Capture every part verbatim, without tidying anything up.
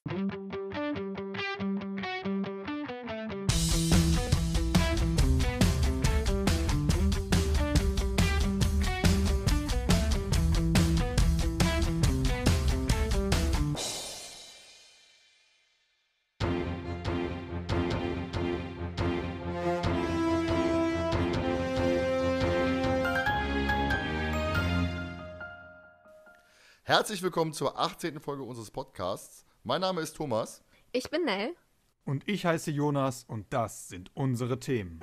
Herzlich willkommen zur achtzehnten Folge unseres Podcasts. Mein Name ist Thomas. Ich bin Nell. Und ich heiße Jonas und das sind unsere Themen.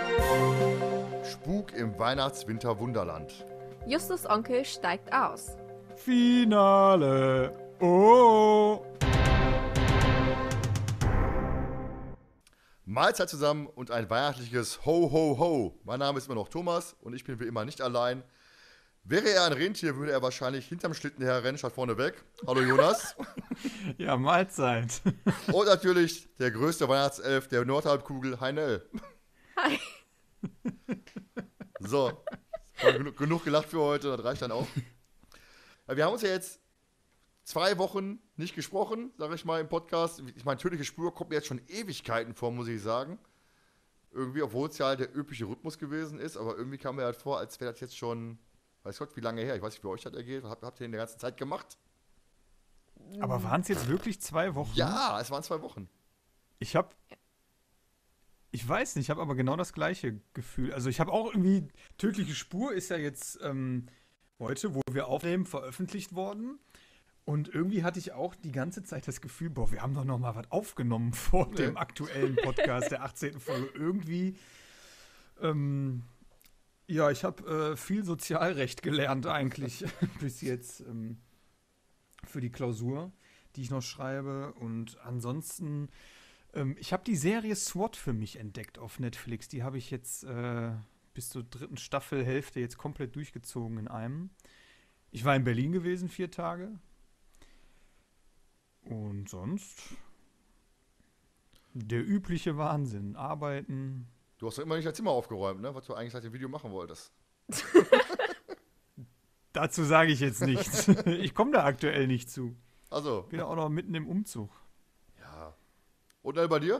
Spuk im Weihnachts-Winter-Wunderland. Justus Onkel steigt aus. Finale. Oh. Mahlzeit zusammen und ein weihnachtliches Ho, Ho, Ho. Mein Name ist immer noch Thomas und ich bin wie immer nicht allein. Wäre er ein Rentier, würde er wahrscheinlich hinterm Schlitten herrennen, statt vorne weg. Hallo Jonas. Ja, Mahlzeit. Und natürlich der größte Weihnachtself der Nordhalbkugel, Heinel. Hi. So, genug, genug gelacht für heute, das reicht dann auch. Ja, wir haben uns ja jetzt zwei Wochen nicht gesprochen, sage ich mal, im Podcast. Ich meine, tödliche Spur kommt mir jetzt schon Ewigkeiten vor, muss ich sagen. Irgendwie, obwohl es ja halt der übliche Rhythmus gewesen ist, aber irgendwie kam mir halt vor, als wäre das jetzt schon... Weiß Gott, wie lange her? Ich weiß nicht, wie euch das ergeht. Was habt, habt ihr in der ganzen Zeit gemacht? Aber waren es jetzt wirklich zwei Wochen? Ja, es waren zwei Wochen. Ich habe, ich weiß nicht, ich habe aber genau das gleiche Gefühl. Also ich habe auch irgendwie, tödliche Spur ist ja jetzt ähm, heute, wo wir aufnehmen, veröffentlicht worden. Und irgendwie hatte ich auch die ganze Zeit das Gefühl, boah, wir haben doch noch mal was aufgenommen vor Okay. dem aktuellen Podcast der achtzehnten Folge. Irgendwie, ähm, ja, ich habe äh, viel Sozialrecht gelernt eigentlich bis jetzt ähm, für die Klausur, die ich noch schreibe. Und ansonsten, ähm, ich habe die Serie SWAT für mich entdeckt auf Netflix. Die habe ich jetzt äh, bis zur dritten Staffelhälfte jetzt komplett durchgezogen in einem. Ich war in Berlin gewesen, vier Tage. Und sonst der übliche Wahnsinn. Arbeiten. Du hast doch immer nicht dein Zimmer aufgeräumt, ne? Was du eigentlich seit dem Video machen wolltest. Dazu sage ich jetzt nichts. Ich komme da aktuell nicht zu. Also, Bin auch noch mitten im Umzug. ja. Und dann bei dir?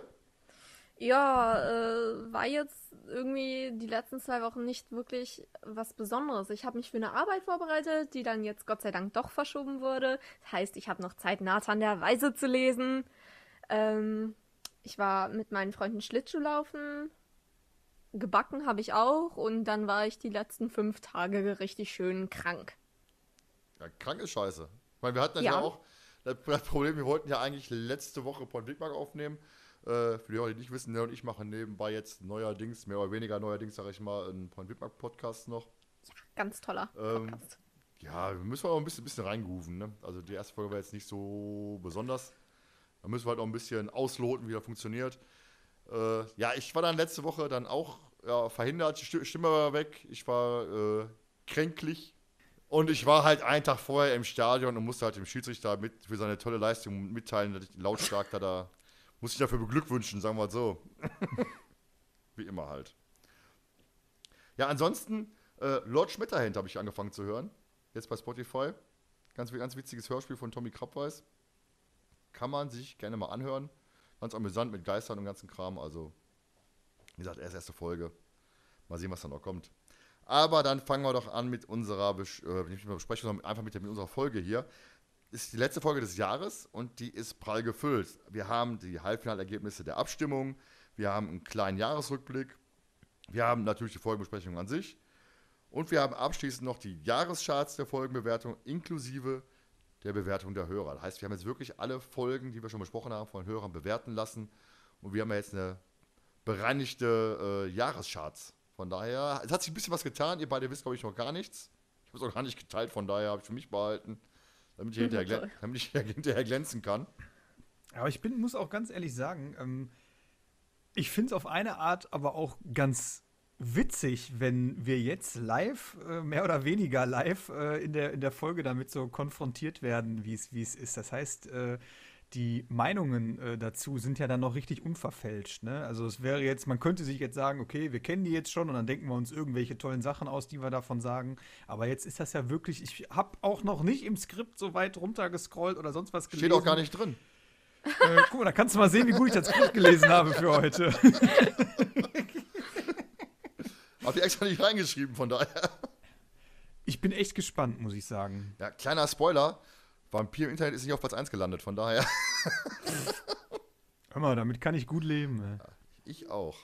Ja, äh, war jetzt irgendwie die letzten zwei Wochen nicht wirklich was Besonderes. Ich habe mich für eine Arbeit vorbereitet, die dann jetzt Gott sei Dank doch verschoben wurde. Das heißt, ich habe noch Zeit, Nathan der Weise zu lesen. Ähm, ich war mit meinen Freunden Schlittschuh laufen. Gebacken habe ich auch. Und dann war ich die letzten fünf Tage richtig schön krank. Ja, krank ist scheiße. Ich meine, wir hatten das ja, Ja. auch das das Problem, wir wollten ja eigentlich letzte Woche Point Big Mac aufnehmen. Äh, für die Leute, die nicht wissen, Nell und ich machen nebenbei jetzt neuerdings, mehr oder weniger neuerdings, sage ich mal, einen Point Big Mac Podcast noch. Ganz toller Ähm, Podcast. Ja, wir müssen auch ein bisschen, bisschen reingrooven, ne? Also die erste Folge war jetzt nicht so besonders. Da müssen wir halt auch ein bisschen ausloten, wie das funktioniert. Äh, ja, ich war dann letzte Woche dann auch ja, verhindert, die Sti- Stimme war weg, ich war äh, kränklich. Und ich war halt einen Tag vorher im Stadion und musste halt dem Schiedsrichter mit für seine tolle Leistung mitteilen, dass ich lautstark da, da muss ich dafür beglückwünschen, sagen wir mal so. Wie immer halt. Ja, ansonsten, äh, Lord Schmetterhand habe ich angefangen zu hören. Jetzt bei Spotify. Ganz, ganz witziges Hörspiel von Tommy Krabweis. Kann man sich gerne mal anhören. Ganz amüsant mit Geistern und ganzen Kram. Also, wie gesagt, erst erste Folge. Mal sehen, was da noch kommt. Aber dann fangen wir doch an mit unserer Bes- äh, nicht mit Besprechung, sondern einfach mit, der, mit unserer Folge hier. Ist die letzte Folge des Jahres und die ist prall gefüllt. Wir haben die Halbfinalergebnisse der Abstimmung. Wir haben einen kleinen Jahresrückblick. Wir haben natürlich die Folgenbesprechung an sich. Und wir haben abschließend noch die Jahrescharts der Folgenbewertung inklusive der Bewertung der Hörer. Das heißt, wir haben jetzt wirklich alle Folgen, die wir schon besprochen haben, von Hörern bewerten lassen. Und wir haben ja jetzt eine bereinigte äh, Jahrescharts. Von daher, es hat sich ein bisschen was getan. Ihr beide wisst, glaube ich, noch gar nichts. Ich habe es auch gar nicht geteilt, von daher habe ich für mich behalten, damit ich, hinterher, glän- damit ich hinterher glänzen kann. Aber ich bin, muss auch ganz ehrlich sagen, ähm, ich finde es auf eine Art aber auch ganz witzig, wenn wir jetzt live, äh, mehr oder weniger live, äh, in der, in der Folge damit so konfrontiert werden, wie es wie es ist. Das heißt, äh, die Meinungen äh, dazu sind ja dann noch richtig unverfälscht, ne? Also es wäre jetzt, man könnte sich jetzt sagen, okay, wir kennen die jetzt schon und dann denken wir uns irgendwelche tollen Sachen aus, die wir davon sagen. Aber jetzt ist das ja wirklich, ich habe auch noch nicht im Skript so weit runtergescrollt oder sonst was gelesen. Steht auch gar nicht drin. Äh, guck mal, da kannst du mal sehen, wie gut ich das Skript gelesen habe für heute. Hab ich extra nicht reingeschrieben, von daher. Ich bin echt gespannt, muss ich sagen. Ja, kleiner Spoiler. Vampir im Internet ist nicht auf Platz eins gelandet, von daher. Hör mal, damit kann ich gut leben. Ey. Ich auch.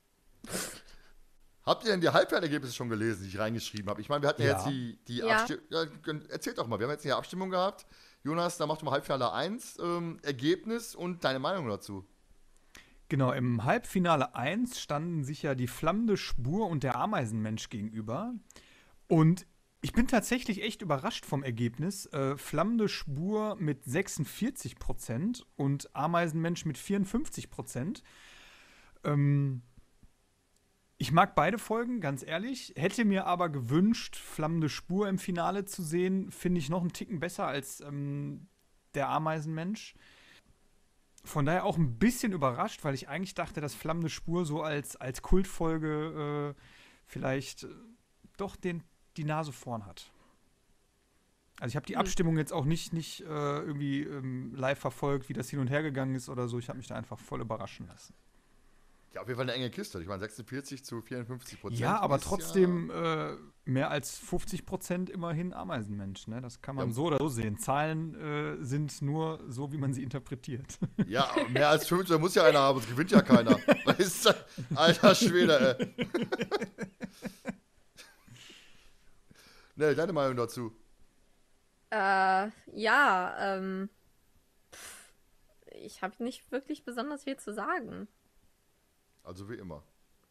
Habt ihr denn die Halbfinale-Ergebnisse schon gelesen, die ich reingeschrieben habe? Ich meine, wir hatten ja, Ja. jetzt die, die Ja. Abstimmung. Ja, erzählt doch mal, wir haben jetzt hier Abstimmung gehabt. Jonas, da mach du mal Halbfinale eins, ähm, Ergebnis und deine Meinung dazu. Genau, im Halbfinale eins standen sich ja die flammende Spur und der Ameisenmensch gegenüber. Und ich bin tatsächlich echt überrascht vom Ergebnis. Äh, flammende Spur mit sechsundvierzig Prozent und Ameisenmensch mit vierundfünfzig Prozent. Ähm, ich mag beide Folgen, ganz ehrlich. Hätte mir aber gewünscht, flammende Spur im Finale zu sehen. Finde ich noch einen Ticken besser als ähm, der Ameisenmensch. Von daher auch ein bisschen überrascht, weil ich eigentlich dachte, dass flammende Spur so als, als Kultfolge äh, vielleicht äh, doch den, die Nase vorn hat. Also ich habe die Mhm. Abstimmung jetzt auch nicht, nicht äh, irgendwie ähm, live verfolgt, wie das hin und her gegangen ist oder so. Ich habe mich da einfach voll überraschen lassen. Ja, auf jeden Fall eine enge Kiste. Ich meine, sechsundvierzig zu vierundfünfzig Prozent. Ja, aber ist trotzdem äh, mehr als fünfzig Prozent immerhin Ameisenmensch. Ne? Das kann man Ja. so oder so sehen. Zahlen äh, sind nur so, wie man sie interpretiert. Ja, ja, mehr als fünfzig muss ja einer haben, es gewinnt ja keiner. Das ist, alter Schwede, ey. Ne, deine Meinung dazu? Äh, ja, ähm. pff, Ich habe nicht wirklich besonders viel zu sagen. Also wie immer.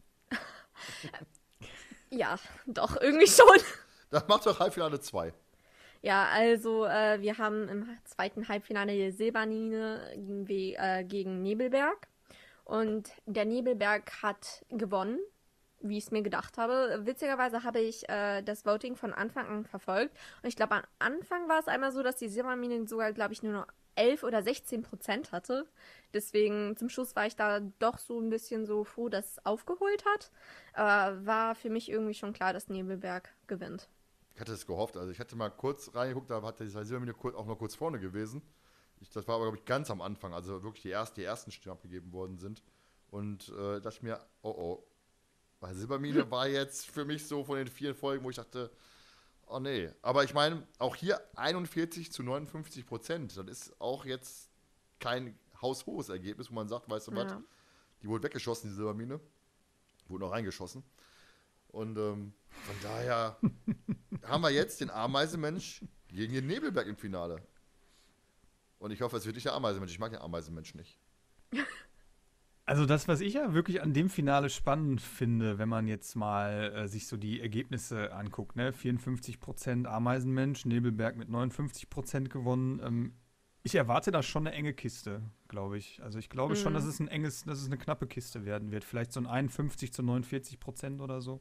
Ja, doch, irgendwie schon. Dann mach doch Halbfinale zwei. Ja, also äh, wir haben im zweiten Halbfinale die Silbernine we- äh, gegen Nebelberg. Und der Nebelberg hat gewonnen, wie ich es mir gedacht habe. Witzigerweise habe ich äh, das Voting von Anfang an verfolgt. Und ich glaube, am Anfang war es einmal so, dass die Silbermine sogar, glaube ich, nur noch elf oder sechzehn Prozent hatte. Deswegen zum Schluss war ich da doch so ein bisschen so froh, dass es aufgeholt hat. Aber war für mich irgendwie schon klar, dass Nebelberg gewinnt. Ich hatte es gehofft. Also ich hatte mal kurz reingeguckt, da hat die Silbermine kur- auch noch kurz vorne gewesen. Ich, das war aber, glaube ich, ganz am Anfang, also wirklich die, erst, die ersten Stimmen abgegeben worden sind. Und äh, dachte ich mir, oh oh. Weil Silbermine war jetzt für mich so von den vielen Folgen, wo ich dachte, oh nee. Aber ich meine, auch hier einundvierzig zu neunundfünfzig Prozent. Das ist auch jetzt kein haushohes Ergebnis, wo man sagt, weißt du was, Ja. die wurde weggeschossen, die Silbermine. Wurde noch reingeschossen. Und ähm, von daher haben wir jetzt den Ameisenmensch gegen den Nebelberg im Finale. Und ich hoffe, es wird nicht der Ameisenmensch. Ich mag den Ameisenmensch nicht. Also das, was ich ja wirklich an dem Finale spannend finde, wenn man jetzt mal äh, sich so die Ergebnisse anguckt, ne? vierundfünfzig Prozent Ameisenmensch, Nebelberg mit neunundfünfzig Prozent gewonnen. Ähm, ich erwarte da schon eine enge Kiste, glaube ich. Also ich glaube schon, Mhm. dass es ein enges, dass es eine knappe Kiste werden wird. Vielleicht so ein einundfünfzig zu neunundvierzig Prozent oder so.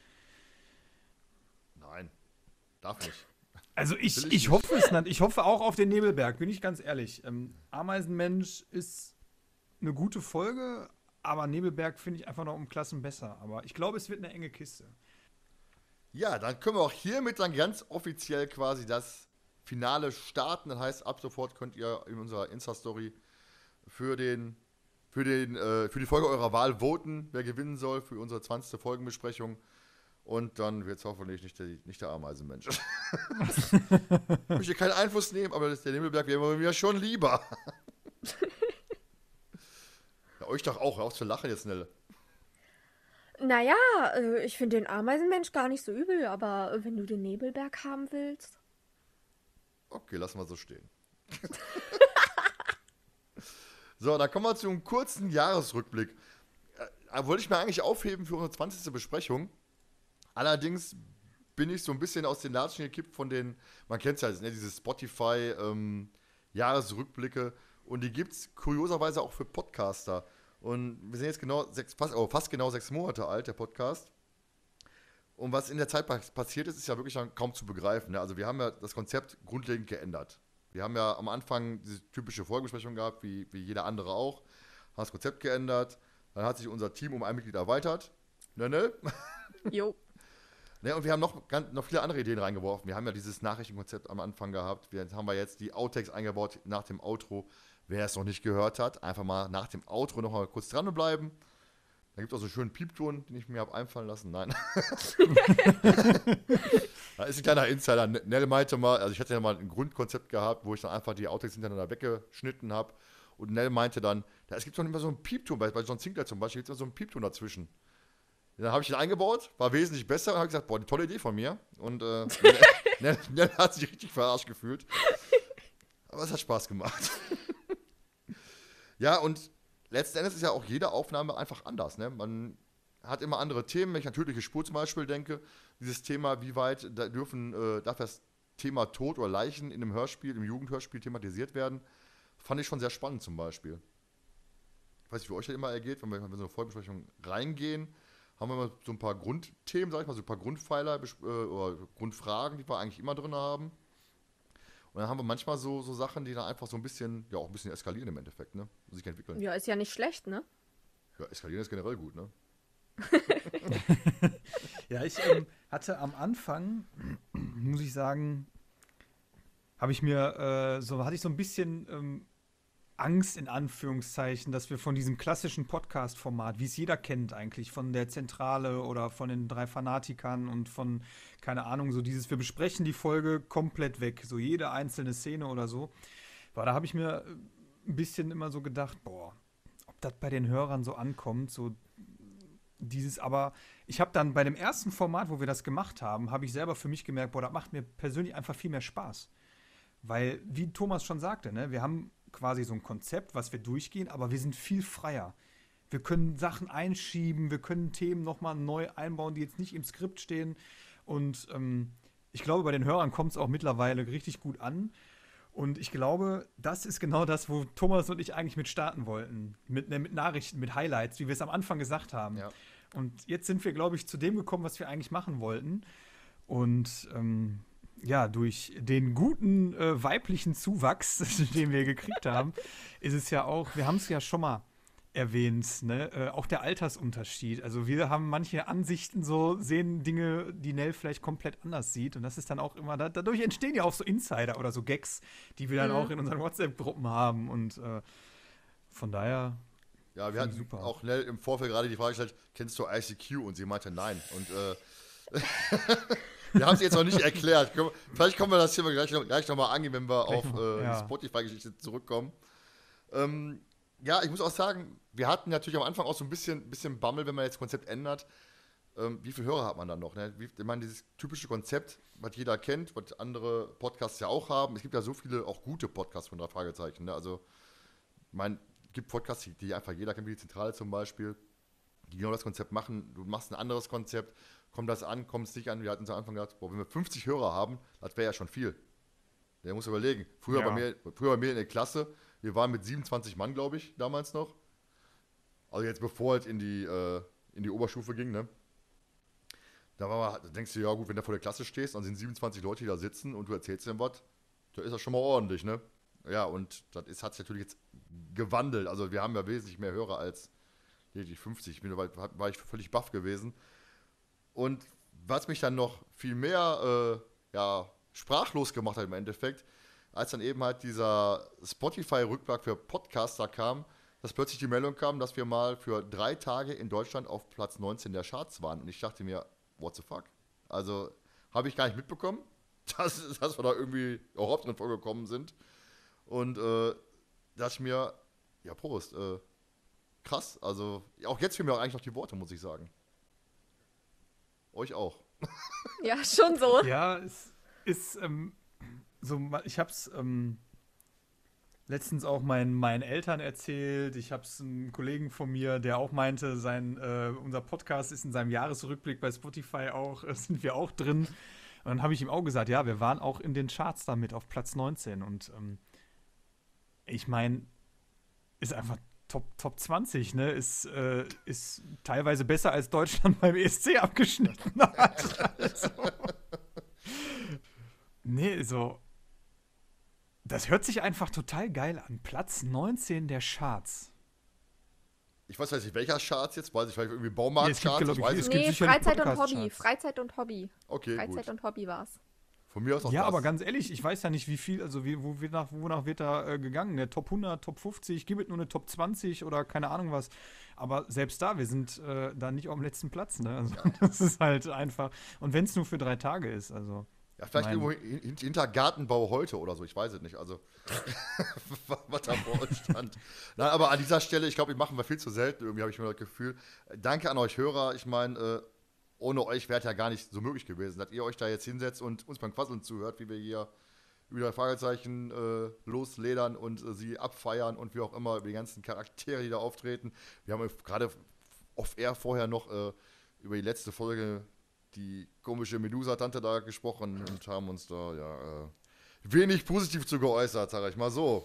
Nein, darf nicht. Also Will ich, ich ich, nicht. hoffe es nicht. Ich hoffe auch auf den Nebelberg, bin ich ganz ehrlich. Ähm, Ameisenmensch ist eine gute Folge, aber Nebelberg finde ich einfach noch um Klassen besser. Aber ich glaube, es wird eine enge Kiste. Ja, dann können wir auch hiermit dann ganz offiziell quasi das Finale starten. Das heißt, ab sofort könnt ihr in unserer Insta-Story für den, für den, äh, für die Folge eurer Wahl voten, wer gewinnen soll für unsere zwanzigste Folgenbesprechung. Und dann wird es hoffentlich nicht der, nicht der Ameisenmensch. Ich möchte keinen Einfluss nehmen, aber das, der Nebelberg wäre mir schon lieber. Ja, euch doch auch, hör auf zu lachen jetzt, Nelle. Naja, äh, ich finde den Ameisenmensch gar nicht so übel, aber äh, wenn du den Nebelberg haben willst. Okay, lassen wir so stehen. So, dann kommen wir zu einem kurzen Jahresrückblick. Äh, wollte ich mir eigentlich aufheben für unsere zwanzigste Besprechung. Allerdings bin ich so ein bisschen aus den Latschen gekippt von den, man kennt es ja, ne, diese Spotify-Jahresrückblicke. Und die gibt es kurioserweise auch für Podcaster. Und wir sind jetzt genau sechs, fast, oh, fast genau sechs Monate alt, der Podcast. Und was in der Zeit passiert ist, ist ja wirklich kaum zu begreifen. Ne? Also wir haben ja das Konzept grundlegend geändert. Wir haben ja am Anfang diese typische Folgenbesprechung gehabt, wie, wie jeder andere auch. Haben das Konzept geändert. Dann hat sich unser Team um ein Mitglied erweitert. Ne, ne? Jo. Ne, und wir haben noch, ganz, noch viele andere Ideen reingeworfen. Wir haben ja dieses Nachrichtenkonzept am Anfang gehabt. Wir haben wir jetzt die Outtakes eingebaut nach dem Outro. Wer es noch nicht gehört hat, einfach mal nach dem Outro noch mal kurz dranbleiben. Da gibt es auch so einen schönen Piepton, den ich mir habe einfallen lassen. Nein. Da ist ein kleiner Insider. Nell meinte mal, also ich hatte ja mal ein Grundkonzept gehabt, wo ich dann einfach die Outtakes hintereinander weggeschnitten habe. Und Nell meinte dann, ja, es gibt doch nicht mehr so einen Piepton, bei, bei John Sinclair zum Beispiel gibt es so einen Piepton dazwischen. Dann habe ich ihn eingebaut, war wesentlich besser und habe gesagt, boah, eine tolle Idee von mir. Und äh, Nell, Nell hat sich richtig verarscht gefühlt. Aber es hat Spaß gemacht. Ja, und letzten Endes ist ja auch jede Aufnahme einfach anders. Ne? Man hat immer andere Themen. Wenn ich an tödliche Spur zum Beispiel denke, dieses Thema, wie weit da dürfen, äh, darf das Thema Tod oder Leichen in einem Hörspiel, im Jugendhörspiel thematisiert werden, fand ich schon sehr spannend zum Beispiel. Ich weiß nicht, wie euch das immer ergeht, wenn wir in so eine Vollbesprechung reingehen, haben wir immer so ein paar Grundthemen, sag ich mal, so ein paar Grundpfeiler äh, oder Grundfragen, die wir eigentlich immer drin haben. Und dann haben wir manchmal so, so Sachen, die dann einfach so ein bisschen, ja auch ein bisschen eskalieren im Endeffekt, ne? Und sich entwickeln. Ja, ist ja nicht schlecht, ne? Ja, eskalieren ist generell gut, ne? Ja, ich ähm, hatte am Anfang, muss ich sagen, habe ich mir, äh, so hatte ich so ein bisschen ähm, Angst, in Anführungszeichen, dass wir von diesem klassischen Podcast-Format, wie es jeder kennt eigentlich, von der Zentrale oder von den drei Fanatikern und von, keine Ahnung, so dieses, wir besprechen die Folge komplett weg, so jede einzelne Szene oder so. Aber da habe ich mir ein bisschen immer so gedacht, boah, ob das bei den Hörern so ankommt, so dieses, aber ich habe dann bei dem ersten Format, wo wir das gemacht haben, habe ich selber für mich gemerkt, boah, das macht mir persönlich einfach viel mehr Spaß. Weil, wie Thomas schon sagte, ne, wir haben quasi so ein Konzept, was wir durchgehen, aber wir sind viel freier. Wir können Sachen einschieben, wir können Themen nochmal neu einbauen, die jetzt nicht im Skript stehen. Und ähm, ich glaube, bei den Hörern kommt es auch mittlerweile richtig gut an. Und ich glaube, das ist genau das, wo Thomas und ich eigentlich mit starten wollten. Mit, ne, mit Nachrichten, mit Highlights, wie wir es am Anfang gesagt haben. Ja. Und jetzt sind wir, glaube ich, zu dem gekommen, was wir eigentlich machen wollten. Und ähm, ja, durch den guten äh, weiblichen Zuwachs, den wir gekriegt haben, ist es ja auch, wir haben es ja schon mal erwähnt, ne? Äh, auch der Altersunterschied. Also wir haben manche Ansichten so, sehen Dinge, die Nell vielleicht komplett anders sieht. Und das ist dann auch immer, da, dadurch entstehen ja auch so Insider oder so Gags, die wir dann mhm. auch in unseren WhatsApp-Gruppen haben. Und äh, von daher. Ja, wir hatten super. Auch Nell im Vorfeld gerade die Frage gestellt, kennst du I C Q? Und sie meinte nein. Und äh, wir haben es jetzt noch nicht erklärt. Vielleicht kommen wir das hier gleich, gleich nochmal angehen, wenn wir gleich auf äh, ja. die Spotify-Geschichte zurückkommen. Ähm, ja, ich muss auch sagen, wir hatten natürlich am Anfang auch so ein bisschen, bisschen Bammel, wenn man jetzt das Konzept ändert. Ähm, wie viele Hörer hat man dann noch? Ne? Wie, ich meine, dieses typische Konzept, was jeder kennt, was andere Podcasts ja auch haben. Es gibt ja so viele auch gute Podcasts von drei Fragezeichen. Ne? Also, ich meine, es gibt Podcasts, die, die einfach jeder kennt, wie die Zentrale zum Beispiel, die genau das Konzept machen. Du machst ein anderes Konzept, kommt das an, kommt es nicht an. Wir hatten uns am Anfang gedacht, boah, wenn wir fünfzig Hörer haben, das wäre ja schon viel. Der muss überlegen. Früher, ja. bei mir, früher bei mir in der Klasse, wir waren mit siebenundzwanzig Mann, glaube ich, damals noch. Also jetzt bevor es in die, äh, in die Oberstufe ging, ne? Da, war man, da denkst du, ja gut, wenn du vor der Klasse stehst, dann sind siebenundzwanzig Leute, die da sitzen und du erzählst dem was, da ist das schon mal ordentlich, ne? Ja, und das ist, hat sich natürlich jetzt gewandelt. Also wir haben ja wesentlich mehr Hörer als die fünfzig. Ich bin, war, war ich völlig baff gewesen. Und was mich dann noch viel mehr äh, ja, sprachlos gemacht hat im Endeffekt, als dann eben halt dieser Spotify-Rückblick für Podcaster kam, dass plötzlich die Meldung kam, dass wir mal für drei Tage in Deutschland auf Platz neunzehn der Charts waren. Und ich dachte mir, what the fuck? Also, habe ich gar nicht mitbekommen, dass, dass wir da irgendwie überhaupt drin vorgekommen sind. Und äh, dachte ich mir, ja, Prost, äh, krass. Also, auch jetzt fehlen mir auch eigentlich noch die Worte, muss ich sagen. Euch auch. Ja, schon so. Ja, es ist ähm, so, ich hab's ähm, letztens auch meinen, meinen Eltern erzählt. Ich hab's einem Kollegen von mir, der auch meinte, sein, äh, unser Podcast ist in seinem Jahresrückblick bei Spotify auch, äh, sind wir auch drin. Und dann habe ich ihm auch gesagt, ja, wir waren auch in den Charts damit auf Platz neunzehn. Und ähm, ich meine, ist einfach Top, Top zwanzig, ne? Ist, äh, ist teilweise besser als Deutschland beim E S C abgeschnitten hat. Also. Nee, so. Das hört sich einfach total geil an. Platz neunzehn der Charts. ich weiß nicht, welcher Charts jetzt, weiß ich, vielleicht irgendwie Ja, es gibt, Baumarkt-Charts, glaub ich ich, weiß es es gibt Nee, sicherlich Freizeit und Hobby. Podcast-Charts. Freizeit und Hobby. Okay, Freizeit gut. und Hobby war's. Von mir aus auch Ja, das. aber ganz ehrlich, ich weiß ja nicht, wie viel, also wie, wo wird nach, wonach wird da äh, gegangen? Der Top hundert, Top fünfzig, gibt es nur eine Top zwanzig oder keine Ahnung was. Aber selbst da, wir sind äh, da nicht auf dem letzten Platz, ne? Also, das ist halt einfach. Und wenn es nur für drei Tage ist, also. Ja, vielleicht mein- irgendwo hin- hinter Gartenbau heute oder so, ich weiß es nicht. Also, was da vor uns stand. Nein, aber an dieser Stelle, ich glaube, wir machen wir viel zu selten, irgendwie habe ich mir das Gefühl. Danke an euch Hörer, ich meine, äh, ohne euch wäre es ja gar nicht so möglich gewesen, dass ihr euch da jetzt hinsetzt und uns beim Quasseln zuhört, wie wir hier über die Fragezeichen äh, losledern und äh, sie abfeiern und wie auch immer, über die ganzen Charaktere, die da auftreten. Wir haben gerade off-air vorher noch äh, über die letzte Folge die komische Medusa-Tante da gesprochen und haben uns da ja äh, wenig positiv zu geäußert, sag ich mal so.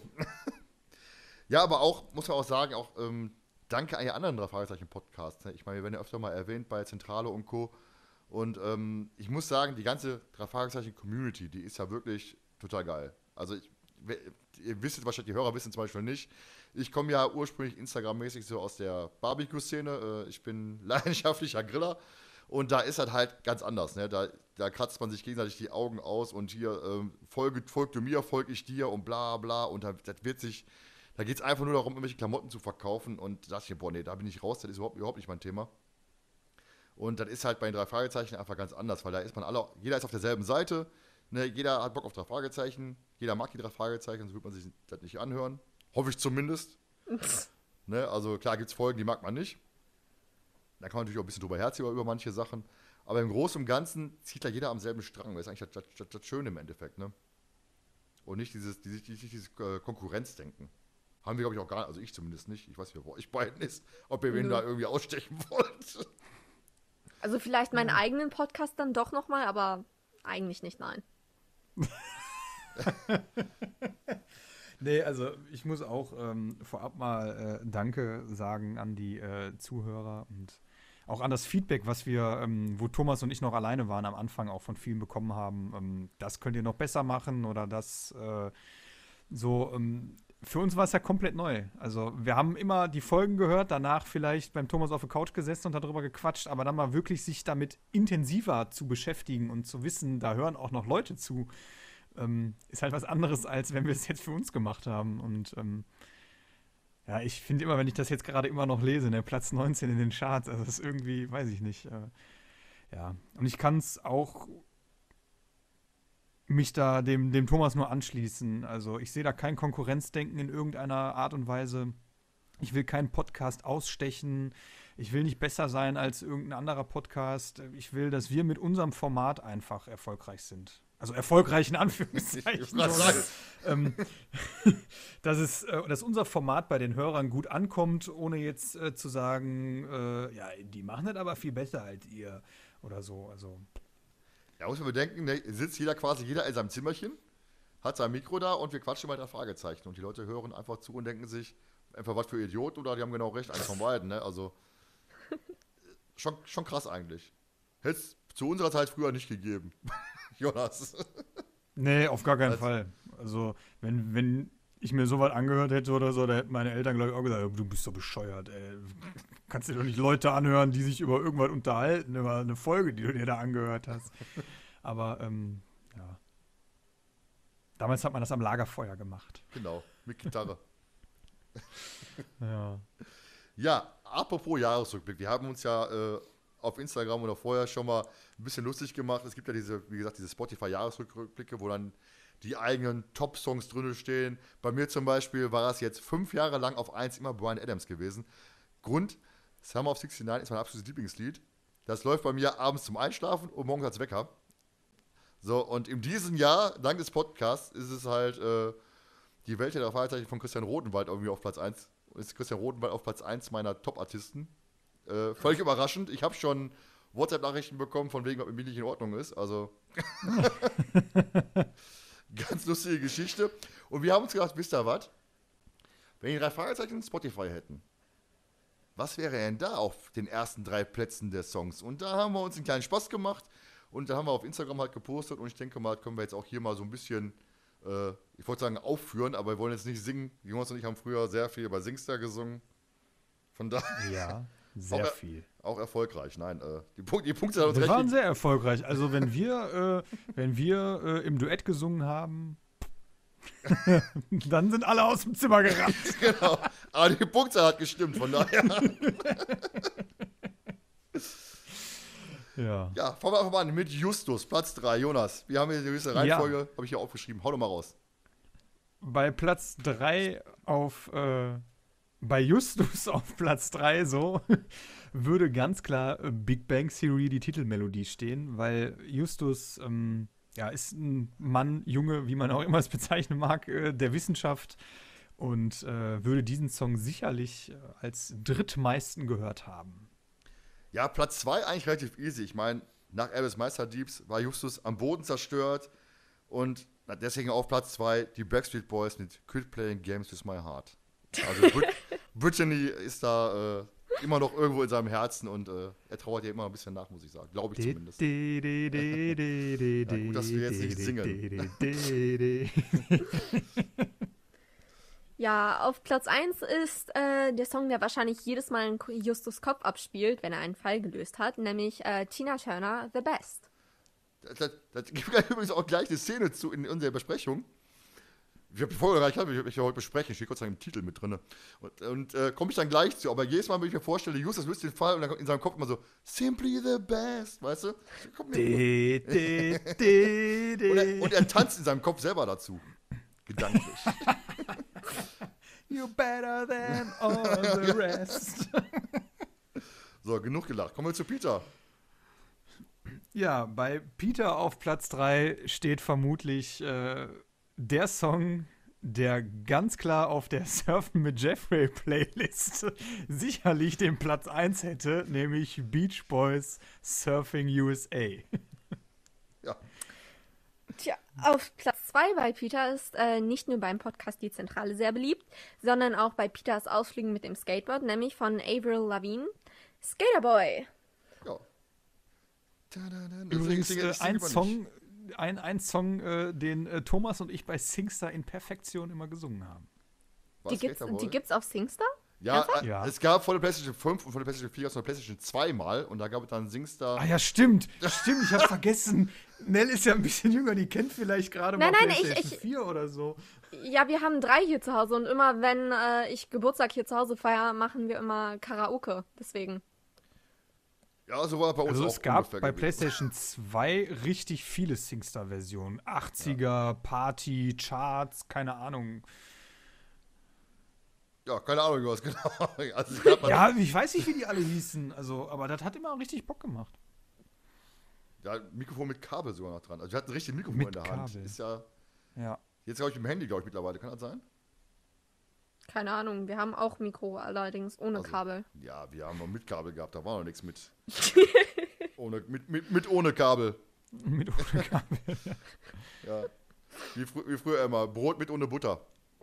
Ja, aber auch, muss man auch sagen, auch ähm, danke an die anderen drei Fragezeichen-Podcasts. Ne? Ich meine, wir werden ja öfter mal erwähnt bei Zentrale und Co. Und ähm, ich muss sagen, die ganze drei Fragezeichen-Community, die ist ja wirklich total geil. Also ich, ihr wisst es wahrscheinlich, die Hörer wissen zum Beispiel nicht, ich komme ja ursprünglich Instagram-mäßig so aus der Barbecue-Szene. Äh, ich bin leidenschaftlicher Griller. Und da ist das halt ganz anders, ne? Da, da kratzt man sich gegenseitig die Augen aus und hier ähm, folge, folg du mir, folg ich dir und bla bla. Und da, das wird sich, da geht es einfach nur darum, irgendwelche Klamotten zu verkaufen. Und da dachte ich mir, boah, nee, da bin ich raus, das ist überhaupt, überhaupt nicht mein Thema. Und das ist halt bei den drei Fragezeichen einfach ganz anders, weil da ist man alle, jeder ist auf derselben Seite, ne? Jeder hat Bock auf drei Fragezeichen, jeder mag die drei Fragezeichen, sonst würde man sich das nicht anhören. Hoffe ich zumindest. Ne? Also klar gibt es Folgen, die mag man nicht. Da kann man natürlich auch ein bisschen drüber herziehen über manche Sachen. Aber im Großen und Ganzen zieht da jeder am selben Strang. Das ist eigentlich das, das, das Schöne im Endeffekt, ne? Und nicht dieses, dieses, dieses, dieses äh, Konkurrenzdenken. Haben wir, glaube ich, auch gar nicht, also ich zumindest nicht. Ich weiß nicht, wie bei euch beiden ist, ob ihr wen Nö. da irgendwie ausstechen wollt. Also vielleicht meinen eigenen Podcast dann doch nochmal, aber eigentlich nicht, nein. Nee, also ich muss auch ähm, vorab mal äh, Danke sagen an die äh, Zuhörer und auch an das Feedback, was wir, ähm, wo Thomas und ich noch alleine waren, am Anfang auch von vielen bekommen haben. Ähm, das könnt ihr noch besser machen oder das äh, so. Ähm, für uns war es ja komplett neu. Also wir haben immer die Folgen gehört, danach vielleicht beim Thomas auf der Couch gesessen und darüber gequatscht, aber dann mal wirklich sich damit intensiver zu beschäftigen und zu wissen, da hören auch noch Leute zu. Ähm, ist halt was anderes, als wenn wir es jetzt für uns gemacht haben. Und ähm, ja, ich finde immer, wenn ich das jetzt gerade immer noch lese, ne, Platz neunzehn in den Charts, also das ist irgendwie, weiß ich nicht. Äh, ja, und ich kann es auch mich da dem, dem Thomas nur anschließen. Also ich sehe da kein Konkurrenzdenken in irgendeiner Art und Weise. Ich will keinen Podcast ausstechen. Ich will nicht besser sein als irgendein anderer Podcast. Ich will, dass wir mit unserem Format einfach erfolgreich sind. Also erfolgreich in Anführungszeichen. Ich wollte gerade So, ähm, dass, es, äh, dass unser Format bei den Hörern gut ankommt, ohne jetzt äh, zu sagen, äh, ja, die machen das aber viel besser als ihr oder so. Also Ja, muss man bedenken, ne, sitzt jeder quasi, jeder in seinem Zimmerchen, hat sein Mikro da und wir quatschen mal drei Fragezeichen. Und die Leute hören einfach zu und denken sich, einfach was für Idioten oder die haben genau recht, eins von beiden, ne? Also schon, schon krass eigentlich. Hätte es zu unserer Zeit früher nicht gegeben. Jonas. nee, auf gar keinen Also- Fall. Also wenn, wenn ich mir sowas angehört hätte oder so, da hätten meine Eltern, glaube ich, auch gesagt, du bist doch bescheuert, ey. Kannst dir doch nicht Leute anhören, die sich über irgendwas unterhalten, über eine Folge, die du dir da angehört hast. Aber, ähm, ja. Damals hat man das am Lagerfeuer gemacht. Genau, mit Gitarre. Ja. Ja, apropos Jahresrückblick. Wir haben uns ja äh, auf Instagram oder vorher schon mal ein bisschen lustig gemacht. Es gibt ja diese, wie gesagt, diese Spotify-Jahresrückblicke, wo dann die eigenen Top-Songs drin stehen. Bei mir zum Beispiel war es jetzt fünf Jahre lang auf eins immer Bryan Adams gewesen. Grund, Summer of neunundsiebzig ist mein absolutes Lieblingslied. Das läuft bei mir abends zum Einschlafen und morgens als Wecker. So, und in diesem Jahr, dank des Podcasts, ist es halt äh, die Welt der Fragezeichen von Christian Rodenwald irgendwie auf Platz eins. Ist Christian Rodenwald auf Platz eins meiner Top-Artisten. Äh, völlig überraschend. Ich habe schon WhatsApp-Nachrichten bekommen, von wegen, ob mit mir nicht in Ordnung ist. Also, ganz lustige Geschichte. Und wir haben uns gedacht, wisst ihr was? Wenn die drei Fragezeichen Spotify hätten, was wäre denn da auf den ersten drei Plätzen der Songs? Und da haben wir uns einen kleinen Spaß gemacht und da haben wir auf Instagram halt gepostet und ich denke mal, können wir jetzt auch hier mal so ein bisschen, äh, ich wollte sagen aufführen, aber wir wollen jetzt nicht singen. Die Jungs und ich haben früher sehr viel bei Singster gesungen. Von daher. Ja, sehr Auch, viel. Auch erfolgreich. Nein, äh, die, Punkte, die Punkte haben uns Wir recht waren gegeben. sehr erfolgreich. Also wenn wir, äh, wenn wir äh, im Duett gesungen haben, dann sind alle aus dem Zimmer gerannt. Genau. Aber die Punktzahl hat gestimmt, von daher. Ja. Ja, fangen wir einfach mal an mit Justus, Platz drei. Jonas, wir haben hier eine gewisse Reihenfolge, Ja. habe ich hier aufgeschrieben. Hau doch mal raus. Bei Platz drei auf, äh, bei Justus auf Platz drei so, würde ganz klar äh, Big Bang Theory die Titelmelodie stehen, weil Justus, ähm, ja, ist ein Mann, Junge, wie man auch immer es bezeichnen mag, äh, der Wissenschaft und äh, würde diesen Song sicherlich äh, als drittmeisten gehört haben. Ja, Platz zwei eigentlich relativ easy. Ich meine, nach Elvis Meisterdiebs war Justus am Boden zerstört und deswegen auf Platz zwei die Backstreet Boys mit Quit Playing Games with My Heart. Also Brit Brittany ist da äh, immer noch irgendwo in seinem Herzen und äh, er trauert ja immer ein bisschen nach, muss ich sagen. Glaube ich zumindest. Ja, gut, dass wir jetzt nicht singen. Ja, auf Platz eins ist äh, der Song, der wahrscheinlich jedes Mal in Justus Kopf abspielt, wenn er einen Fall gelöst hat, nämlich äh, Tina Turner, The Best. Das, das, das gibt ja übrigens auch gleich eine Szene zu in unserer Besprechung. Ich habe die Folge gar nicht gehabt, ich, ich ja heute besprechen, steht Gott sei Dank im Titel mit drin. Und, und äh, komme ich dann gleich zu, aber jedes Mal, wenn ich mir vorstelle, Justus löst den Fall und dann kommt in seinem Kopf immer so, Simply the Best, weißt du? Kommt mir De, de, de, de. und, er, und er tanzt in seinem Kopf selber dazu. Gedanklich. You better than all the rest. So, genug gelacht. Kommen wir zu Peter. Ja, bei Peter auf Platz drei steht vermutlich äh, der Song, der ganz klar auf der Surfen mit Jeffrey Playlist sicherlich den Platz eins hätte, nämlich Beach Boys Surfing U S A. Ja. Tja, auf Platz zwei bei Peter ist äh, nicht nur beim Podcast Die Zentrale sehr beliebt, sondern auch bei Peters Ausflügen mit dem Skateboard, nämlich von Avril Lavigne, Skaterboy. Ja. Übrigens äh, ein Song, ein, ein Song, äh, den äh, Thomas und ich bei Singstar in Perfektion immer gesungen haben. Die gibt's, die gibt's auf Singstar? Ja, äh, Ja. es gab vor der PlayStation fünf und vor der PlayStation vier aus der PlayStation zwei mal und da gab es dann Singstar. Ah ja, stimmt. Stimmt, ich hab's vergessen. Nell ist ja ein bisschen jünger, die kennt vielleicht gerade mal Nein, nein, ich- PlayStation ich- vier oder so. Ja, wir haben drei hier zu Hause und immer wenn äh, ich Geburtstag hier zu Hause feiere, machen wir immer Karaoke. Deswegen. Ja, so war bei uns Also auch es gab ungefähr bei gewesen. PlayStation zwei richtig viele Singstar-Versionen. achtziger, Party, Charts, keine Ahnung. Ja, keine Ahnung, was genau. Also es gab Ja, ich weiß nicht, wie die alle hießen. Also, aber das hat immer richtig Bock gemacht. ja, ein Mikrofon mit Kabel sogar noch dran. Also wir hatten ein richtiges Mikrofon Mit in der Hand. Kabel. Ist ja Ja. jetzt glaube ich mit dem Handy, glaube ich, mittlerweile. Kann das sein? Keine Ahnung, wir haben auch Mikro, allerdings ohne Also, Kabel. Ja, wir haben noch mit Kabel gehabt, da war noch nichts mit. ohne, mit, mit, mit ohne Kabel. Mit ohne Kabel. Ja. Wie, frü wie früher immer, Brot mit ohne Butter.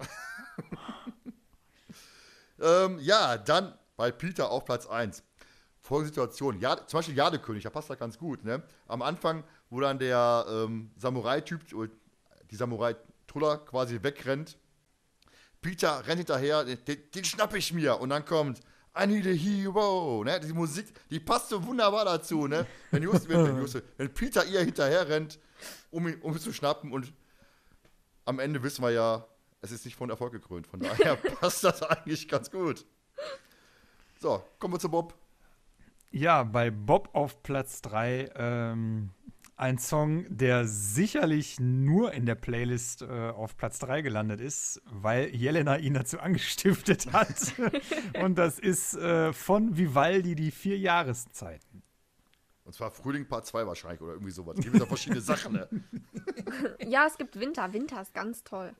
ähm, ja, dann bei Peter auf Platz eins. Folgende Situation. Ja, zum Beispiel Jadekönig, da passt das ganz gut. Ne? Am Anfang, wo dann der ähm, Samurai-Typ, oder die Samurai-Truller quasi wegrennt. Peter rennt hinterher, den, den schnapp ich mir. Und dann kommt I need a hero. Ne? Die Musik, die passt so wunderbar dazu. Ne? Wenn, Just, wenn, wenn, Just, wenn Peter ihr hinterher rennt, um ihn, um ihn zu schnappen. Und am Ende wissen wir ja, es ist nicht von Erfolg gekrönt. Von daher passt das eigentlich ganz gut. So, kommen wir zu Bob. Ja, bei Bob auf Platz drei ähm, ein Song, der sicherlich nur in der Playlist äh, auf Platz drei gelandet ist, weil Jelena ihn dazu angestiftet hat. Und das ist äh, von Vivaldi die vier Jahreszeiten. Und zwar Frühling Part zwei wahrscheinlich oder irgendwie sowas. Es gibt ja verschiedene Sachen. Ne? Ja, es gibt Winter. Winter ist ganz toll.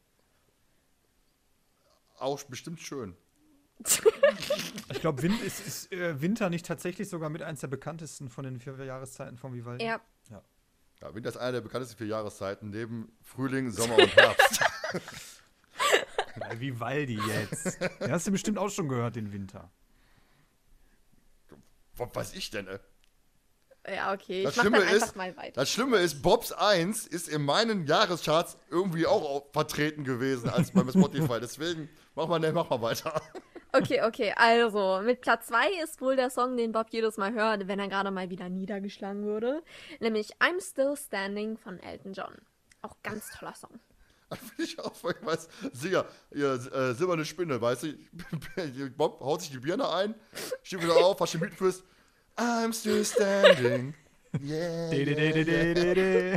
Auch bestimmt schön. Ich glaube, Win ist, ist äh, Winter nicht tatsächlich sogar mit eins der bekanntesten von den vier Jahreszeiten von Vivaldi? Ja. Ja, Winter ist eine der bekanntesten vier Jahreszeiten, neben Frühling, Sommer und Herbst. Bei Vivaldi jetzt. Den hast du bestimmt auch schon gehört, den Winter. Was weiß ich denn, ey? Ja, okay. Das Ich mach Schlimme dann einfach ist- mal weiter. Das Schlimme ist, Bobs eins ist in meinen Jahrescharts irgendwie auch au- vertreten gewesen als beim Spotify. Deswegen, mach mal, ne, mach mal weiter. Okay, okay, also mit Platz zwei ist wohl der Song, den Bob jedes Mal hört, wenn er gerade mal wieder niedergeschlagen würde. Nämlich I'm Still Standing von Elton John. Auch ganz toller Song. Finde ich auch, weil ich weiß, Sieger, ihr, äh, silberne Spinne, weißt du, Bob haut sich die Birne ein, steht wieder auf, hast den Beatfist, I'm still standing, yeah, yeah,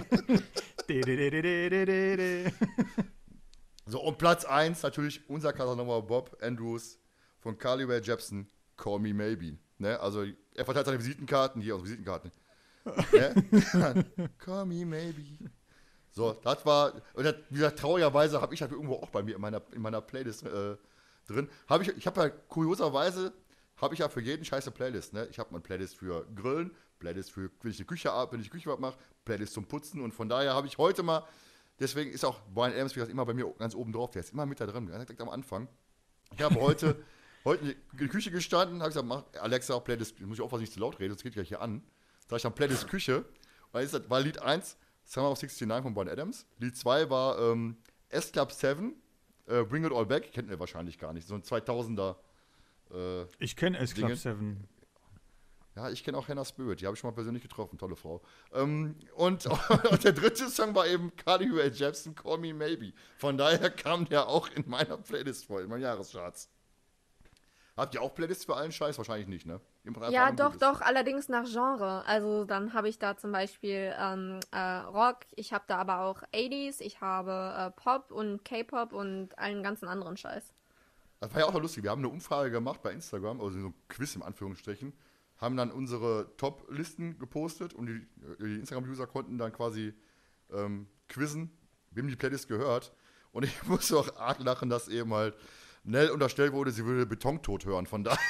yeah. So, und Platz eins natürlich unser Casanova Bob Andrews von Carly Rae Jepsen, Call Me Maybe. Ne? Also, er verteilt seine Visitenkarten, hier aus Visitenkarten. Ne? Call Me Maybe. So, das war, und das, wie gesagt, traurigerweise habe ich halt irgendwo auch bei mir in meiner, in meiner Playlist äh, drin. Hab ich ich habe ja kurioserweise, habe ich ja für jeden scheiße Playlist. Ne? Ich habe eine Playlist für Grillen, Playlist für, wenn ich die Küche ab, wenn ich die Küche abmache, Playlist zum Putzen. Und von daher habe ich heute mal, deswegen ist auch Bryan Adams, wie gesagt, immer bei mir ganz oben drauf. Der ist immer mit da drin, direkt am Anfang. Ich habe heute, heute in die Küche gestanden, habe gesagt, mach, Alexa, Playlist, muss ich aufpassen, nicht zu laut reden, das geht gleich hier an. Da ich dann Playlist Küche, und dann ist das, war Lied eins, Summer of sixty-nine von Bryan Adams. Lied zwei war ähm, S-Club sieben, äh, Bring It All Back, kennt ihr wahrscheinlich gar nicht, so ein zweitausender äh, Ich kenne S-Club sieben. Ja, ich kenne auch Hannah Spirit, die habe ich schon mal persönlich getroffen, tolle Frau. Ähm, und, und der dritte Song war eben Carly Rae Jepsen, Call Me Maybe. Von daher kam der auch in meiner Playlist vor, in meinen Jahrescharts. Habt ihr auch Playlists für allen Scheiß? Wahrscheinlich nicht, ne? Ja, doch, doch, allerdings nach Genre. Also dann habe ich da zum Beispiel ähm, äh, Rock, ich habe da aber auch achtziger, ich habe äh, Pop und K-Pop und allen ganzen anderen Scheiß. Das war ja auch noch lustig. Wir haben eine Umfrage gemacht bei Instagram, also so ein Quiz im Anführungsstrichen, haben dann unsere Top-Listen gepostet und die, die Instagram-User konnten dann quasi ähm, quizzen, wem die Playlist gehört. Und ich musste auch arg lachen, dass eben halt Nell unterstellt wurde, sie würde Betontod hören. Von daher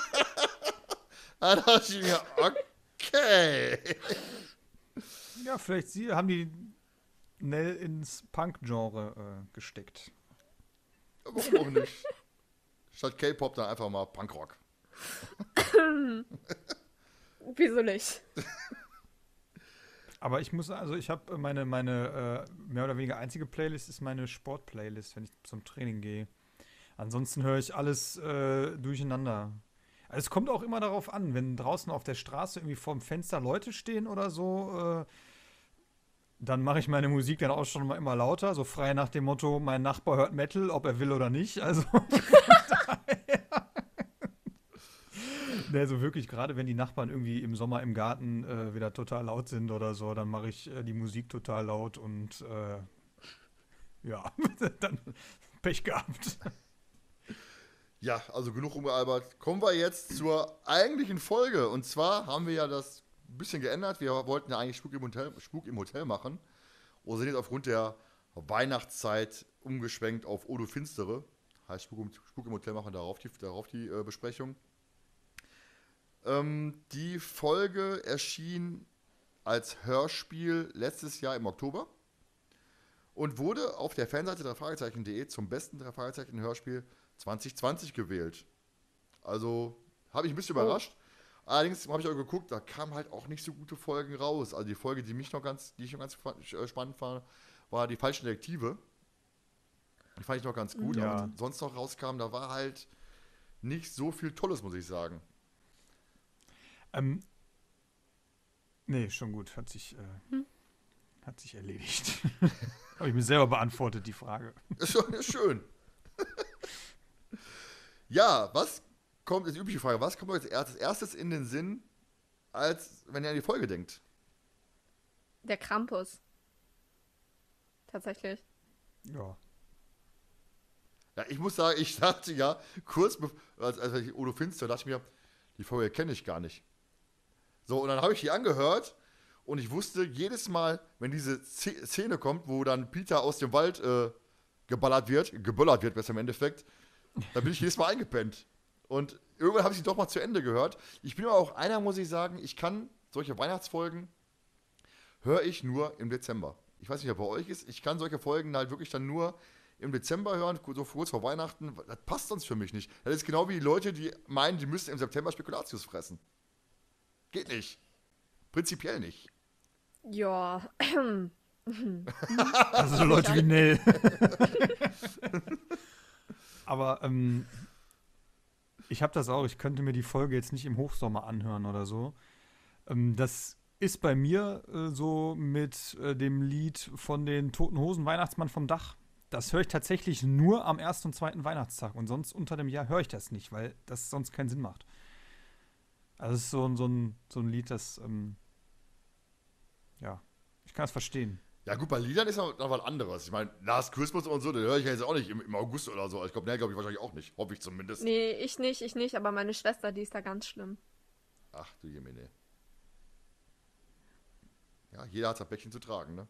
da dachte ich mir, okay. Ja, vielleicht sie, haben die Nell ins Punk-Genre äh, gesteckt. Warum auch nicht? Statt K-Pop dann einfach mal Punkrock. Wieso nicht? Aber ich muss, also ich habe meine, meine äh, mehr oder weniger einzige Playlist ist meine Sport-Playlist, wenn ich zum Training gehe. Ansonsten höre ich alles äh, durcheinander. Also es kommt auch immer darauf an, wenn draußen auf der Straße irgendwie vorm Fenster Leute stehen oder so, äh, dann mache ich meine Musik dann auch schon mal immer lauter, so frei nach dem Motto, mein Nachbar hört Metal, ob er will oder nicht. Also also wirklich, gerade wenn die Nachbarn irgendwie im Sommer im Garten äh, wieder total laut sind oder so, dann mache ich äh, die Musik total laut und äh, ja, dann Pech gehabt. Ja, also genug rumgealbert. Kommen wir jetzt zur eigentlichen Folge. Und zwar haben wir ja das ein bisschen geändert. Wir wollten ja eigentlich Spuk im Hotel, Spuk im Hotel machen. Und sind jetzt aufgrund der Weihnachtszeit umgeschwenkt auf Odo Finstere. Heißt Spuk im, Spuk im Hotel machen, darauf die, darauf die äh, Besprechung. Ähm, die Folge erschien als Hörspiel letztes Jahr im Oktober. Und wurde auf der Fanseite drei Fragezeichen punkt de zum besten drei Fragezeichen Hörspiel zwanzig zwanzig gewählt. Also habe ich ein bisschen oh. überrascht. Allerdings habe ich auch geguckt, da kamen halt auch nicht so gute Folgen raus. Also die Folge, die mich noch ganz, die ich noch ganz spannend fand, war die falschen Detektive. Die fand ich noch ganz gut, ja. Aber sonst noch rauskam, da war halt nicht so viel Tolles, muss ich sagen. Ähm, nee, schon gut. Hat sich, äh, hm? hat sich erledigt. Habe ich mir selber beantwortet, die Frage. Ist schon schön. Ja, was kommt, ist die übliche Frage, was kommt euch als erstes in den Sinn, als wenn ihr an die Folge denkt? Der Krampus. Tatsächlich. Ja. Ja, ich muss sagen, ich dachte ja, kurz als, als ich Odo Finster, dachte ich mir, die Folge kenne ich gar nicht. So, und dann habe ich die angehört und ich wusste jedes Mal, wenn diese Szene kommt, wo dann Peter aus dem Wald äh, geballert wird, geböllert wird, besser im Endeffekt, da bin ich jedes Mal eingepennt. Und irgendwann habe ich sie doch mal zu Ende gehört. Ich bin aber auch einer, muss ich sagen, ich kann solche Weihnachtsfolgen, höre ich nur im Dezember. Ich weiß nicht, ob bei euch ist, ich kann solche Folgen halt wirklich dann nur im Dezember hören, so kurz vor Weihnachten. Das passt sonst für mich nicht. Das ist genau wie die Leute, die meinen, die müssten im September Spekulatius fressen. Geht nicht. Prinzipiell nicht. Ja. Also Leute wie Nell. Aber ähm, ich habe das auch. Ich könnte mir die Folge jetzt nicht im Hochsommer anhören oder so. Ähm, das ist bei mir äh, so mit äh, dem Lied von den Toten Hosen Weihnachtsmann vom Dach. Das höre ich tatsächlich nur am ersten und zweiten Weihnachtstag. Und sonst unter dem Jahr höre ich das nicht, weil das sonst keinen Sinn macht. Also es ist so, so, ein, so ein Lied, das, ähm, ja, ich kann es verstehen. Ja gut, bei Liedern ist noch was anderes. Ich meine, Last Christmas und so, den höre ich ja jetzt auch nicht im, im August oder so. Ich glaube, ne, glaube ich wahrscheinlich auch nicht. Hoffe ich zumindest. Nee, ich nicht, ich nicht, aber meine Schwester, die ist da ganz schlimm. Ach du Jemine. Ja, jeder hat sein Päckchen zu tragen, ne?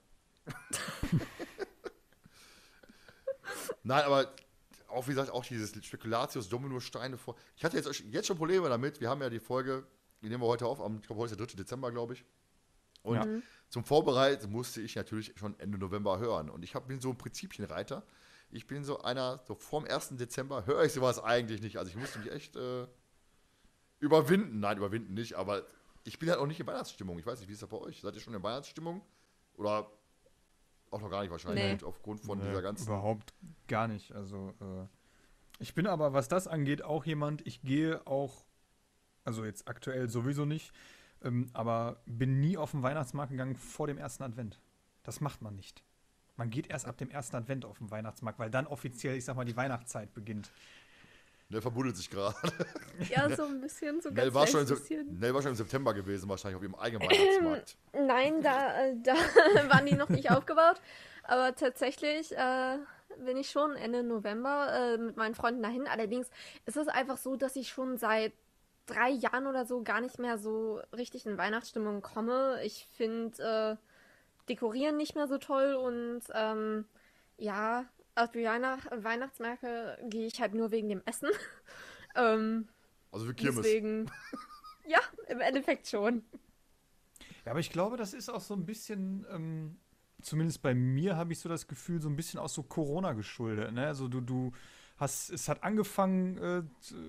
Nein, aber auch wie gesagt, auch dieses Spekulatius Dominosteine vor. Ich hatte jetzt, jetzt schon Probleme damit. Wir haben ja die Folge, die nehmen wir heute auf, am, ich glaube, heute ist der dritte Dezember, glaube ich. Und Ja. Mhm. zum Vorbereiten musste ich natürlich schon Ende November hören. Und ich hab, bin so ein Prinzipienreiter. Ich bin so einer, so vorm ersten Dezember höre ich sowas eigentlich nicht. Also ich musste mich echt äh, überwinden. Nein, überwinden nicht, aber ich bin halt auch nicht in Weihnachtsstimmung. Ich weiß nicht, wie ist das bei euch? Seid ihr schon in Weihnachtsstimmung? Oder auch noch gar nicht wahrscheinlich, Nee. aufgrund von Nee, dieser ganzen... Überhaupt gar nicht. Also, äh, ich bin aber, was das angeht, auch jemand, ich gehe auch, also jetzt aktuell sowieso nicht, ähm, aber bin nie auf den Weihnachtsmarkt gegangen vor dem ersten Advent. Das macht man nicht. Man geht erst ab dem ersten Advent auf den Weihnachtsmarkt, weil dann offiziell, ich sag mal, die Weihnachtszeit beginnt. Der verbuddelt sich gerade. Ja, so ein bisschen, so Nell ganz war, schon leicht im Se- bisschen. Nell war schon im September gewesen, wahrscheinlich auf ihrem eigenen Weihnachtsmarkt. Nein, da, äh, da waren die noch nicht aufgebaut. Aber tatsächlich äh, bin ich schon Ende November äh, mit meinen Freunden dahin. Allerdings ist es einfach so, dass ich schon seit drei Jahren oder so gar nicht mehr so richtig in Weihnachtsstimmung komme. Ich finde äh, Dekorieren nicht mehr so toll und ähm, ja, auf die Weihnacht Weihnachtsmärkte gehe ich halt nur wegen dem Essen. ähm, Also wie Kirmes. deswegen, ja, im Endeffekt schon. Ja, aber ich glaube, das ist auch so ein bisschen, ähm, zumindest bei mir habe ich so das Gefühl, so ein bisschen auch so Corona geschuldet. Ne? Also du, du hast, es hat angefangen, äh,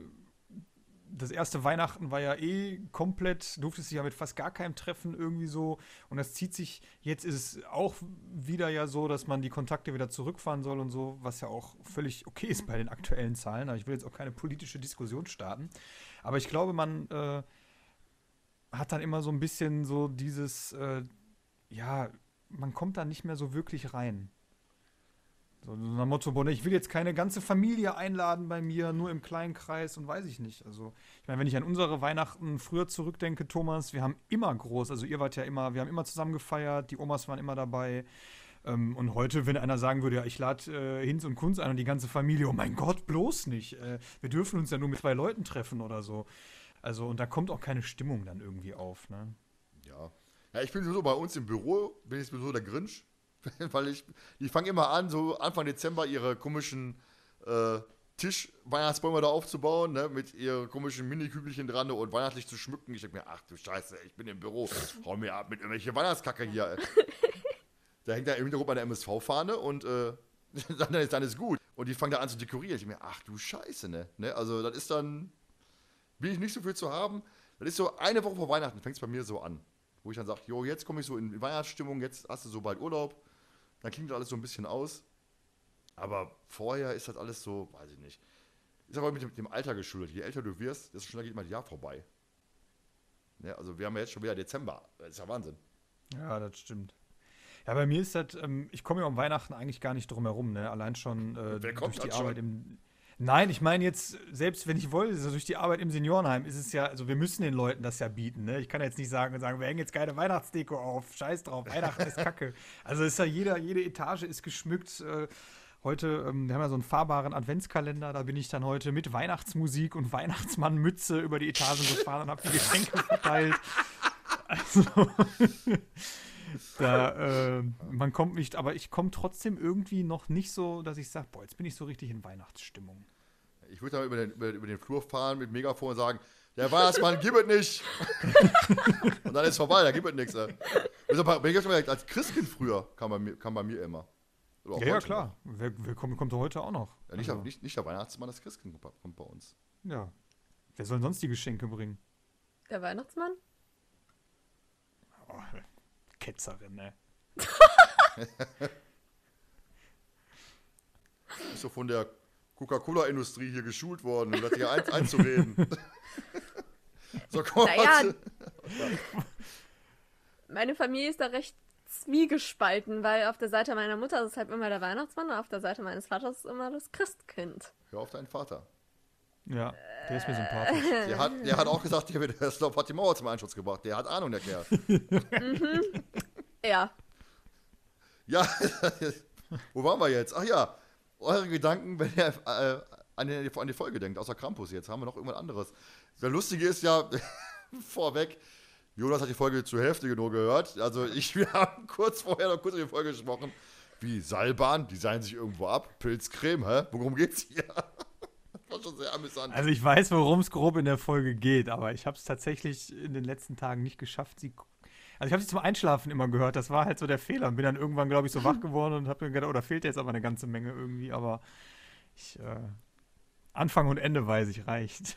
das erste Weihnachten war ja eh komplett, durftest dich ja mit fast gar keinem treffen irgendwie so. Und das zieht sich, jetzt ist es auch wieder ja so, dass man die Kontakte wieder zurückfahren soll und so, was ja auch völlig okay ist bei den aktuellen Zahlen. Aber ich will jetzt auch keine politische Diskussion starten. Aber ich glaube, man äh, hat dann immer so ein bisschen so dieses, äh, ja, man kommt da nicht mehr so wirklich rein. So nach dem Motto, boah, ne, ich will jetzt keine ganze Familie einladen bei mir, nur im kleinen Kreis und weiß ich nicht. Also, ich meine, wenn ich an unsere Weihnachten früher zurückdenke, Thomas, wir haben immer groß, also ihr wart ja immer, wir haben immer zusammen gefeiert, die Omas waren immer dabei. Ähm, und heute, wenn einer sagen würde, ja, ich lade äh, Hinz und Kunz ein und die ganze Familie, oh mein Gott, bloß nicht. Äh, wir dürfen uns ja nur mit zwei Leuten treffen oder so. Also, und da kommt auch keine Stimmung dann irgendwie auf, ne? Ja. Ja, ich bin so bei uns im Büro, bin ich sowieso der Grinch. Weil ich, die fangen immer an, so Anfang Dezember ihre komischen äh, Tisch-Weihnachtsbäume da aufzubauen, ne, mit ihren komischen Mini-Kügelchen dran und weihnachtlich zu schmücken. Ich denke mir, ach du Scheiße, ich bin im Büro, hau mir ab mit irgendwelche Weihnachtskacke hier. Da hängt da im Hintergrund eine M S V-Fahne und äh, dann, ist, dann ist gut. Und die fangen da an zu dekorieren. Ich denke mir, ach du Scheiße, ne? ne? Also das ist dann, will ich nicht so viel zu haben. Das ist so eine Woche vor Weihnachten, fängt es bei mir so an. Wo ich dann sage, jo, jetzt komme ich so in Weihnachtsstimmung, jetzt hast du so bald Urlaub. Dann klingt das alles so ein bisschen aus. Aber vorher ist das alles so, weiß ich nicht. Ist aber mit dem, dem Alter geschuldet. Je älter du wirst, desto schneller geht mal das Jahr vorbei. Ne, also wir haben ja jetzt schon wieder Dezember. Das ist ja Wahnsinn. Ja, das stimmt. Ja, bei mir ist das, ähm, ich komme ja um Weihnachten eigentlich gar nicht drum herum, ne? Allein schon äh, Wer kommt durch die dann schon? Arbeit im. Nein, ich meine jetzt, selbst wenn ich wollte, also durch die Arbeit im Seniorenheim ist es ja, also wir müssen den Leuten das ja bieten, ne? Ich kann jetzt nicht sagen, sagen, wir hängen jetzt keine Weihnachtsdeko auf, scheiß drauf, Weihnachten ist Kacke. Also ist ja jeder, jede Etage ist geschmückt. Äh, heute, ähm, wir haben ja so einen fahrbaren Adventskalender, da bin ich dann heute mit Weihnachtsmusik und Weihnachtsmannmütze über die Etagen gefahren und habe die Geschenke verteilt. Also, da, äh, man kommt nicht, aber ich komme trotzdem irgendwie noch nicht so, dass ich sage, boah, jetzt bin ich so richtig in Weihnachtsstimmung. Ich würde da über den, über, über den Flur fahren mit Megafon und sagen, der Weihnachtsmann, gib es nicht. Und dann ist es vorbei, da gibt es nichts. Ey. Also, bei- ich hab schon gesagt, als Christkind früher kam bei mir, kam bei mir immer. Oder auch Ja, ja, heute klar. Wer, wer kommt, kommt doch heute auch noch. noch. Ja, nicht, Also, der, nicht, nicht der Weihnachtsmann, das Christkind kommt, kommt bei uns. ja. Wer soll sonst die Geschenke bringen? Der Weihnachtsmann? Oh, Ketzerin, ne? Ist so von der Coca-Cola-Industrie hier geschult worden, um das hier ein, einzureden. So, komm Naja, mal. meine Familie ist da recht zwiegespalten, weil auf der Seite meiner Mutter ist es halt immer der Weihnachtsmann und auf der Seite meines Vaters ist immer das Christkind. Hör auf deinen Vater. Ja, der ist mir sympathisch. Der hat, der hat auch gesagt, der, der Slob hat die Mauer zum Einsturz gebracht. Der hat Ahnung, der Kerl. Mhm. Ja. Ja, wo waren wir jetzt? Ach ja, eure Gedanken, wenn ihr äh, an, die, an die Folge denkt, außer Krampus jetzt, haben wir noch irgendwas anderes. Das Lustige ist ja, vorweg, Jonas hat die Folge zur Hälfte nur gehört. Also ich, wir haben kurz vorher noch kurz über die Folge gesprochen. Wie, Seilbahn, die seilen sich irgendwo ab, Pilzcreme, hä? Worum geht's hier? Das war schon sehr amüsant. Also ich weiß, worum es grob in der Folge geht, aber ich habe es tatsächlich in den letzten Tagen nicht geschafft, sie. Also ich habe sie zum Einschlafen immer gehört, das war halt so der Fehler. Und bin dann irgendwann, glaube ich, so wach geworden und habe mir gedacht, oh, da fehlt jetzt aber eine ganze Menge irgendwie, aber ich, äh, Anfang und Ende weiß ich, reicht.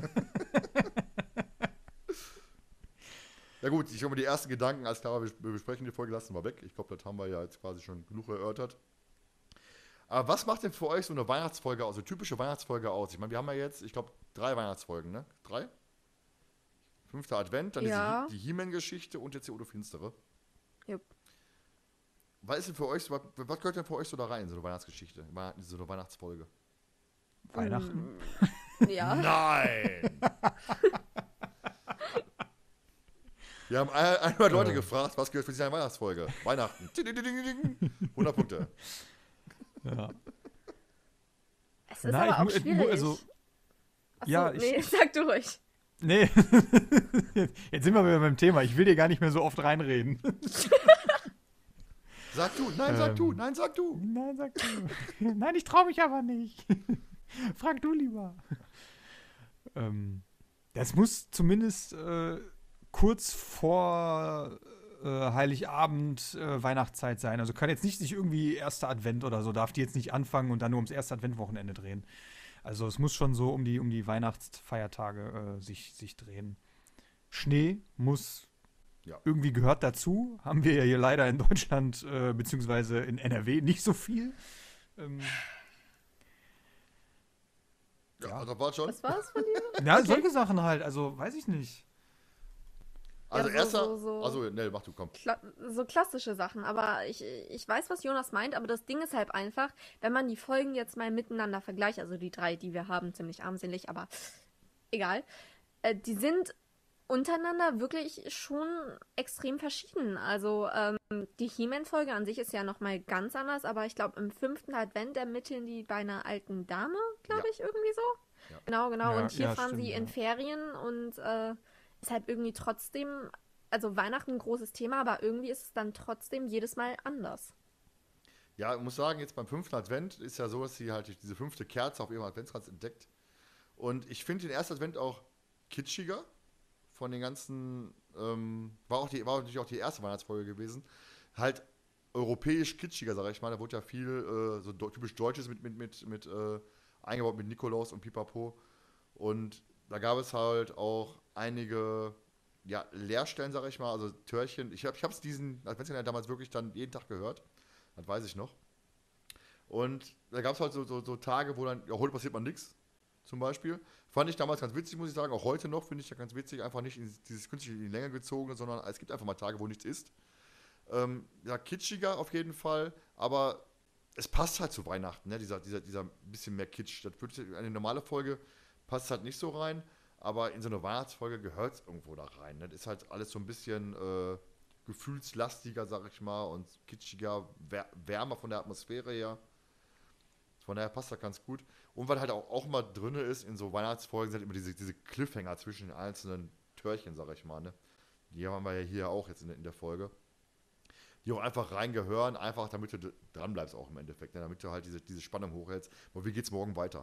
Ja gut, ich habe die ersten Gedanken, als klar, wir besprechen die Folge, lassen wir weg. Ich glaube, das haben wir ja jetzt quasi schon genug erörtert. Aber was macht denn für euch so eine Weihnachtsfolge aus, so eine typische Weihnachtsfolge aus? Ich meine, wir haben ja jetzt, ich glaube, drei Weihnachtsfolgen, ne? Drei? Fünfter Advent, dann Ja. diese, die He-Man-Geschichte und jetzt die Odo Finstere. Jupp. Was ist denn für euch, so- was, was gehört denn für euch so da rein, so eine Weihnachtsgeschichte, so eine Weihnachtsfolge? Weihnachten. Ja. Nein! Wir haben hundert Leute Äh. gefragt, was gehört für diese Weihnachtsfolge? Weihnachten. Ding, ding, ding, ding, ding. hundert Punkte. Ja. Es ist Nein, aber ich auch mu- schwierig. also- Achso, ja, ich- nee, ich- sag du ruhig. Nee, jetzt sind wir wieder beim Thema. Ich will dir gar nicht mehr so oft reinreden. Sag du, nein, sag Ähm. du, nein, sag du. Nein, sag du. Nein, ich traue mich aber nicht. Frag du lieber. Ähm, das muss zumindest äh, kurz vor äh, Heiligabend, äh, Weihnachtszeit sein. Also kann jetzt nicht sich irgendwie erster Advent oder so, darf die jetzt nicht anfangen und dann nur ums erste Adventwochenende drehen. Also es muss schon so um die, um die Weihnachtsfeiertage äh, sich, sich drehen. Schnee muss Ja. irgendwie gehört dazu. Haben wir ja hier leider in Deutschland äh, beziehungsweise in N R W nicht so viel. Ähm, Ja, Ja. das war schon. Was war es von dir? ja, Okay. solche Sachen halt. Also weiß ich nicht. Also Ja, so- erster, so- so- also ne, mach du, komm. Kla so klassische Sachen, aber ich, ich weiß, was Jonas meint, aber das Ding ist halt einfach, wenn man die Folgen jetzt mal miteinander vergleicht, also die drei, die wir haben, ziemlich armselig, aber egal, äh, die sind untereinander wirklich schon extrem verschieden. Also ähm, die He-Man-Folge an sich ist ja nochmal ganz anders, aber ich glaube, im fünften Advent ermitteln die bei einer alten Dame, glaube Ja. ich, irgendwie so. Ja. Genau, genau. Ja, und hier ja, fahren stimmt, sie in ja. Ferien und äh, ist halt irgendwie trotzdem, also Weihnachten ein großes Thema, aber irgendwie ist es dann trotzdem jedes Mal anders. Ja, ich muss sagen, jetzt beim fünften Advent ist ja so, dass sie halt diese fünfte Kerze auf ihrem Adventskranz entdeckt. Und ich finde den ersten Advent auch kitschiger von den ganzen, ähm, war, auch die, war natürlich auch die erste Weihnachtsfolge gewesen. Halt europäisch kitschiger, sag ich mal. Da wurde ja viel äh, so do- typisch Deutsches mit, mit, mit, mit äh, eingebaut mit Nikolaus und Pipapo. Und da gab es halt auch einige ja, Leerstellen, sag ich mal, also Türchen. Ich habe ich hab's diesen Adventskalender damals wirklich dann jeden Tag gehört. Das weiß ich noch. Und da gab es halt so, so, so Tage, wo dann, ja, heute passiert mal nichts, zum Beispiel. Fand ich damals ganz witzig, muss ich sagen. Auch heute noch finde ich ja ganz witzig, einfach nicht in dieses künstliche in die Länge gezogene, sondern es gibt einfach mal Tage, wo nichts ist. Ähm, ja, kitschiger auf jeden Fall, aber es passt halt zu Weihnachten, ne? Dieser, dieser, dieser bisschen mehr Kitsch. Das wird in eine normale Folge passt halt nicht so rein, aber in so eine Weihnachtsfolge gehört es irgendwo da rein. Ne? Das ist halt alles so ein bisschen äh, gefühlslastiger, sag ich mal, und kitschiger, wär, wärmer von der Atmosphäre her. Von daher passt das ganz gut. Und weil halt auch, auch mal drin ist, in so Weihnachtsfolgen sind immer diese, diese Cliffhanger zwischen den einzelnen Türchen, sag ich mal. Ne? Die haben wir ja hier auch jetzt in der, in der Folge. Die auch einfach reingehören, einfach damit du d- dran bleibst auch im Endeffekt. Ne? Damit du halt diese, diese Spannung hochhältst. Und wie geht's morgen weiter?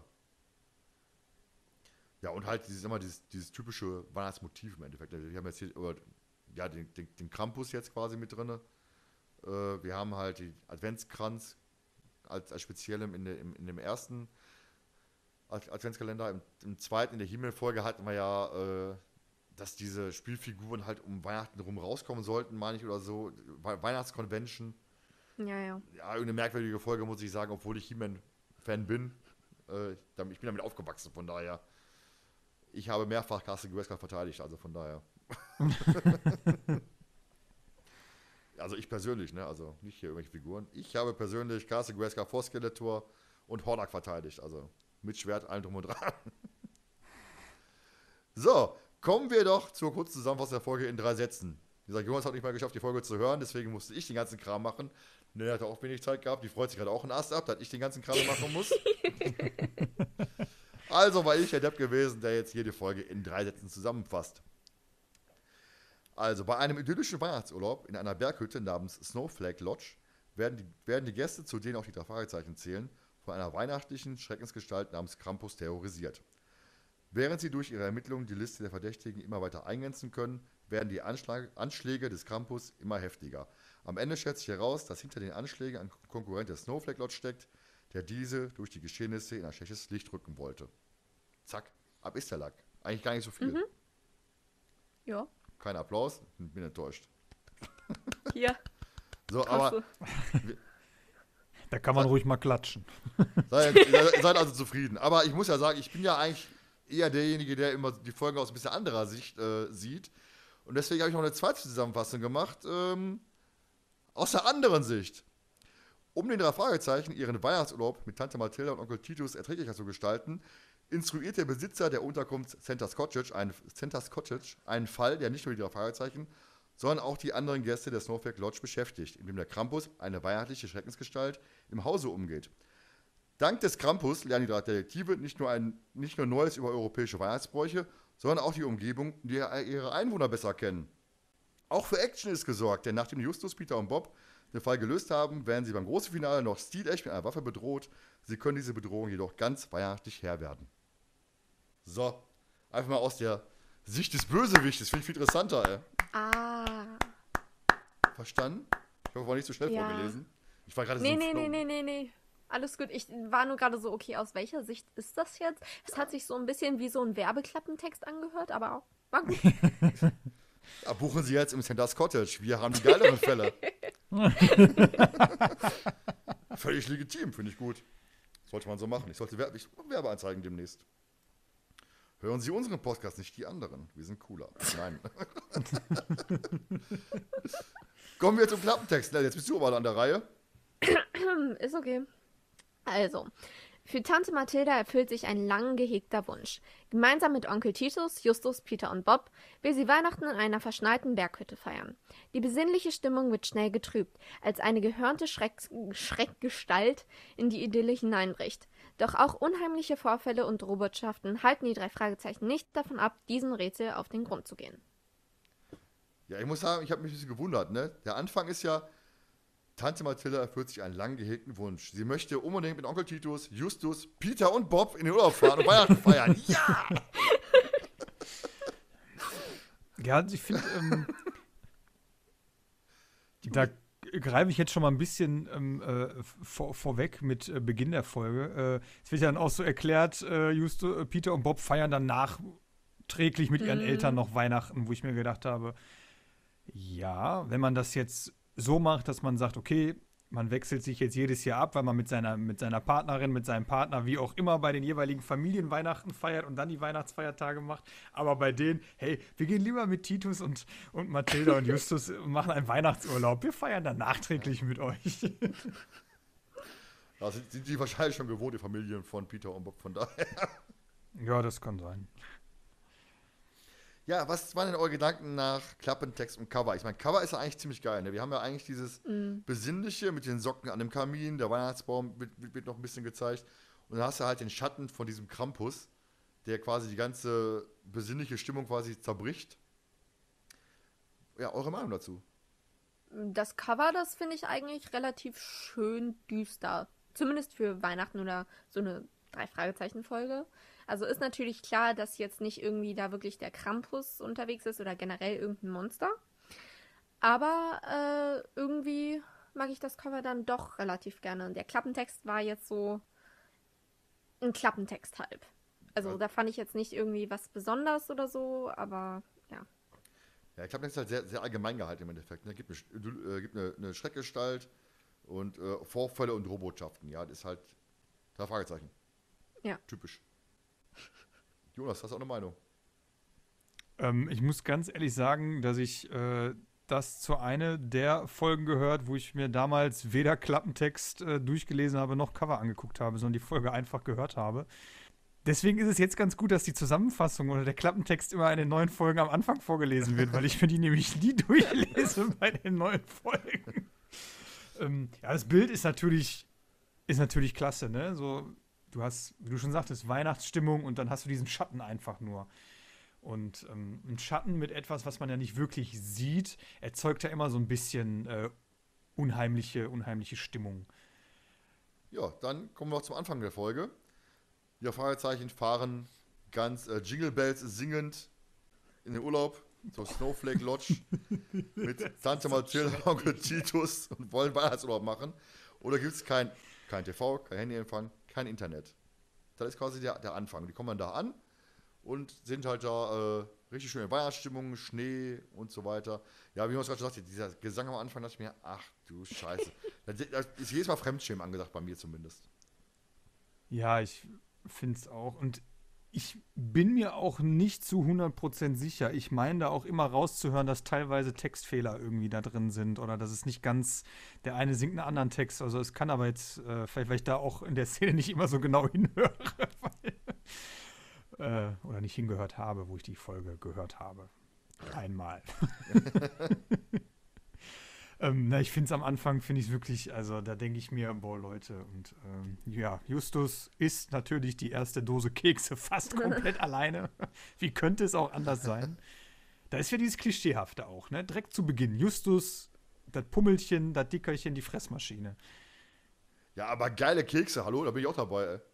Ja, und halt dieses, immer dieses, dieses typische Weihnachtsmotiv im Endeffekt. Wir haben jetzt hier über, ja, den, den, den Krampus jetzt quasi mit drin. Äh, wir haben halt den Adventskranz als, als speziellem in, der, im, in dem ersten Ad- Adventskalender. Im, im zweiten, in der Himmelfolge hatten wir ja, äh, dass diese Spielfiguren halt um Weihnachten rum rauskommen sollten, meine ich, oder so. We- Weihnachtsconvention. Ja, ja. Ja, irgendeine merkwürdige Folge, muss ich sagen, obwohl ich He-Man-Fan bin. Äh, ich bin damit aufgewachsen, von daher. Ich habe mehrfach Castle Grayskull verteidigt, also von daher. Also ich persönlich, ne, also nicht hier irgendwelche Figuren. Ich habe persönlich Castle Grayskull vor Skeletor und Hordak verteidigt, also mit Schwert, allem drum und dran. So, kommen wir doch zur kurzen Zusammenfassung der Folge in drei Sätzen. Wie gesagt, Jonas hat nicht mal geschafft, die Folge zu hören, deswegen musste ich den ganzen Kram machen. Ne, er hat auch wenig Zeit gehabt, die freut sich gerade auch einen Ast ab, dass ich den ganzen Kram machen muss. Also war ich der Depp gewesen, der jetzt hier die Folge in drei Sätzen zusammenfasst. Also, bei einem idyllischen Weihnachtsurlaub in einer Berghütte namens Snowflake Lodge werden die, werden die Gäste, zu denen auch die drei Fragezeichen zählen, von einer weihnachtlichen Schreckensgestalt namens Krampus terrorisiert. Während sie durch ihre Ermittlungen die Liste der Verdächtigen immer weiter eingrenzen können, werden die Anschlag, Anschläge des Krampus immer heftiger. Am Ende stellt sich heraus, dass hinter den Anschlägen ein Konkurrent der Snowflake Lodge steckt, der diese durch die Geschehnisse in ein schlechtes Licht rücken wollte. Zack, ab ist der Lack. Eigentlich gar nicht so viel. Mhm. Ja. Kein Applaus, bin enttäuscht. Hier. So, Klasse. aber Da kann man ruhig mal klatschen. seid, seid also zufrieden. Aber ich muss ja sagen, ich bin ja eigentlich eher derjenige, der immer die Folgen aus ein bisschen anderer Sicht äh, sieht. Und deswegen habe ich noch eine zweite Zusammenfassung gemacht, ähm, aus der anderen Sicht. Um den drei Fragezeichen ihren Weihnachtsurlaub mit Tante Mathilda und Onkel Titus erträglicher zu gestalten, instruiert der Besitzer der Unterkunft Santa's Cottage, ein, Santa's Cottage einen Fall, der nicht nur die drei Fragezeichen, sondern auch die anderen Gäste der Snowflake Lodge beschäftigt, indem der Krampus, eine weihnachtliche Schreckensgestalt, im Hause umgeht. Dank des Krampus lernen die drei Detektive nicht nur, ein, nicht nur Neues über europäische Weihnachtsbräuche, sondern auch die Umgebung, die ihre Einwohner besser kennen. Auch für Action ist gesorgt, denn nachdem Justus, Peter und Bob den Fall gelöst haben, werden sie beim großen Finale noch stilecht mit einer Waffe bedroht. Sie können diese Bedrohung jedoch ganz weihnachtlich Herr werden. So, einfach mal aus der Sicht des Bösewichtes, finde ich viel interessanter, ey. Ah. Verstanden? Ich hoffe, war nicht so schnell Ja. vorgelesen. Ich war gerade Nee, so nee, im nee, Flow. nee, nee, nee. Alles gut. Ich war nur gerade so, okay, aus welcher Sicht ist das jetzt? Es hat sich so ein bisschen wie so ein Werbeklappentext angehört, aber auch war gut. Ja, buchen Sie jetzt im Santa's Cottage. Wir haben die geileren Fälle. Völlig legitim, finde ich gut. Sollte man so machen. Ich sollte Werbe, ich, Werbeanzeigen demnächst. Hören Sie unseren Podcast, nicht die anderen. Wir sind cooler. Nein. Kommen wir zum Klappentext. Jetzt bist du aber an der Reihe. Ist okay. Also, für Tante Mathilda erfüllt sich ein lang gehegter Wunsch. Gemeinsam mit Onkel Titus, Justus, Peter und Bob will sie Weihnachten in einer verschneiten Berghütte feiern. Die besinnliche Stimmung wird schnell getrübt, als eine gehörnte Schreck Schreckgestalt in die Idylle hineinbricht. Doch auch unheimliche Vorfälle und Drohbotschaften halten die drei Fragezeichen nicht davon ab, diesem Rätsel auf den Grund zu gehen. Ja, ich muss sagen, ich habe mich ein bisschen gewundert. Ne? Der Anfang ist ja, Tante Mathilda erfüllt sich einen lang gehegten Wunsch. Sie möchte unbedingt mit Onkel Titus, Justus, Peter und Bob in den Urlaub fahren und Weihnachten feiern. Ja! Ja, also ich finde, ähm, da greife ich jetzt schon mal ein bisschen ähm, äh, vor, vorweg mit äh, Beginn der Folge. Äh, es wird ja dann auch so erklärt, äh, Justo, äh, Peter und Bob feiern dann nachträglich mit ihren Mhm. Eltern noch Weihnachten, wo ich mir gedacht habe, ja, wenn man das jetzt so macht, dass man sagt, okay, man wechselt sich jetzt jedes Jahr ab, weil man mit seiner, mit seiner Partnerin, mit seinem Partner, wie auch immer, bei den jeweiligen Familien Weihnachten feiert und dann die Weihnachtsfeiertage macht. Aber bei denen, hey, wir gehen lieber mit Titus und, und Mathilda und Justus und machen einen Weihnachtsurlaub. Wir feiern dann nachträglich mit euch. Da sind, sind die wahrscheinlich schon gewohnt, die Familien von Peter und Bob, von daher. Ja, das kann sein. Ja, was waren denn eure Gedanken nach Klappentext und Cover? Ich meine, Cover ist ja eigentlich ziemlich geil. Ne? Wir haben ja eigentlich dieses Mhm. Besinnliche mit den Socken an dem Kamin, der Weihnachtsbaum wird, wird, wird noch ein bisschen gezeigt. Und dann hast du halt den Schatten von diesem Krampus, der quasi die ganze besinnliche Stimmung quasi zerbricht. Ja, eure Meinung dazu? Das Cover, das finde ich eigentlich relativ schön düster. Zumindest für Weihnachten oder so eine Drei-Fragezeichen-Folge. Also ist natürlich klar, dass jetzt nicht irgendwie da wirklich der Krampus unterwegs ist oder generell irgendein Monster. Aber äh, irgendwie mag ich das Cover dann doch relativ gerne. Und der Klappentext war jetzt so ein Klappentext halb. Also Ja. da fand ich jetzt nicht irgendwie was Besonderes oder so, aber ja. Ja, ich glaube, das ist halt sehr, sehr allgemein gehalten im Endeffekt. Ne? Gibt, eine, äh, gibt eine, eine Schreckgestalt und äh, Vorfälle und Drohbotschaften. Ja, das ist halt drei Fragezeichen. Ja. Typisch. Jonas, hast du auch eine Meinung? Ähm, ich muss ganz ehrlich sagen, dass ich äh, das zu einer der Folgen gehört, wo ich mir damals weder Klappentext äh, durchgelesen habe, noch Cover angeguckt habe, sondern die Folge einfach gehört habe. Deswegen ist es jetzt ganz gut, dass die Zusammenfassung oder der Klappentext immer in den neuen Folgen am Anfang vorgelesen wird, weil ich mir die nämlich nie durchlese bei den neuen Folgen. ähm, ja, das Bild ist natürlich, ist natürlich klasse, ne? So, du hast, wie du schon sagtest, Weihnachtsstimmung und dann hast du diesen Schatten einfach nur. Und ähm, ein Schatten mit etwas, was man ja nicht wirklich sieht, erzeugt ja immer so ein bisschen äh, unheimliche, unheimliche Stimmung. Ja, dann kommen wir noch zum Anfang der Folge. Wir Fragezeichen fahren ganz äh, Jingle Bells singend in den Urlaub zur Snowflake Lodge mit Tante Mathilde, Onkel Titus und wollen Weihnachtsurlaub machen. Oder gibt es kein, kein T V, kein Handyempfang, kein Internet. Das ist quasi der, der Anfang. Die kommen dann da an und sind halt da äh, richtig schön in Weihnachtsstimmung, Schnee und so weiter. Ja, wie man es gerade schon sagte, dieser Gesang am Anfang, dachte ich mir, ach du Scheiße. Das, das ist jedes Mal Fremdschämen angesagt, bei mir zumindest. Ja, ich finde es auch. Und ich bin mir auch nicht zu hundert Prozent sicher. Ich meine da auch immer rauszuhören, dass teilweise Textfehler irgendwie da drin sind oder dass es nicht ganz, der eine singt einen anderen Text. Also es kann aber jetzt, äh, vielleicht weil ich da auch in der Szene nicht immer so genau hinhöre, weil, äh, oder nicht hingehört habe, wo ich die Folge gehört habe. Einmal. ähm, na, ich finde es am Anfang, finde ich es wirklich, also da denke ich mir, boah Leute, und ähm, ja, Justus isst natürlich die erste Dose Kekse fast komplett alleine. Wie könnte es auch anders sein? Da ist ja dieses Klischeehafte auch, ne? Direkt zu Beginn. Justus, das Pummelchen, das Dickerchen, die Fressmaschine. Ja, aber geile Kekse, hallo, da bin ich auch dabei, ey.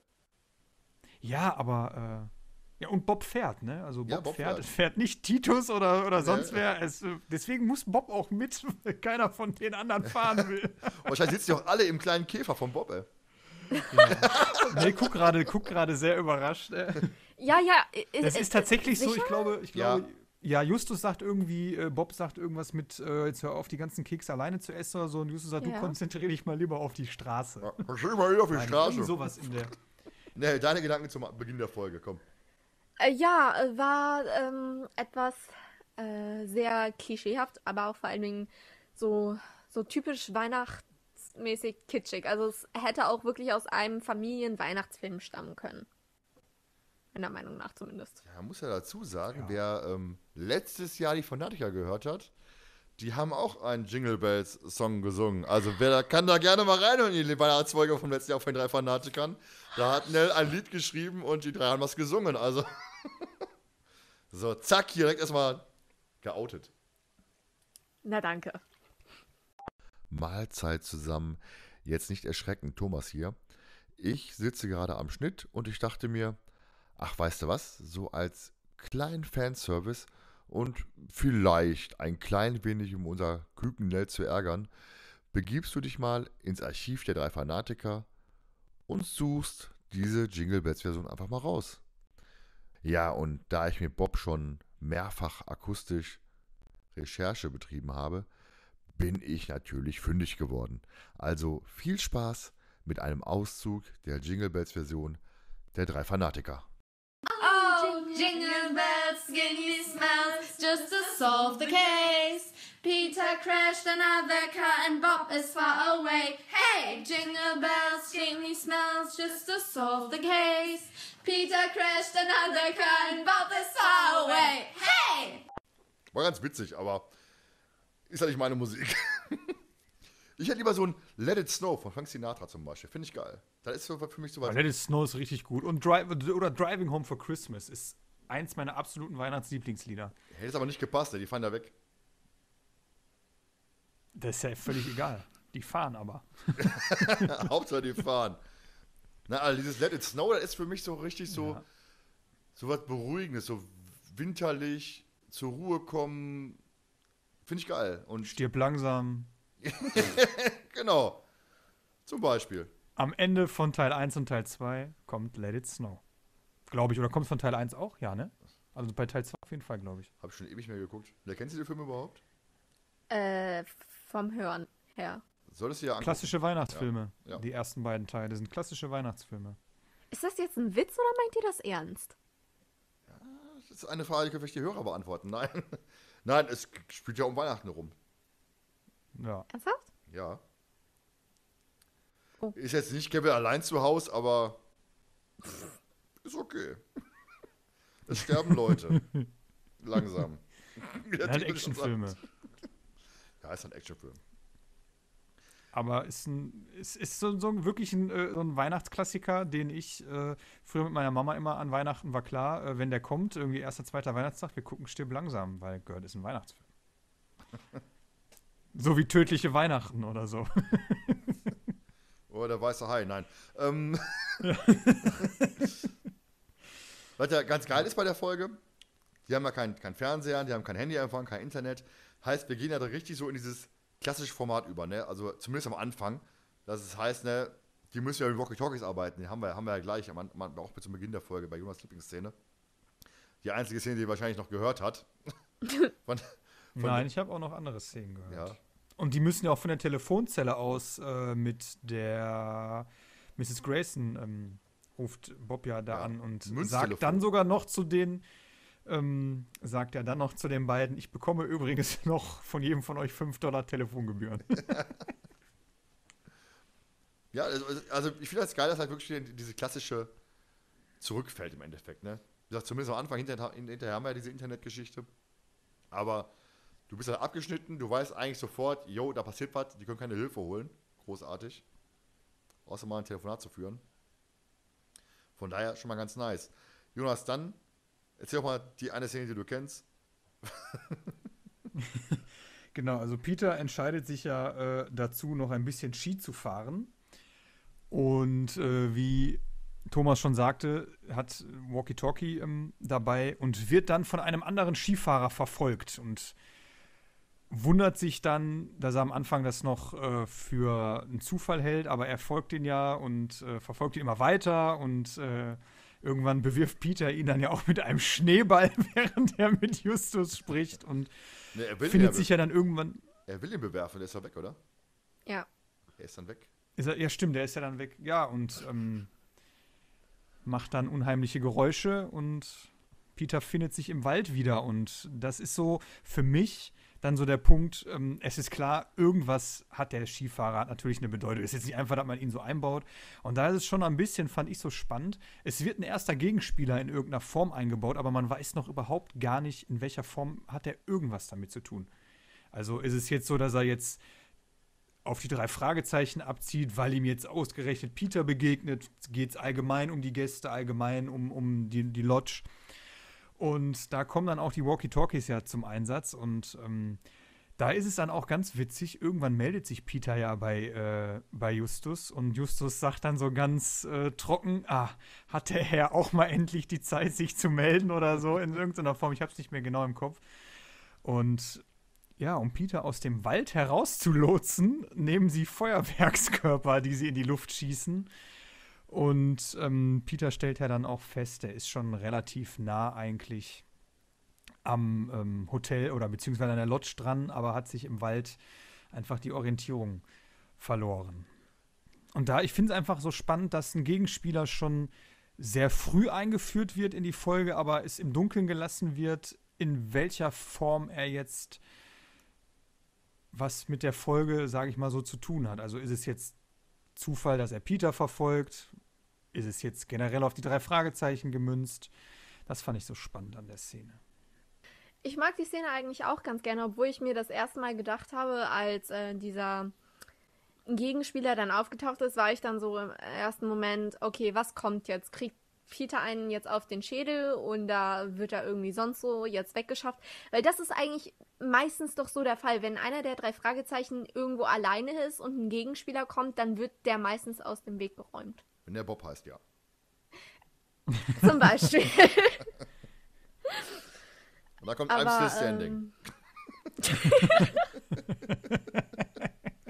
Ja, aber äh, ja, und Bob fährt, ne? Also Bob, Ja, Bob fährt, fährt. es fährt nicht Titus oder, oder Nee. sonst wer. Es, äh, deswegen muss Bob auch mit, weil keiner von den anderen fahren will. Wahrscheinlich sitzen die auch alle im kleinen Käfer von Bob, ey. Ja. Nee, guck gerade guck gerade sehr überrascht. Äh. Ja, ja. Das ist tatsächlich so, ich glaube, ich Ja. glaube, ja, Justus sagt irgendwie, äh, Bob sagt irgendwas mit, äh, jetzt hör auf, die ganzen Kekse alleine zu essen oder so. Und Justus sagt, Ja. du konzentrier dich mal lieber auf die Straße. Ja, schön mal wieder auf die Nein, Straße. irgendwie sowas in der. Nee, deine Gedanken zum Beginn der Folge, komm. Äh, ja, äh, war ähm, etwas äh, sehr klischeehaft, aber auch vor allen Dingen so, so typisch weihnachtsmäßig kitschig. Also es hätte auch wirklich aus einem Familien-Weihnachtsfilm stammen können. Meiner Meinung nach zumindest. Ja, man muss ja dazu sagen, Ja. wer ähm, letztes Jahr die Fanatiker gehört hat, die haben auch einen Jingle Bells Song gesungen. Also wer da kann da gerne mal reinhören in die Weihnachtsfolge vom letzten Jahr von den drei Fanatikern. Da hat Nell ein Lied geschrieben und die drei haben was gesungen. Also so, zack, hier direkt erstmal geoutet. Na danke. Mahlzeit zusammen. Jetzt nicht erschrecken, Thomas hier. Ich sitze gerade am Schnitt und ich dachte mir, ach, weißt du was, so als kleinen Fanservice und vielleicht ein klein wenig, um unser Küken Nell zu ärgern, begibst du dich mal ins Archiv der drei Fanatiker und suchst diese Jingle Bells Version einfach mal raus. Ja, und da ich mit Bob schon mehrfach akustisch Recherche betrieben habe, bin ich natürlich fündig geworden. Also viel Spaß mit einem Auszug der Jingle Bells Version der drei Fanatiker. Oh, jingle bells, skinny smells, just to solve the case. Peter crashed another car and Bob is far away. Hey, jingle bells, skinny smells, just to solve the case. Peter crashed another car and Bob is far away. Hey! War ganz witzig, aber ist ja nicht meine Musik. Ich hätte lieber so ein Let It Snow von Frank Sinatra zum Beispiel. Finde ich geil. Das ist so für mich so Aber was. Let It Snow ist richtig gut. Und Drive, oder Driving Home for Christmas ist eins meiner absoluten Weihnachtslieblingslieder. Hätte es aber nicht gepasst, ey, die fahren da weg. Das ist ja völlig egal. Die fahren aber. Hauptsache die fahren. Na, also dieses Let It Snow, das ist für mich so richtig so, Ja. so was Beruhigendes, so winterlich, zur Ruhe kommen. Finde ich geil. Und Stirb langsam. genau. Zum Beispiel. Am Ende von Teil eins und Teil zwei kommt Let It Snow. Glaube ich. Oder kommt es von Teil eins auch? Ja, ne? Also bei Teil zwei auf jeden Fall, glaube ich. Habe ich schon ewig mehr geguckt. Wer kennt Sie den Film überhaupt? Äh, vom Hören her. Solltest du ja angucken. Klassische Weihnachtsfilme. Ja, ja. Die ersten beiden Teile sind klassische Weihnachtsfilme. Ist das jetzt ein Witz oder meint ihr das ernst? Das ist eine Frage, die können vielleicht die Hörer beantworten. Nein. Nein, es spielt ja um Weihnachten rum. Ja. Ernsthaft? Ja. Oh. Ist jetzt nicht Kevin allein zu Hause, aber pff, ist okay. Es sterben Leute. Langsam. Wie der Er hat Titel schon Actionfilme. sagt. Ja, ist ein Actionfilm. Aber ist ein, ist, ist so, so wirklich ein, äh, so ein Weihnachtsklassiker, den ich äh, früher mit meiner Mama immer an Weihnachten war klar, äh, wenn der kommt, irgendwie erster, zweiter Weihnachtstag, wir gucken Stirb langsam, weil gehört ist ein Weihnachtsfilm. So wie Tödliche Weihnachten oder so. Oder der weiße Hai, nein. Ähm, Was ja ganz geil ist bei der Folge, die haben ja kein, kein Fernseher, die haben kein Handyempfang, kein Internet. Heißt, wir gehen ja da richtig so in dieses klassische Format über, ne? Also zumindest am Anfang. Das ist, heißt, ne, die müssen ja mit Walkie-Talkies arbeiten. Die haben wir, haben wir ja gleich, am, am, auch bis zum Beginn der Folge bei Jonas Lieblingsszene. Die einzige Szene, die ihr wahrscheinlich noch gehört hat. von, von Nein, ich habe auch noch andere Szenen gehört. Ja. Und die müssen ja auch von der Telefonzelle aus äh, mit der Misses Grayson ähm, ruft Bob ja da Ja, an und Münztelefon. sagt dann sogar noch zu den ähm, sagt er dann noch zu den beiden, ich bekomme übrigens noch von jedem von euch fünf Dollar Telefongebühren. Ja, also, also ich finde das geil, dass halt wirklich diese klassische zurückfällt im Endeffekt, ne? Wie gesagt, zumindest am Anfang, hinterher, hinterher haben wir ja diese Internetgeschichte. Aber du bist halt abgeschnitten, du weißt eigentlich sofort, yo, da passiert was, die können keine Hilfe holen. Großartig. Außer mal ein Telefonat zu führen. Von daher schon mal ganz nice. Jonas, dann erzähl doch mal die eine Szene, die du kennst. Genau, also Peter entscheidet sich ja äh, dazu, noch ein bisschen Ski zu fahren. Und äh, wie Thomas schon sagte, hat Walkie-Talkie ähm, dabei und wird dann von einem anderen Skifahrer verfolgt und wundert sich dann, dass er am Anfang das noch äh, für einen Zufall hält, aber er folgt ihn ja und äh, verfolgt ihn immer weiter und äh, irgendwann bewirft Peter ihn dann ja auch mit einem Schneeball, während er mit Justus spricht und Ne, er will ihn findet ja sich ja dann irgendwann. Er will ihn bewerfen, der ist ja weg, oder? Ja. Er ist dann weg. Ist er, ja, stimmt, der ist ja dann weg. Ja, und ähm, macht dann unheimliche Geräusche und Peter findet sich im Wald wieder. Und das ist so für mich dann so der Punkt, ähm, es ist klar, irgendwas hat der Skifahrer, hat natürlich eine Bedeutung. Es ist jetzt nicht einfach, dass man ihn so einbaut. Und da ist es schon ein bisschen, fand ich so spannend. Es wird ein erster Gegenspieler in irgendeiner Form eingebaut, aber man weiß noch überhaupt gar nicht, in welcher Form hat er irgendwas damit zu tun. Also ist es jetzt so, dass er jetzt auf die drei Fragezeichen abzieht, weil ihm jetzt ausgerechnet Peter begegnet, geht es allgemein um die Gäste, allgemein um, um die, die Lodge. Und da kommen dann auch die Walkie-Talkies ja zum Einsatz. Und ähm, da ist es dann auch ganz witzig, irgendwann meldet sich Peter ja bei, äh, bei Justus. Und Justus sagt dann so ganz äh, trocken, ah, hat der Herr auch mal endlich die Zeit, sich zu melden oder so in irgendeiner Form. Ich habe es nicht mehr genau im Kopf. Und ja, um Peter aus dem Wald herauszulotsen, nehmen sie Feuerwerkskörper, die sie in die Luft schießen. Und ähm, Peter stellt ja dann auch fest, der ist schon relativ nah eigentlich am ähm, Hotel oder beziehungsweise an der Lodge dran, aber hat sich im Wald einfach die Orientierung verloren. Und da, ich finde es einfach so spannend, dass ein Gegenspieler schon sehr früh eingeführt wird in die Folge, aber es im Dunkeln gelassen wird, in welcher Form er jetzt was mit der Folge, sage ich mal so, zu tun hat. Also ist es jetzt Zufall, dass er Peter verfolgt? Ist es jetzt generell auf die drei Fragezeichen gemünzt? Das fand ich so spannend an der Szene. Ich mag die Szene eigentlich auch ganz gerne, obwohl ich mir das erste Mal gedacht habe, als äh, dieser Gegenspieler dann aufgetaucht ist, war ich dann so im ersten Moment, okay, was kommt jetzt? Kriegt Peter einen jetzt auf den Schädel und da wird er irgendwie sonst so jetzt weggeschafft? Weil das ist eigentlich meistens doch so der Fall. Wenn einer der drei Fragezeichen irgendwo alleine ist und ein Gegenspieler kommt, dann wird der meistens aus dem Weg geräumt. Wenn der Bob heißt, ja. Zum Beispiel. Und da kommt Aber, I'm Still Standing. Ähm,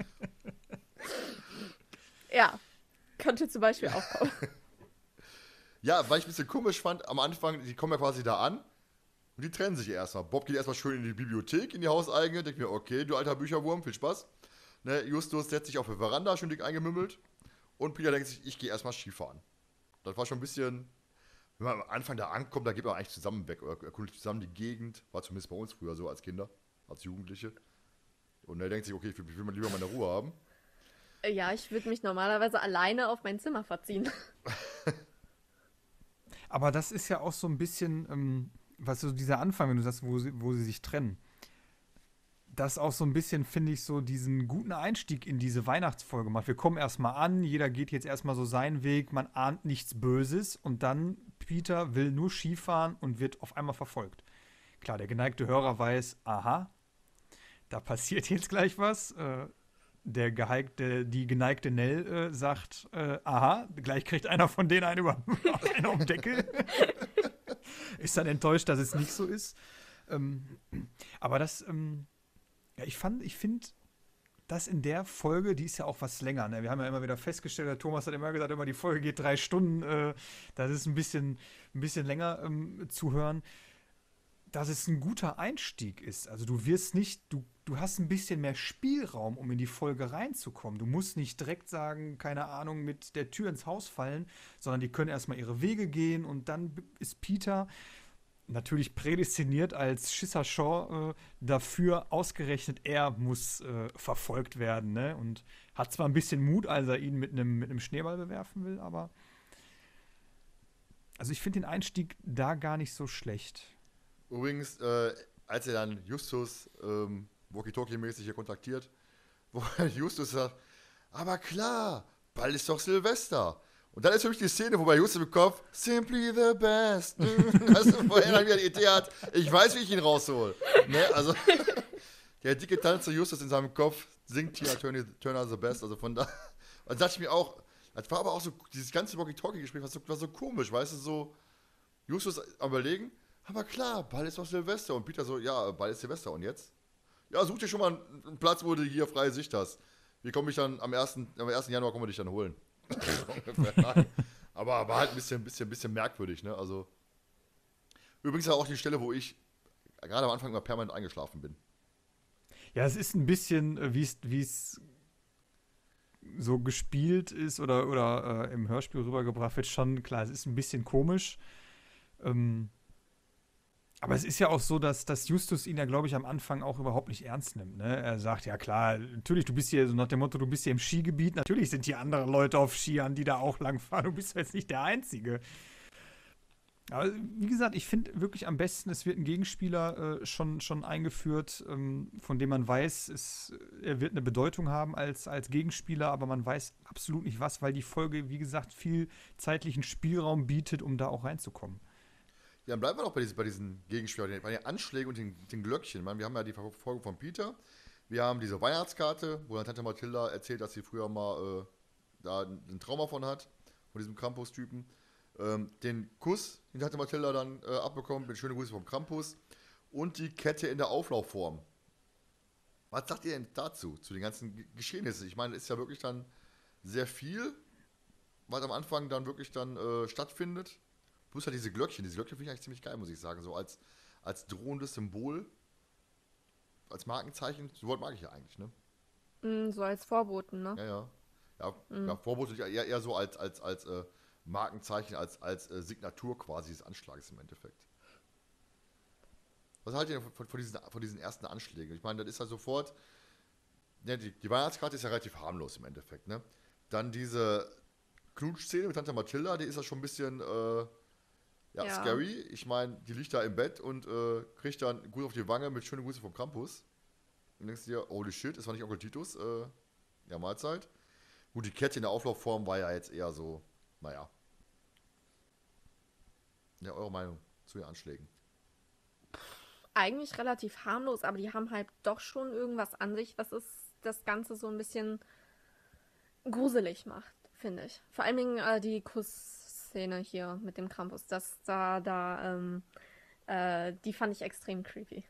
ja, könnte zum Beispiel auch kommen. Ja, weil ich ein bisschen komisch fand, am Anfang, die kommen ja quasi da an und die trennen sich erstmal. Bob geht erstmal schön in die Bibliothek, in die hauseigene, denkt mir, okay, du alter Bücherwurm, viel Spaß. Ne, Justus setzt sich auf die Veranda, schön dick eingemümmelt. Und Peter denkt sich, ich gehe erstmal Skifahren. das war schon ein bisschen, wenn man am Anfang da ankommt, da geht man eigentlich zusammen weg, oder erkundet zusammen die Gegend, war zumindest bei uns früher so als Kinder, als Jugendliche. Und er denkt sich, okay, ich will, ich will mal lieber meine Ruhe haben. Ja, ich würde mich normalerweise alleine auf mein Zimmer verziehen. Aber das ist ja auch so ein bisschen, ähm, was so dieser Anfang, wenn du sagst, wo sie, wo sie sich trennen. Das auch so ein bisschen, finde ich, so diesen guten Einstieg in diese Weihnachtsfolge macht. Wir kommen erstmal an, jeder geht jetzt erstmal so seinen Weg, man ahnt nichts Böses und dann Peter will nur Skifahren und wird auf einmal verfolgt. Klar, der geneigte Hörer weiß, aha, da passiert jetzt gleich was. Äh, der geneigte, die geneigte Nell äh, sagt, äh, aha, gleich kriegt einer von denen einen über einen um den Deckel. Ist dann enttäuscht, dass es nicht so ist. Ähm, aber das, ähm, ja, ich fand, ich finde, das in der Folge, die ist ja auch was länger. Ne? Wir haben ja immer wieder festgestellt, der Thomas hat immer gesagt, immer die Folge geht drei Stunden. Äh, das ist ein bisschen, ein bisschen länger ähm, zu hören. Dass es ein guter Einstieg ist. Also du wirst nicht, du, du hast ein bisschen mehr Spielraum, um in die Folge reinzukommen. Du musst nicht direkt sagen, keine Ahnung, mit der Tür ins Haus fallen, sondern die können erstmal ihre Wege gehen und dann ist Peter natürlich prädestiniert als Schisser Shaw äh, dafür, ausgerechnet er muss äh, verfolgt werden, ne? Und hat zwar ein bisschen Mut, als er ihn mit einem mit einem Schneeball bewerfen will, aber also ich finde den Einstieg da gar nicht so schlecht. Übrigens, äh, als er dann Justus ähm, Walkie-Talkie-mäßig hier kontaktiert, wo Justus sagt, aber klar, bald ist doch Silvester. Und dann ist für mich die Szene, wo bei Justus im Kopf, simply the best. Also, wo er dann wieder die Idee hat, ich weiß, wie ich ihn raushol. Ne? Also, der dicke Tanz zu Justus in seinem Kopf singt Tina Turner, Turner the best. Also von da, und dachte ich mir auch, das war aber auch so, dieses ganze Walkie-Talkie-Gespräch war so, war so komisch, weißt du, so, Justus am Überlegen, aber klar, bald ist doch Silvester. Und Peter so, ja, bald ist Silvester. Und jetzt? Ja, such dir schon mal einen Platz, wo du hier freie Sicht hast. Wie komme ich dann am ersten. am ersten Januar kommen wir dich dann holen. aber war halt ein bisschen, bisschen, bisschen merkwürdig, ne? Also. Übrigens auch die Stelle, wo ich gerade am Anfang immer permanent eingeschlafen bin. Ja, es ist ein bisschen, äh, wie es, wie es so gespielt ist oder, oder äh, im Hörspiel rübergebracht wird, schon klar, es ist ein bisschen komisch. Ähm, Aber es ist ja auch so, dass, dass Justus ihn ja, glaube ich, am Anfang auch überhaupt nicht ernst nimmt. Ne? Er sagt, ja klar, natürlich, du bist hier, so nach dem Motto, du bist hier im Skigebiet. Natürlich sind hier andere Leute auf Skiern, die da auch langfahren. Du bist jetzt nicht der Einzige. Aber wie gesagt, ich finde wirklich am besten, es wird ein Gegenspieler äh, schon, schon eingeführt, ähm, von dem man weiß, es, er wird eine Bedeutung haben als, als Gegenspieler, aber man weiß absolut nicht was, weil die Folge, wie gesagt, viel zeitlichen Spielraum bietet, um da auch reinzukommen. Ja, dann bleiben wir doch bei diesen, bei diesen Gegenspielern, bei den Anschlägen und den, den Glöckchen. Ich meine, wir haben ja die Folge von Peter, wir haben diese Weihnachtskarte, wo dann Tante Mathilda erzählt, dass sie früher mal äh, da ein Trauma von hat, von diesem Krampus-Typen. Ähm, den Kuss, den Tante Mathilda dann äh, abbekommen, mit schönen Grüßen vom Krampus. Und die Kette in der Auflaufform. Was sagt ihr denn dazu, zu den ganzen G- Geschehnissen? Ich meine, es ist ja wirklich dann sehr viel, was am Anfang dann wirklich dann äh, stattfindet. Plus halt diese Glöckchen. Diese Glöckchen finde ich eigentlich ziemlich geil, muss ich sagen. So als, als drohendes Symbol, als Markenzeichen. So Wort mag ich ja eigentlich, ne? Mm, so als Vorboten, ne? Ja, ja. Ja, Mhm. ja Vorbote eher, eher so als, als, als äh, Markenzeichen, als, als äh, Signatur quasi des Anschlags im Endeffekt. Was haltet ihr von, von, von, diesen, von diesen ersten Anschlägen? Ich meine, das ist ja sofort, ne, die, die Weihnachtskarte ist ja relativ harmlos im Endeffekt, ne? Dann diese Knutschszene mit Tante Mathilda, die ist ja schon ein bisschen, äh, ja, Ja. scary. Ich meine, die liegt da im Bett und äh, kriegt dann einen Gruß auf die Wange mit schönen Grüßen vom Krampus. Und denkst dir, holy shit, das war nicht Onkel Titus, äh, ja, Mahlzeit. Gut, die Kette in der Auflaufform war ja jetzt eher so, naja. Ja, eure Meinung zu den Anschlägen? Eigentlich relativ harmlos, aber die haben halt doch schon irgendwas an sich, was es das Ganze so ein bisschen gruselig macht, finde ich. Vor allen Dingen äh, die Kussszene hier mit dem Krampus, das da, da, ähm, äh, die fand ich extrem creepy.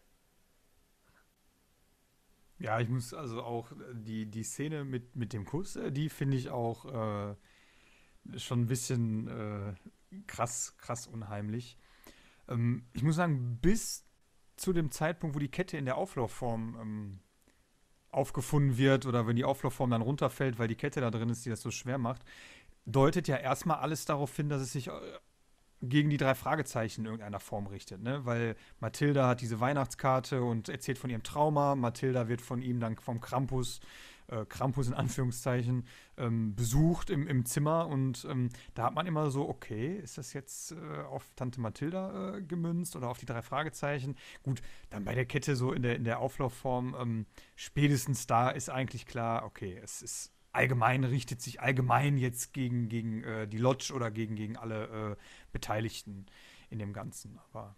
Ja, ich muss also auch äh, die, die Szene mit, mit dem Kuss, äh, die finde ich auch äh, schon ein bisschen äh, krass, krass unheimlich. Ähm, ich muss sagen, bis zu dem Zeitpunkt, wo die Kette in der Auflaufform ähm, aufgefunden wird oder wenn die Auflaufform dann runterfällt, weil die Kette da drin ist, die das so schwer macht, deutet ja erstmal alles darauf hin, dass es sich äh, gegen die drei Fragezeichen in irgendeiner Form richtet, ne? Weil Mathilda hat diese Weihnachtskarte und erzählt von ihrem Trauma. Mathilda wird von ihm dann vom Krampus, äh, Krampus in Anführungszeichen, ähm, besucht im, im Zimmer. Und ähm, da hat man immer so, okay, ist das jetzt äh, auf Tante Mathilda äh, gemünzt oder auf die drei Fragezeichen? Gut, dann bei der Kette so in der, in der Auflaufform, ähm, spätestens da ist eigentlich klar, okay, es ist allgemein, richtet sich allgemein jetzt gegen, gegen äh, die Lodge oder gegen, gegen alle äh, Beteiligten in dem Ganzen. Aber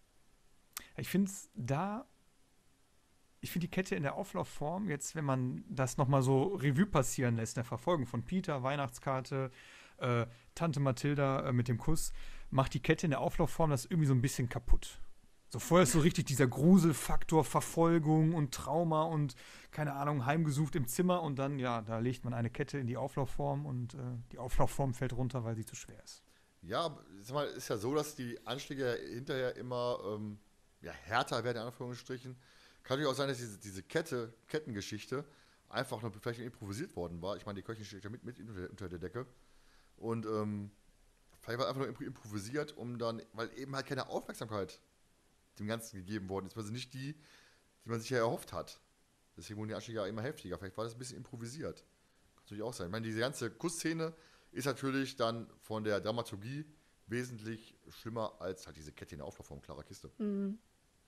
ich finde es da, ich finde die Kette in der Auflaufform, jetzt, wenn man das nochmal so Revue passieren lässt, in der Verfolgung von Peter, Weihnachtskarte, äh, Tante Mathilda äh, mit dem Kuss, macht die Kette in der Auflaufform das irgendwie so ein bisschen kaputt. So vorher ist so richtig dieser Gruselfaktor, Verfolgung und Trauma und, keine Ahnung, heimgesucht im Zimmer und dann, ja, da legt man eine Kette in die Auflaufform und äh, die Auflaufform fällt runter, weil sie zu schwer ist. Ja, sag mal, ist ja so, dass die Anschläge hinterher immer ähm, ja, härter werden, in Anführungsstrichen. Kann natürlich auch sein, dass diese, diese Kette, Kettengeschichte einfach nur vielleicht improvisiert worden war. Ich meine, die Köchin steht ja mit, mit unter, unter der Decke. Und ähm, vielleicht war es einfach nur improvisiert, um dann, weil eben halt keine Aufmerksamkeit dem Ganzen gegeben worden ist, also nicht die, die man sich ja erhofft hat. Deswegen wurden die Anschläge ja immer heftiger. Vielleicht war das ein bisschen improvisiert. Kann natürlich auch sein. Ich meine, diese ganze Kussszene ist natürlich dann von der Dramaturgie wesentlich schlimmer als halt diese Kette in der Auflaufform, klarer Kiste. Mhm.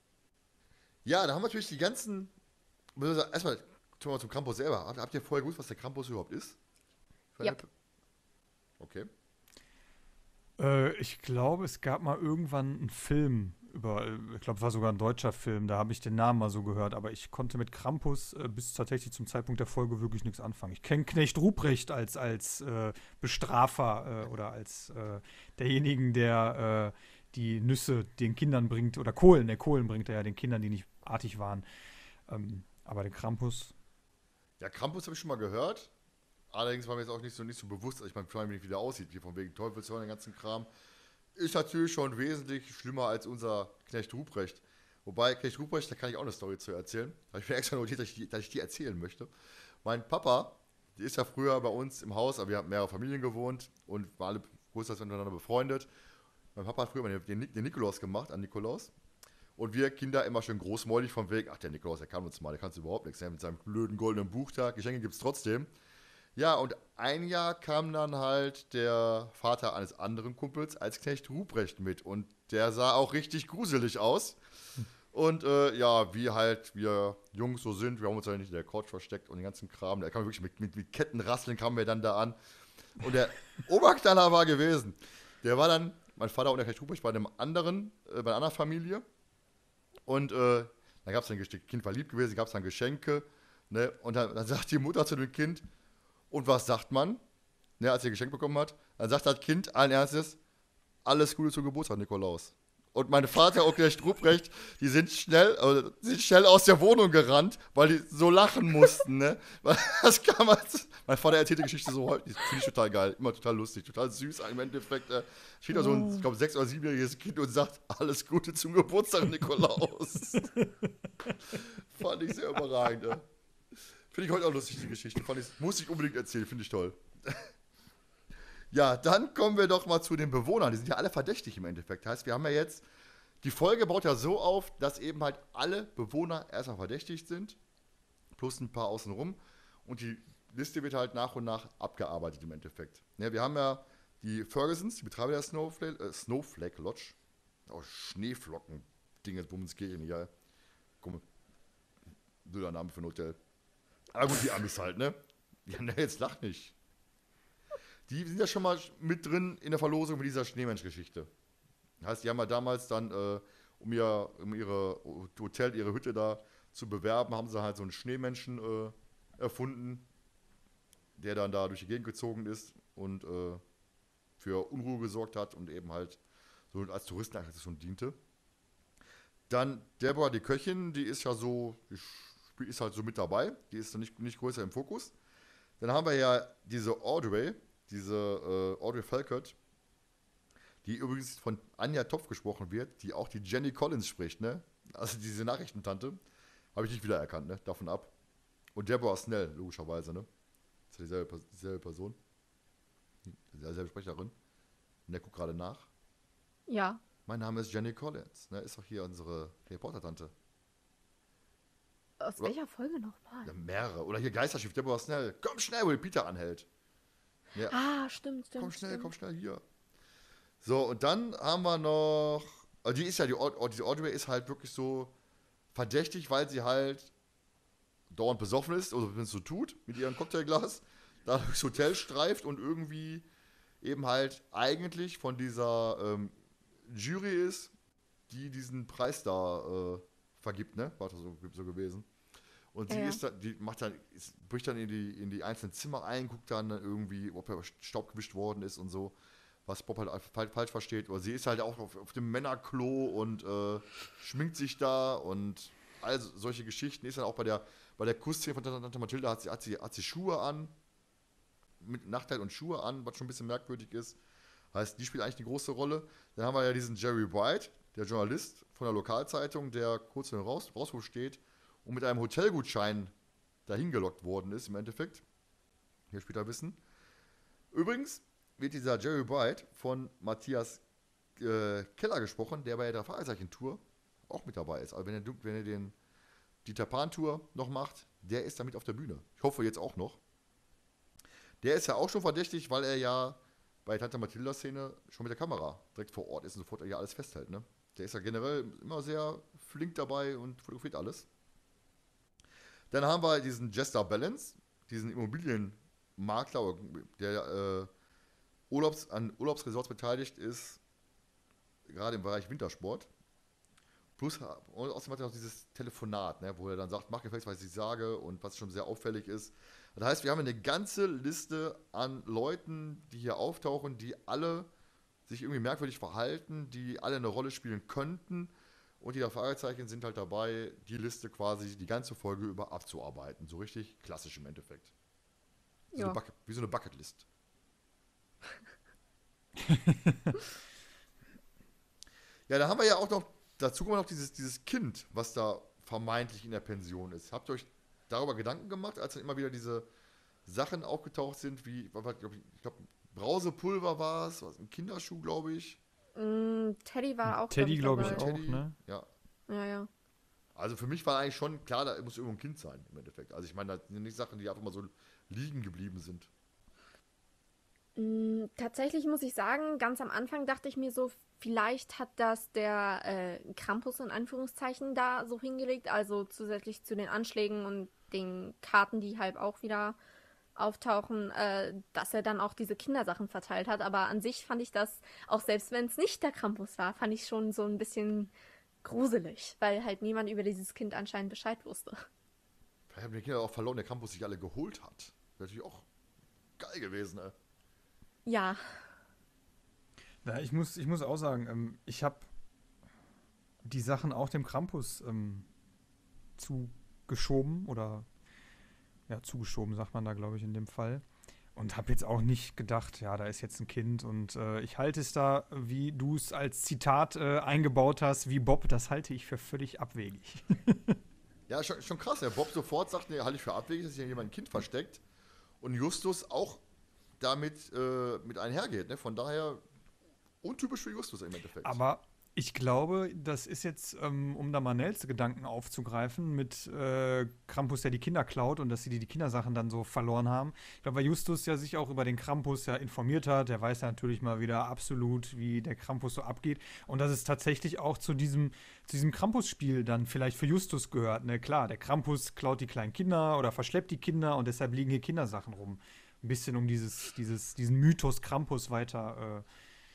Ja, da haben wir natürlich die ganzen. Erstmal zum, zum Krampus selber. Habt, habt ihr vorher gewusst, was der Krampus überhaupt ist? Ja. Okay. Äh, ich glaube, es gab mal irgendwann einen Film über, ich glaube, es war sogar ein deutscher Film, da habe ich den Namen mal so gehört, aber ich konnte mit Krampus äh, bis tatsächlich zum Zeitpunkt der Folge wirklich nichts anfangen. Ich kenne Knecht Ruprecht als, als äh, Bestrafer äh, oder als äh, derjenigen, der äh, die Nüsse den Kindern bringt, oder Kohlen, der Kohlen bringt er ja den Kindern, die nicht artig waren. Ähm, aber den Krampus. Ja, Krampus habe ich schon mal gehört. Allerdings war mir jetzt auch nicht so, nicht so bewusst, also ich meine, vor allem, wie er wieder aussieht, wie von wegen Teufelshorn, den ganzen Kram. Ist natürlich schon wesentlich schlimmer als unser Knecht Ruprecht. Wobei, Knecht Ruprecht, da kann ich auch eine Story zu erzählen. Da habe ich mir extra notiert, dass ich, die, dass ich die erzählen möchte. Mein Papa, die ist ja früher bei uns im Haus, aber wir haben mehrere Familien gewohnt und waren alle größtenteils miteinander befreundet. Mein Papa hat früher mal den, den Nikolaus gemacht, an Nikolaus. Und wir Kinder immer schön großmäulig vom Weg, ach, der Nikolaus, der kann uns mal, der kann uns überhaupt nichts. Mit seinem blöden goldenen Buchtag, Geschenke gibt es trotzdem. Ja, und ein Jahr kam dann halt der Vater eines anderen Kumpels als Knecht Ruprecht mit. Und der sah auch richtig gruselig aus. Und äh, ja, wie halt wir Jungs so sind, wir haben uns ja nicht in der Couch versteckt und den ganzen Kram. Da kam wirklich mit, mit, mit Kettenrasseln kamen wir dann da an. Und der Oberknaller war gewesen. Der war dann, mein Vater und der Knecht Ruprecht bei einem anderen, äh, bei einer anderen Familie. Und äh, dann gab es dann, das Kind war lieb gewesen, gab es dann Geschenke. Ne? Und dann, dann sagt die Mutter zu dem Kind, und was sagt man, ne, als er Geschenk bekommen hat? Dann sagt das Kind allen Ernstes, alles Gute zum Geburtstag, Nikolaus. Und mein Vater und Knecht Ruprecht, die sind schnell, äh, sind schnell aus der Wohnung gerannt, weil die so lachen mussten, ne? Das kann man, mein Vater erzählt die Geschichte so häufig, finde ich total geil, immer total lustig, total süß im Endeffekt. Äh, steht da so ein, ich glaube, sechs- oder siebenjähriges Kind und sagt, alles Gute zum Geburtstag, Nikolaus. Fand ich sehr überragend, ne? Finde ich heute auch lustig, die Geschichte. Fand ich, muss ich unbedingt erzählen, finde ich toll. Ja, dann kommen wir doch mal zu den Bewohnern. Die sind ja alle verdächtig im Endeffekt. Heißt, wir haben ja jetzt, die Folge baut ja so auf, dass eben halt alle Bewohner erstmal verdächtigt sind, plus ein paar außenrum. Und die Liste wird halt nach und nach abgearbeitet im Endeffekt. Ja, wir haben ja die Fergusons, die Betreiber der Snowflake, äh, Snowflake Lodge. Oh, Schneeflocken, Dinge, Bummenskirchen, ja. Komm, blöder Name für ein Hotel. Aber gut, die Amis halt, ne? Ja, ne, jetzt lach nicht. Die sind ja schon mal mit drin in der Verlosung mit dieser Schneemensch-Geschichte. Heißt, die haben ja damals dann, äh, um, ihr, um ihre Hotel, ihre Hütte da zu bewerben, haben sie halt so einen Schneemenschen äh, erfunden, der dann da durch die Gegend gezogen ist und äh, für Unruhe gesorgt hat und eben halt so als Touristenattraktion diente. Dann Deborah, die Köchin, die ist ja so, die ist halt so mit dabei, die ist dann nicht, nicht größer im Fokus. Dann haben wir ja diese Audrey, diese äh, Audrey Falkert, die übrigens von Anja Topf gesprochen wird, die auch die Jenny Collins spricht, ne? Also diese Nachrichtentante. Habe ich nicht wiedererkannt, ne? Davon ab. Und Deborah Snell, logischerweise, ne? Das ist ja dieselbe, dieselbe Person. Derselbe Sprecherin. Und der guckt gerade nach. Ja. Mein Name ist Jenny Collins. Ne, ist doch hier unsere Harry Potter-Tante. Aus Oder? welcher Folge nochmal? Ja, mehrere. Oder hier Geisterschiff, der war schnell. Komm schnell, wo Peter anhält. Ja, Ah, stimmt, stimmt. komm schnell, stimmt. komm schnell hier. So, und dann haben wir noch. Also die ist ja, die, Aud- diese Audrey ist halt wirklich so verdächtig, weil sie halt dauernd besoffen ist, oder wenn es so tut, mit ihrem Cocktailglas, da durchs Hotel streift und irgendwie eben halt eigentlich von dieser ähm, Jury ist, die diesen Preis da äh, vergibt, ne? War das so, so gewesen. Und sie Ja, ja. ist da, die macht dann, ist, bricht dann in die, in die einzelnen Zimmer ein, guckt dann irgendwie, ob er Staub gewischt worden ist und so, was Bob halt falsch, falsch versteht. Oder sie ist halt auch auf, auf dem Männerklo und äh, schminkt sich da und all solche Geschichten. Ist dann auch bei der, bei der Kussszene von Tante Mathilda hat sie, hat sie, hat sie Schuhe an, mit Nachteil und Schuhe an, was schon ein bisschen merkwürdig ist. Heißt, die spielt eigentlich eine große Rolle. Dann haben wir ja diesen Jerry White, der Journalist von der Lokalzeitung, der kurz vor dem Raus Rauswurf steht und mit einem Hotelgutschein dahin gelockt worden ist, im Endeffekt. Hier später wissen. Übrigens wird dieser Jerry White von Matthias äh, Keller gesprochen, der bei der Fragezeichen-Tour auch mit dabei ist. Also wenn er, wenn er den Dieter Pan-Tour noch macht, der ist damit auf der Bühne. Ich hoffe jetzt auch noch. Der ist ja auch schon verdächtig, weil er ja bei Tante Mathilda-Szene schon mit der Kamera direkt vor Ort ist und sofort ja alles festhält. Ne? Der ist ja generell immer sehr flink dabei und fotografiert alles. Dann haben wir diesen Jester Balance, diesen Immobilienmakler, der äh, Urlaubs, an Urlaubsresorts beteiligt ist, gerade im Bereich Wintersport. Plus, und außerdem hat er noch dieses Telefonat, ne, wo er dann sagt, mach gefälligst, was ich sage und was schon sehr auffällig ist. Das heißt, wir haben eine ganze Liste an Leuten, die hier auftauchen, die alle sich irgendwie merkwürdig verhalten, die alle eine Rolle spielen könnten. Und die da Fragezeichen sind halt dabei, die Liste quasi die ganze Folge über abzuarbeiten. So richtig klassisch im Endeffekt. So Ja. eine Bucket, wie so eine Bucketlist. Ja, da haben wir ja auch noch, dazu kommt noch dieses, dieses Kind, was da vermeintlich in der Pension ist. Habt ihr euch darüber Gedanken gemacht, als dann immer wieder diese Sachen aufgetaucht sind, wie, ich glaube, Brausepulver war es, ein Kinderschuh, glaube ich. Mm, Teddy war auch Teddy, glaub glaube ich, dabei. auch, Teddy, ne? Ja. Ja, ja. Also für mich war eigentlich schon klar, da muss irgendwo ein Kind sein, im Endeffekt. Also ich meine, das sind nicht Sachen, die einfach mal so liegen geblieben sind. Mm, tatsächlich muss ich sagen, ganz am Anfang dachte ich mir so, vielleicht hat das der äh, Krampus in Anführungszeichen da so hingelegt, also zusätzlich zu den Anschlägen und den Karten, die halt auch wieder auftauchen, äh, dass er dann auch diese Kindersachen verteilt hat. Aber an sich fand ich das, auch selbst wenn es nicht der Krampus war, fand ich schon so ein bisschen gruselig, weil halt niemand über dieses Kind anscheinend Bescheid wusste. Vielleicht haben die Kinder auch verloren, der Campus sich alle geholt hat. Wäre natürlich auch geil gewesen, ey. Ja, Ja, ich muss, ich muss auch sagen, ähm, ich habe die Sachen auch dem Krampus ähm, zugeschoben oder ja, zugeschoben, sagt man da, glaube ich, in dem Fall. Und habe jetzt auch nicht gedacht, ja, da ist jetzt ein Kind und äh, ich halte es da, wie du es als Zitat äh, eingebaut hast, wie Bob, das halte ich für völlig abwegig. Ja, schon, schon krass. Der Bob sofort sagt, nee, halte ich für abwegig, dass hier jemand ein Kind versteckt. Und Justus auch damit äh, mit einhergeht. Ne? Von daher untypisch für Justus im Endeffekt. Aber ich glaube, das ist jetzt, ähm, um da mal Nels Gedanken aufzugreifen, mit äh, Krampus, der die Kinder klaut und dass sie die, die Kindersachen dann so verloren haben. Ich glaube, weil Justus ja sich auch über den Krampus ja informiert hat. Der weiß ja natürlich mal wieder absolut, wie der Krampus so abgeht. Und dass es tatsächlich auch zu diesem, zu diesem Krampus-Spiel dann vielleicht für Justus gehört. Ne? Klar, der Krampus klaut die kleinen Kinder oder verschleppt die Kinder und deshalb liegen hier Kindersachen rum. Ein bisschen um dieses, dieses, diesen Mythos Krampus weiter äh,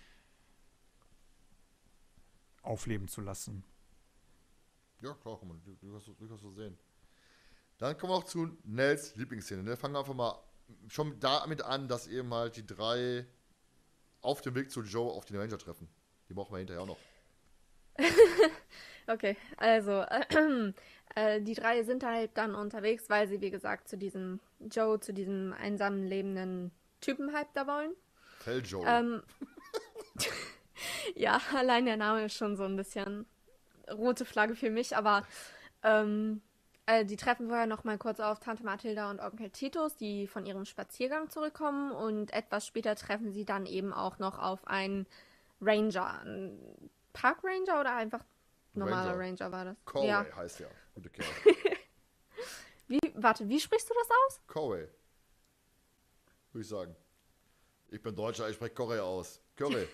aufleben zu lassen. Ja, klar, kann man durchaus, durchaus so sehen. Dann kommen wir noch zu Nels Lieblingsszene. Ne? Fangen wir einfach mal schon damit an, dass eben halt die drei auf dem Weg zu Joe auf den Ranger treffen. Die brauchen wir hinterher auch noch. okay, also äh, äh, die drei sind halt dann unterwegs, weil sie, wie gesagt, zu diesem Joe, zu diesem einsamen, lebenden Typen halt da wollen. Tell Joe. Ähm, ja, allein der Name ist schon so ein bisschen rote Flagge für mich, aber ähm, Äh, die treffen vorher noch mal kurz auf Tante Mathilda und Onkel Titus, die von ihrem Spaziergang zurückkommen. Und etwas später treffen sie dann eben auch noch auf einen Ranger. Ein Park Ranger oder einfach normaler Ranger, Ranger war das? Corey ja. heißt ja. Gute Kerl. Wie, warte, wie sprichst du das aus? Corey. Würde ich sagen. Ich bin Deutscher, ich spreche Corey aus. Corey.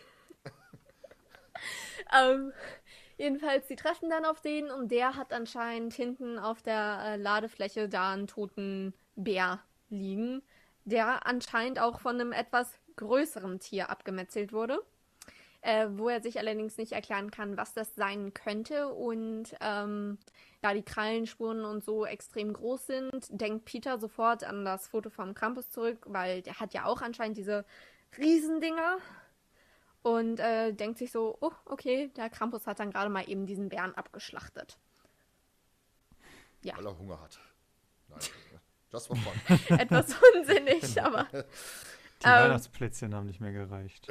ähm, jedenfalls, sie treffen dann auf den und der hat anscheinend hinten auf der äh, Ladefläche da einen toten Bär liegen, der anscheinend auch von einem etwas größeren Tier abgemetzelt wurde. Äh, wo er sich allerdings nicht erklären kann, was das sein könnte. Und ähm, da die Krallenspuren und so extrem groß sind, denkt Peter sofort an das Foto vom Krampus zurück, weil der hat ja auch anscheinend diese Riesendinger. Und äh, denkt sich so, oh, okay, der Krampus hat dann gerade mal eben diesen Bären abgeschlachtet. Ja. Weil er Hunger hat. Nein, das war fun. Etwas unsinnig, aber... Die ähm, Weihnachtsplätzchen haben nicht mehr gereicht.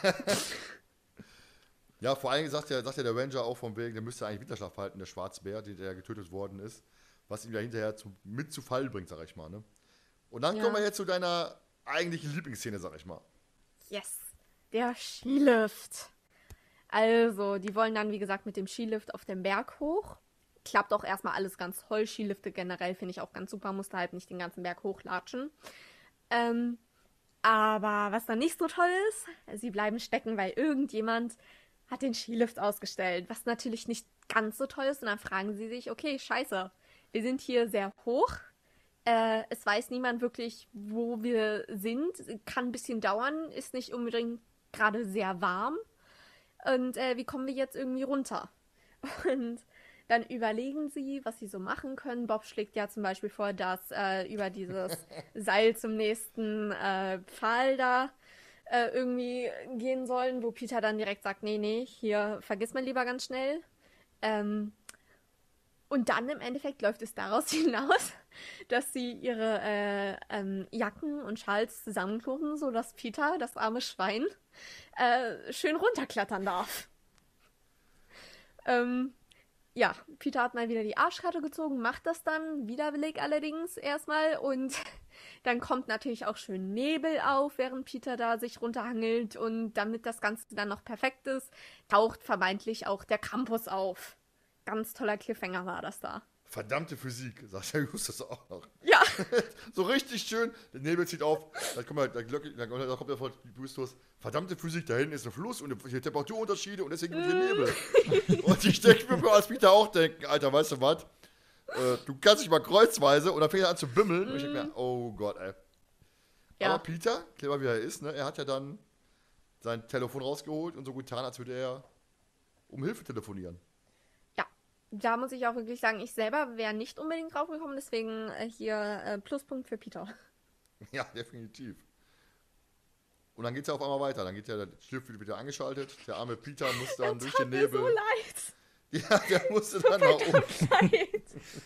Ja, vor allem sagt ja, sagt ja der Ranger auch von wegen, der müsste eigentlich Winterschlaf halten, der Schwarzbär, der, der getötet worden ist, was ihn ja hinterher zu, mit zu Fall bringt, sag ich mal. Ne? Und dann Ja. kommen wir jetzt zu deiner eigentlichen Lieblingsszene, sag ich mal. Yes, der Skilift. Also, die wollen dann, wie gesagt, mit dem Skilift auf den Berg hoch. Klappt auch erstmal alles ganz toll. Skilifte generell finde ich auch ganz super, musste halt nicht den ganzen Berg hochlatschen. Ähm, aber was dann nicht so toll ist, sie bleiben stecken, weil irgendjemand hat den Skilift ausgestellt, was natürlich nicht ganz so toll ist. Und dann fragen sie sich, okay, scheiße, wir sind hier sehr hoch. Äh, es weiß niemand wirklich, wo wir sind. Kann ein bisschen dauern, ist nicht unbedingt gerade sehr warm. Und äh, wie kommen wir jetzt irgendwie runter? Und dann überlegen sie, was sie so machen können. Bob schlägt ja zum Beispiel vor, dass äh, über dieses Seil zum nächsten äh, Pfahl da äh, irgendwie gehen sollen, wo Peter dann direkt sagt, nee, nee, hier vergiss mal lieber ganz schnell. Ähm, und dann im Endeffekt läuft es daraus hinaus, dass sie ihre äh, ähm, Jacken und Schals zusammenknoten, sodass Peter, das arme Schwein, äh, schön runterklettern darf. Ähm, ja, Peter hat mal wieder die Arschkarte gezogen, macht das dann, widerwillig allerdings erstmal, und dann kommt natürlich auch schön Nebel auf, während Peter da sich runterhangelt, und damit das Ganze dann noch perfekt ist, taucht vermeintlich auch der Krampus auf. Ganz toller Cliffhanger war das da. Verdammte Physik, sagt der Justus auch noch. Ja. So richtig schön, der Nebel zieht auf, dann kommt, halt, dann kommt der Justus, verdammte Physik, da hinten ist ein Fluss und hier Temperaturunterschiede und deswegen gibt es hier Nebel. Und ich denke mir, als Peter auch denken, Alter, weißt du was, äh, du kannst dich mal kreuzweise, und dann fängt er an zu bimmeln, und ich denke mir, oh Gott, ey. Ja. Aber Peter, clever wie er ist, ne, er hat ja dann sein Telefon rausgeholt und so gut getan, als würde er um Hilfe telefonieren. Da muss ich auch wirklich sagen, ich selber wäre nicht unbedingt draufgekommen, deswegen äh, hier äh, Pluspunkt für Peter. Ja, definitiv. Und dann geht es ja auf einmal weiter. Dann geht ja der Stift wieder angeschaltet. Der arme Peter muss dann durch den Nebel. Mir so leid. Ja, der musste dann nach oben. Leid.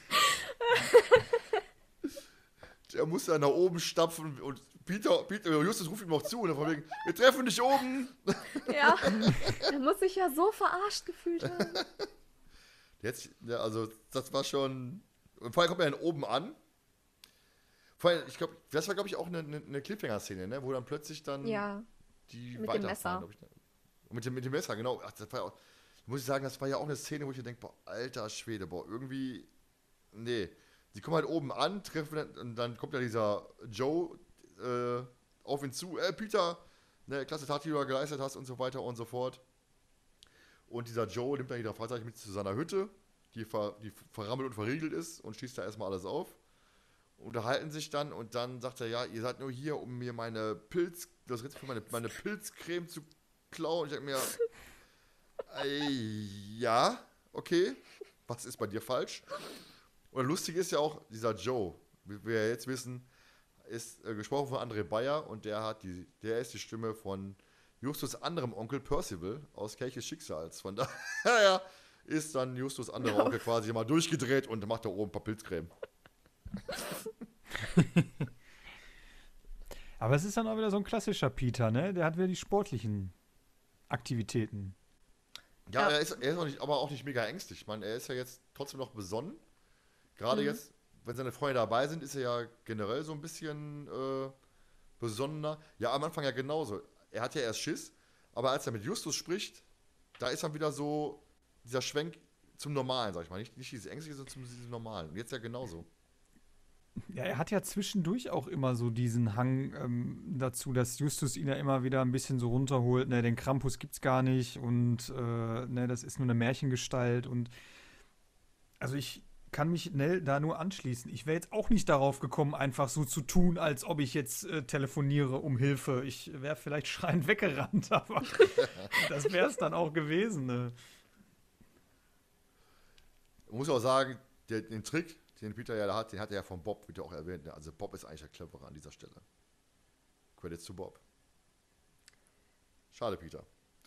Der musste dann nach oben stapfen und Peter, Peter, Justus ruft ihm noch zu. Und von wegen, wir treffen dich oben. Ja, er muss sich ja so verarscht gefühlt haben. Jetzt, ja, also das war schon. Und vor allem kommt er dann oben an. Vor allem, ich glaube, das war, glaube ich, auch eine, eine Cliffhanger-Szene, ne? Wo dann plötzlich dann Ja, die mit dem weiterfahren, Messer. glaub ich. Und mit dem, mit dem Messer, genau. Ach, das war ja auch, muss ich sagen, das war ja auch eine Szene, wo ich denke, boah, alter Schwede, boah, irgendwie, nee. Die kommen halt oben an, treffen, und dann kommt ja dieser Joe äh, auf ihn zu. Äh, Peter, ne, klasse Tat, die du da geleistet hast und so weiter und so fort. Und dieser Joe nimmt dann wieder Fahrzeuge mit zu seiner Hütte, die, ver, die verrammelt und verriegelt ist, und schließt da erstmal alles auf. Unterhalten sich dann, und dann sagt er, ja, ihr seid nur hier, um mir meine Pilz, das Rezept für meine, meine Pilzcreme zu klauen. Ich denke mir, äh, ja, okay, was ist bei dir falsch? Und lustig ist ja auch, dieser Joe, wie wir ja jetzt wissen, ist äh, gesprochen von André Bayer, und der hat die, der ist die Stimme von Justus' anderem Onkel Percival aus Kelches Schicksals. Von daher ist dann Justus' anderer Onkel quasi mal durchgedreht und macht da oben ein paar Pilzcreme. Aber es ist dann auch wieder so ein klassischer Peter, ne? Der hat wieder die sportlichen Aktivitäten. Ja, Ja. er ist, er ist auch nicht, aber auch nicht mega ängstlich. Ich meine, er ist ja jetzt trotzdem noch besonnen. Gerade Mhm. jetzt, wenn seine Freunde dabei sind, ist er ja generell so ein bisschen äh, besonnener. Ja, am Anfang ja genauso. Er hat ja erst Schiss, aber als er mit Justus spricht, da ist dann wieder so dieser Schwenk zum Normalen, sag ich mal. Nicht, nicht dieses Ängstliche, sondern zum diesem Normalen. Und jetzt ja genauso. Ja, er hat ja zwischendurch auch immer so diesen Hang ähm, dazu, dass Justus ihn ja immer wieder ein bisschen so runterholt. Ne, den Krampus gibt's gar nicht und äh, ne, das ist nur eine Märchengestalt. Und also ich kann mich Nell da nur anschließen. Ich wäre jetzt auch nicht darauf gekommen, einfach so zu tun, als ob ich jetzt äh, telefoniere um Hilfe. Ich wäre vielleicht schreiend weggerannt, aber das wäre es dann auch gewesen. Ne? Man muss auch sagen, der, den Trick, den Peter ja da hat, den hat er ja von Bob, wie du auch erwähnt. Ne? Also Bob ist eigentlich der Cleverer an dieser Stelle. Credits zu Bob. Schade, Peter.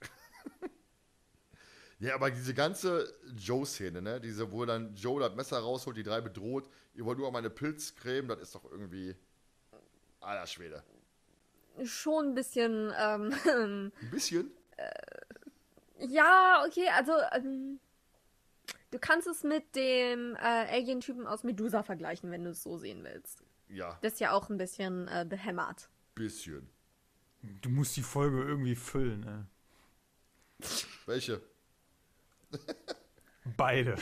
Ja, aber diese ganze Joe-Szene, ne? Diese, wo dann Joe das Messer rausholt, die drei bedroht, ihr wollt nur meine Pilzcreme, das ist doch irgendwie. Alter Schwede. Schon ein bisschen, ähm, Ein bisschen? ja, okay, also, ähm, du kannst es mit dem äh, Alien-Typen aus Medusa vergleichen, wenn du es so sehen willst. Ja, Das ist ja auch ein bisschen äh, behämmert. bisschen. Du musst die Folge irgendwie füllen. Ne? Welche? Beide.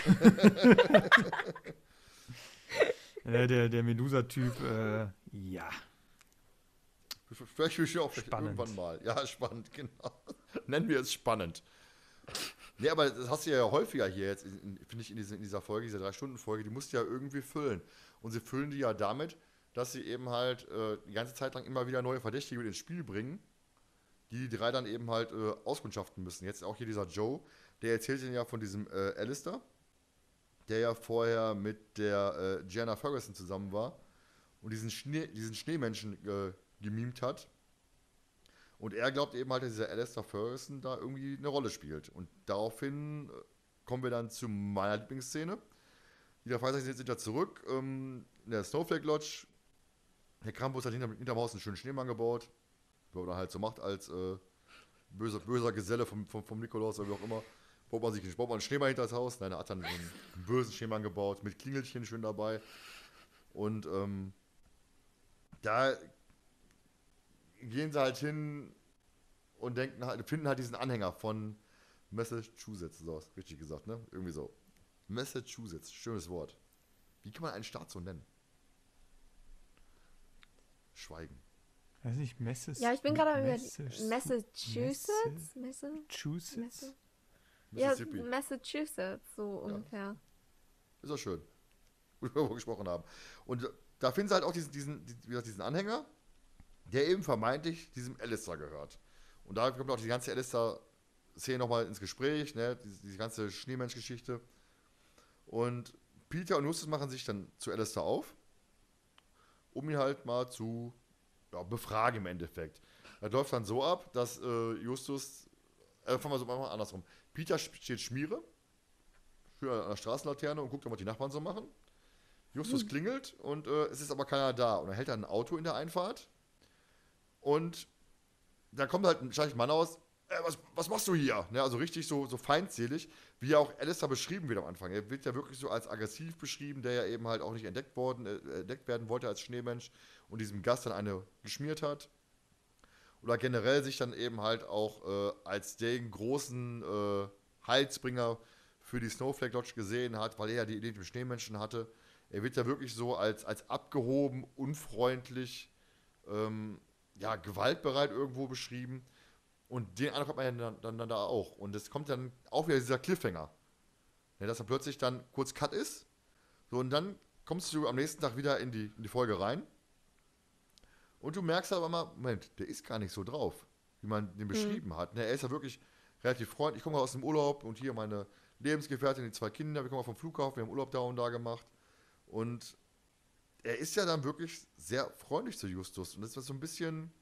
ja, der der Medusa-Typ, äh, ja. Vielleicht will ich auch vielleicht Spannend. irgendwann mal. Ja, spannend, genau. Nennen wir es spannend. Nee, aber das hast du ja häufiger hier jetzt, in- in- finde ich, in, diese, in dieser Folge, dieser drei-Stunden-Folge, die musst du ja irgendwie füllen. Und sie füllen die ja damit, dass sie eben halt äh, die ganze Zeit lang immer wieder neue Verdächtige mit ins Spiel bringen, die die drei dann eben halt äh, auskundschaften müssen. Jetzt auch hier dieser Joe, der erzählt ihnen ja von diesem äh, Alistair, der ja vorher mit der äh, Gianna Ferguson zusammen war und diesen, Schnee, diesen Schneemenschen äh, gemimt hat. Und er glaubt eben halt, dass dieser Alistair Ferguson da irgendwie eine Rolle spielt. Und daraufhin äh, kommen wir dann zu meiner Lieblingsszene. Die der Freitag sind, sind da zurück ähm, in der Snowflake Lodge. Der Krampus hat hinter, hinterm Haus einen schönen Schneemann gebaut. Was er halt so macht als äh, böser, böser Geselle vom, vom, vom Nikolaus oder wie auch immer. Baut man sich baut man einen Schneemann hinter das Haus. Nein, er hat dann so einen, einen bösen Schneemann gebaut, mit Klingelchen schön dabei. Und ähm, da gehen sie halt hin und denken halt, finden halt diesen Anhänger von Massachusetts. So, richtig gesagt, ne? Irgendwie so. Massachusetts, schönes Wort. Wie kann man einen Staat so nennen? Schweigen. Weiß nicht, Messes. Ja, ich bin gerade über Messes- Massachusetts? Massa- Massachusetts? Massa- Ja, Mississippi. Massachusetts, so ungefähr. Ist doch schön. Gut, wir gesprochen haben. Und da finden sie halt auch diesen, diesen, wie gesagt, diesen Anhänger, der eben vermeintlich diesem Alistair gehört. Und da kommt auch die ganze Alistair-Szene nochmal ins Gespräch, ne? Diese, diese ganze Schneemensch-Geschichte. Und Peter und Justus machen sich dann zu Alistair auf, um ihn halt mal zu ja, befragen im Endeffekt. Das läuft dann so ab, dass äh, Justus, äh, fangen wir so mal andersrum. Peter steht Schmiere, schön an der Straßenlaterne und guckt, was die Nachbarn so machen. Justus klingelt und äh, es ist aber keiner da. Und er hält dann ein Auto in der Einfahrt. Und da kommt halt ein ein Mann aus, äh, was, was machst du hier? Ne, also richtig so, so feindselig, wie ja auch Alistair beschrieben wird am Anfang. Er wird ja wirklich so als aggressiv beschrieben, der ja eben halt auch nicht entdeckt, worden, äh, entdeckt werden wollte als Schneemensch und diesem Gast dann eine geschmiert hat. Oder generell sich dann eben halt auch äh, als den großen äh, Heilsbringer für die Snowflake Lodge gesehen hat, weil er ja die Idee mit dem Schneemenschen hatte. Er wird ja wirklich so als, als abgehoben, unfreundlich, ähm, ja, gewaltbereit irgendwo beschrieben. Und den Eindruck hat man ja dann, dann da auch. Und es kommt dann auch wieder dieser Cliffhanger. Ja, dass dann plötzlich dann kurz Cut ist. So, und dann kommst du am nächsten Tag wieder in die, in die Folge rein. Und du merkst aber mal, Moment, der ist gar nicht so drauf, wie man den beschrieben hat. Ne, er ist ja wirklich relativ freundlich. Ich komme aus dem Urlaub und hier meine Lebensgefährtin, die zwei Kinder, wir kommen vom Flughafen, wir haben Urlaub da und da gemacht. Und er ist ja dann wirklich sehr freundlich zu Justus. Und das ist so ein bisschen,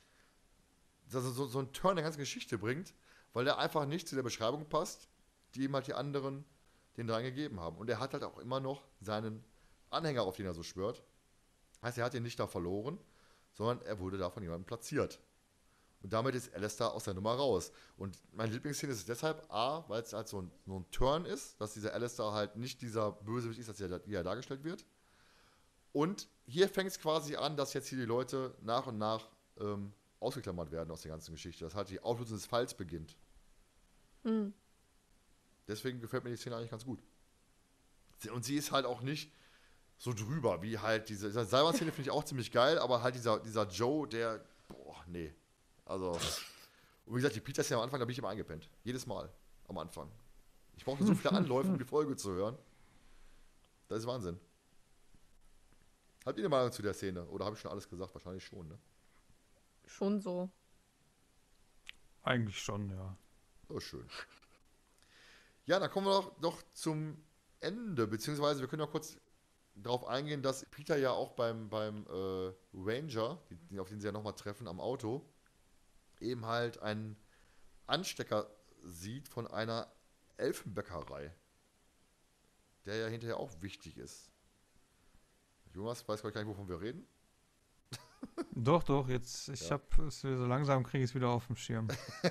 dass er so, so einen Turn der ganzen Geschichte bringt, weil er einfach nicht zu der Beschreibung passt, die ihm halt die anderen den dreien gegeben haben. Und er hat halt auch immer noch seinen Anhänger, auf den er so schwört. Heißt, er hat ihn nicht da verloren, sondern er wurde da von jemandem platziert. Und damit ist Alistair aus der Nummer raus. Und meine Lieblingsszene ist deshalb A, weil es halt so ein, so ein Turn ist, dass dieser Alistair halt nicht dieser Bösewicht ist, als er, wie er dargestellt wird. Und hier fängt es quasi an, dass jetzt hier die Leute nach und nach ähm, ausgeklammert werden aus der ganzen Geschichte. Dass halt die Auflösung des Falls beginnt. Hm. Deswegen gefällt mir die Szene eigentlich ganz gut. Und sie ist halt auch nicht so drüber, wie halt diese, diese Cyber-Szene finde ich auch ziemlich geil, aber halt dieser, dieser Joe, der, boah, nee. Also, und wie gesagt, die Peter-Szene am Anfang, da bin ich immer eingepennt. Jedes Mal am Anfang. Ich brauchte so viele Anläufe, um die Folge zu hören. Das ist Wahnsinn. Habt ihr eine Meinung zu der Szene? Oder habe ich schon alles gesagt? Wahrscheinlich schon, ne? Schon so. Eigentlich schon, ja. Oh, schön. Ja, dann kommen wir doch, doch zum Ende, beziehungsweise wir können noch kurz darauf eingehen, dass Peter ja auch beim, beim äh, Ranger, die, auf den sie ja nochmal treffen, am Auto, eben halt einen Anstecker sieht von einer Elfenbäckerei, der ja hinterher auch wichtig ist. Jonas weiß gar nicht, wovon wir reden. Doch, doch, jetzt, ich Ja. hab es so langsam kriege ich es wieder auf dem Schirm.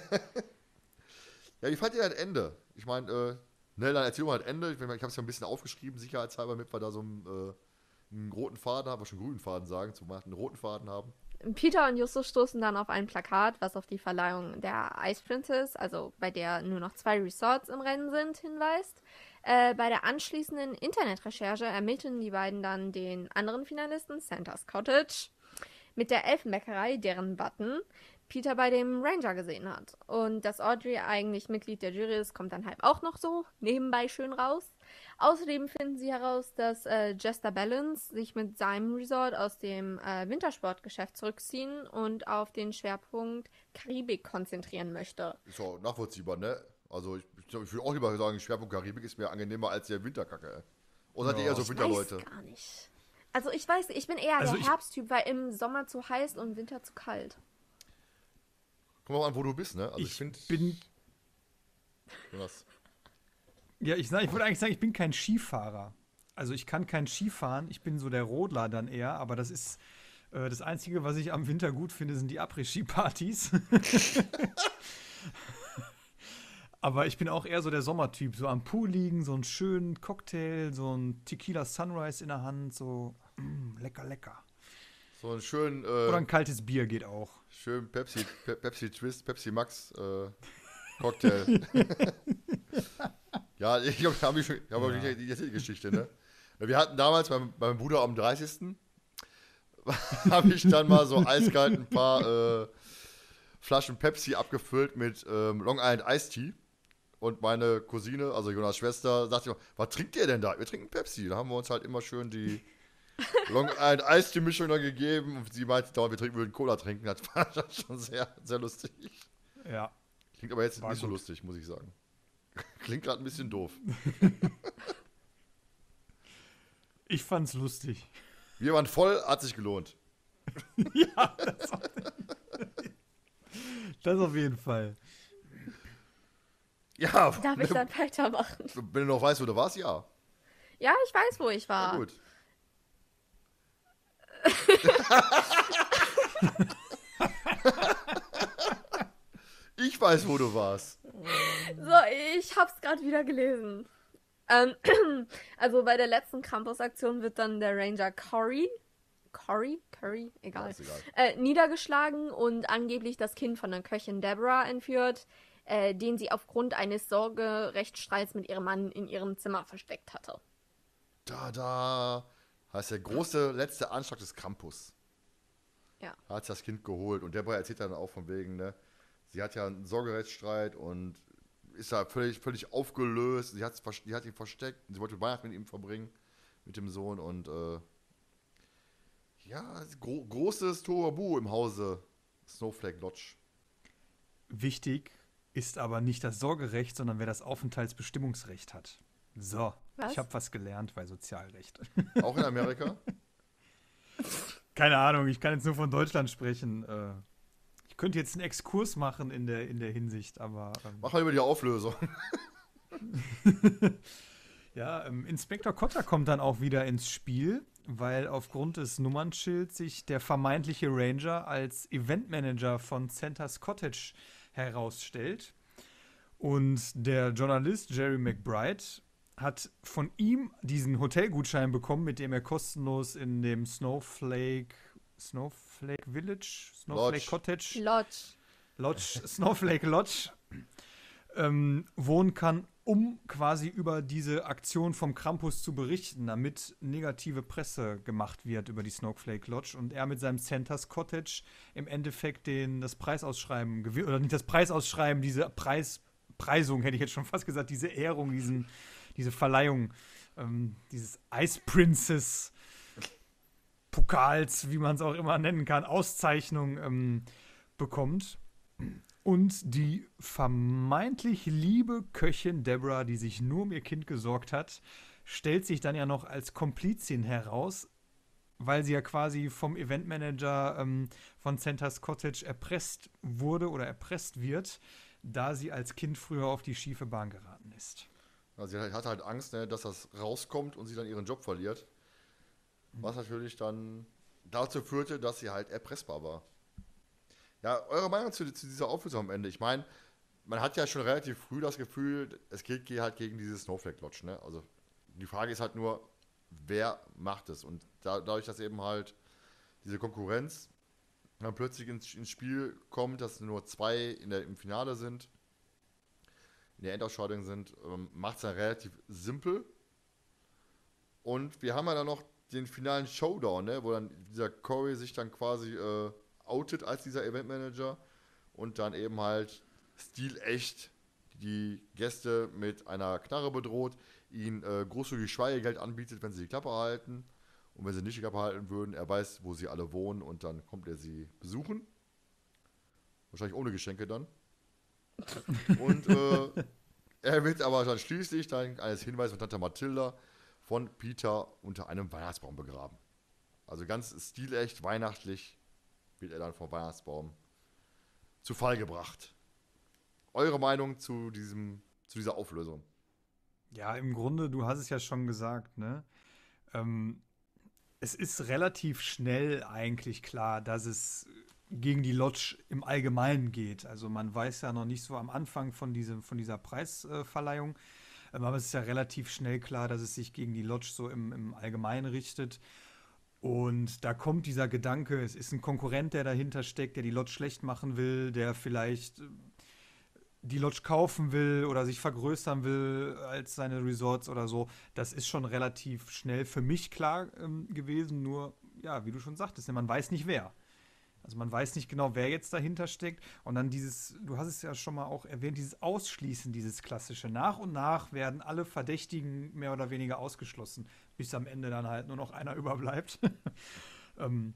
Ja, wie fand ihr das Ende? Ich meine, äh, ne, dann erzähl mal das Ende. Ich, ich habe es ja ein bisschen aufgeschrieben, sicherheitshalber, damit wir da so einen, äh, einen roten Faden haben, wir schon grünen Faden sagen, zu machen, einen roten Faden haben. Peter und Justus stoßen dann auf ein Plakat, was auf die Verleihung der Ice Princess, also bei der nur noch zwei Resorts im Rennen sind, hinweist. Äh, bei der anschließenden Internetrecherche ermitteln die beiden dann den anderen Finalisten, Santa's Cottage, mit der Elfenbäckerei, deren Button Peter bei dem Ranger gesehen hat. Und dass Audrey eigentlich Mitglied der Jury ist, kommt dann halt auch noch so nebenbei schön raus. Außerdem finden sie heraus, dass äh, Jester Balance sich mit seinem Resort aus dem äh, Wintersportgeschäft zurückziehen und auf den Schwerpunkt Karibik konzentrieren möchte. Ist auch nachvollziehbar, ne? Also ich, ich, ich würde auch lieber sagen, Schwerpunkt Karibik ist mir angenehmer als der Winterkacke. Ey. Oder seid ihr Ja. eher so Ich Winterleute? weiß gar nicht. Also ich weiß, ich bin eher Also der ich- Herbsttyp, weil im Sommer zu heiß und im Winter zu kalt. Kommt auch an, wo du bist, ne? Also ich, ich finde. bin, Jonas. ja, ich, sag- ich wollte eigentlich sagen, ich bin kein Skifahrer. Also ich kann kein Skifahren, ich bin so der Rodler dann eher, aber das ist äh, das Einzige, was ich am Winter gut finde, sind die Après-Ski-Partys. Aber ich bin auch eher so der Sommertyp, so am Pool liegen, so einen schönen Cocktail, so ein Tequila Sunrise in der Hand, so mm, lecker, lecker. So einen schönen, Oder äh, ein kaltes Bier geht auch. schönen Pepsi, Pe Pepsi Twist, Pepsi Max äh, Cocktail. Ja, ich glaube, da habe ich schon, da hab ich Ja. die, die, die Geschichte, ne? Wir hatten damals beim, beim Bruder am dreißigsten habe ich dann mal so eiskalt ein paar äh, Flaschen Pepsi abgefüllt mit ähm, Long Island Iced Tea. Und meine Cousine, also Jonas Schwester, sagte immer, was trinkt ihr denn da? Wir trinken Pepsi. Da haben wir uns halt immer schön die Long Island Iced Tea Mischung dann gegeben. Und sie meinte dauernd, wir trinken, würden Cola trinken. Das war dann schon sehr, sehr lustig. Ja. Klingt aber jetzt War nicht so gut. lustig, muss ich sagen. Klingt gerade ein bisschen doof. Ich fand's lustig. Wir waren voll, hat sich gelohnt. Ja, das, das auf jeden Fall. Ja, Darf ich dann weitermachen? wenn du noch weißt, wo du warst, ja. Ja, ich weiß, wo ich Na war. gut. Ich weiß, wo du warst. So, ich hab's gerade wieder gelesen. Ähm, also bei der letzten Campus-Aktion wird dann der Ranger Cory, Cory, Curry, egal, ist egal. Äh, niedergeschlagen und angeblich das Kind von der Köchin Deborah entführt, äh, den sie aufgrund eines Sorgerechtsstreits mit ihrem Mann in ihrem Zimmer versteckt hatte. Da, da. Heißt der große letzte Anschlag des Campus. Ja. Hat das Kind geholt. Und Deborah erzählt dann auch von wegen, ne? Sie hat ja einen Sorgerechtsstreit und ist da völlig, völlig aufgelöst. Sie, hat's, vers- die hat ihn versteckt. Sie wollte Weihnachten mit ihm verbringen, mit dem Sohn. Und äh, ja, gro großes Tohuwabohu im Hause Snowflake Lodge. Wichtig ist aber nicht das Sorgerecht, sondern wer das Aufenthaltsbestimmungsrecht hat. So, Was? ich habe was gelernt bei Sozialrecht. Auch in Amerika. Keine Ahnung, ich kann jetzt nur von Deutschland sprechen. Äh, ich könnte jetzt einen Exkurs machen in der, in der Hinsicht, aber ähm, Mach mal über die Auflösung. ja, ähm, Inspektor Cotter kommt dann auch wieder ins Spiel. weil aufgrund des Nummernschilds sich der vermeintliche Ranger als Eventmanager von Santa's Cottage herausstellt. Und der Journalist Jerry McBride hat von ihm diesen Hotelgutschein bekommen, mit dem er kostenlos in dem Snowflake Snowflake Village, Snowflake Lodge. Cottage, Lodge. Lodge, Snowflake Lodge ähm, wohnen kann, um quasi über diese Aktion vom Krampus zu berichten, damit negative Presse gemacht wird über die Snowflake Lodge und er mit seinem Santa's Cottage im Endeffekt den, das Preisausschreiben gewinnt, oder nicht das Preisausschreiben, diese Preis, Preisung, hätte ich jetzt schon fast gesagt, diese Ehrung, diesen, diese Verleihung, ähm, dieses Ice Princess Pokals, wie man es auch immer nennen kann, Auszeichnung ähm, bekommt. Und die vermeintlich liebe Köchin Deborah, die sich nur um ihr Kind gesorgt hat, stellt sich dann ja noch als Komplizin heraus, weil sie ja quasi vom Eventmanager ähm, von Santa's Cottage erpresst wurde oder erpresst wird, da sie als Kind früher auf die schiefe Bahn geraten ist. Also sie hatte halt Angst, ne, dass das rauskommt und sie dann ihren Job verliert. Was natürlich dann dazu führte, dass sie halt erpressbar war. Ja, eure Meinung zu, zu dieser Auflösung am Ende? Ich meine, man hat ja schon relativ früh das Gefühl, es geht halt gegen diese Snowflake Lodge, ne? Also die Frage ist halt nur, wer macht es? Und da, dadurch, dass eben halt diese Konkurrenz dann plötzlich ins, ins Spiel kommt, dass nur zwei in der, im Finale sind, in der Endausscheidung sind, ähm, macht es dann relativ simpel. Und wir haben ja dann noch den finalen Showdown, ne? Wo dann dieser Corey sich dann quasi äh, outet als dieser Eventmanager und dann eben halt stilecht die Gäste mit einer Knarre bedroht, ihnen äh, großzügig Schweigegeld anbietet, wenn sie die Klappe halten. Und wenn sie nicht die Klappe halten würden, er weiß, wo sie alle wohnen und dann kommt er sie besuchen. Wahrscheinlich ohne Geschenke dann. Und äh, er wird aber dann schließlich dann eines Hinweises von Tante Mathilda von Peter unter einem Weihnachtsbaum begraben. Also ganz stilecht, weihnachtlich wird er dann vom Weihnachtsbaum zu Fall gebracht. Eure Meinung zu, diesem, zu dieser Auflösung? Ja, im Grunde, du hast es ja schon gesagt, ne? Ähm, es ist relativ schnell eigentlich klar, dass es gegen die Lodge im Allgemeinen geht. Also man weiß ja noch nicht so am Anfang von, diesem, von dieser Preisverleihung, ähm, aber es ist ja relativ schnell klar, dass es sich gegen die Lodge so im, im Allgemeinen richtet. Und da kommt dieser Gedanke, es ist ein Konkurrent, der dahinter steckt, der die Lodge schlecht machen will, der vielleicht die Lodge kaufen will oder sich vergrößern will als seine Resorts oder so. Das ist schon relativ schnell für mich klar ähm, gewesen. Nur, ja, wie du schon sagtest, man weiß nicht wer. Also man weiß nicht genau, wer jetzt dahinter steckt. Und dann dieses, du hast es ja schon mal auch erwähnt, dieses Ausschließen, dieses klassische. Nach und nach werden alle Verdächtigen mehr oder weniger ausgeschlossen, bis am Ende dann halt nur noch einer überbleibt. ähm,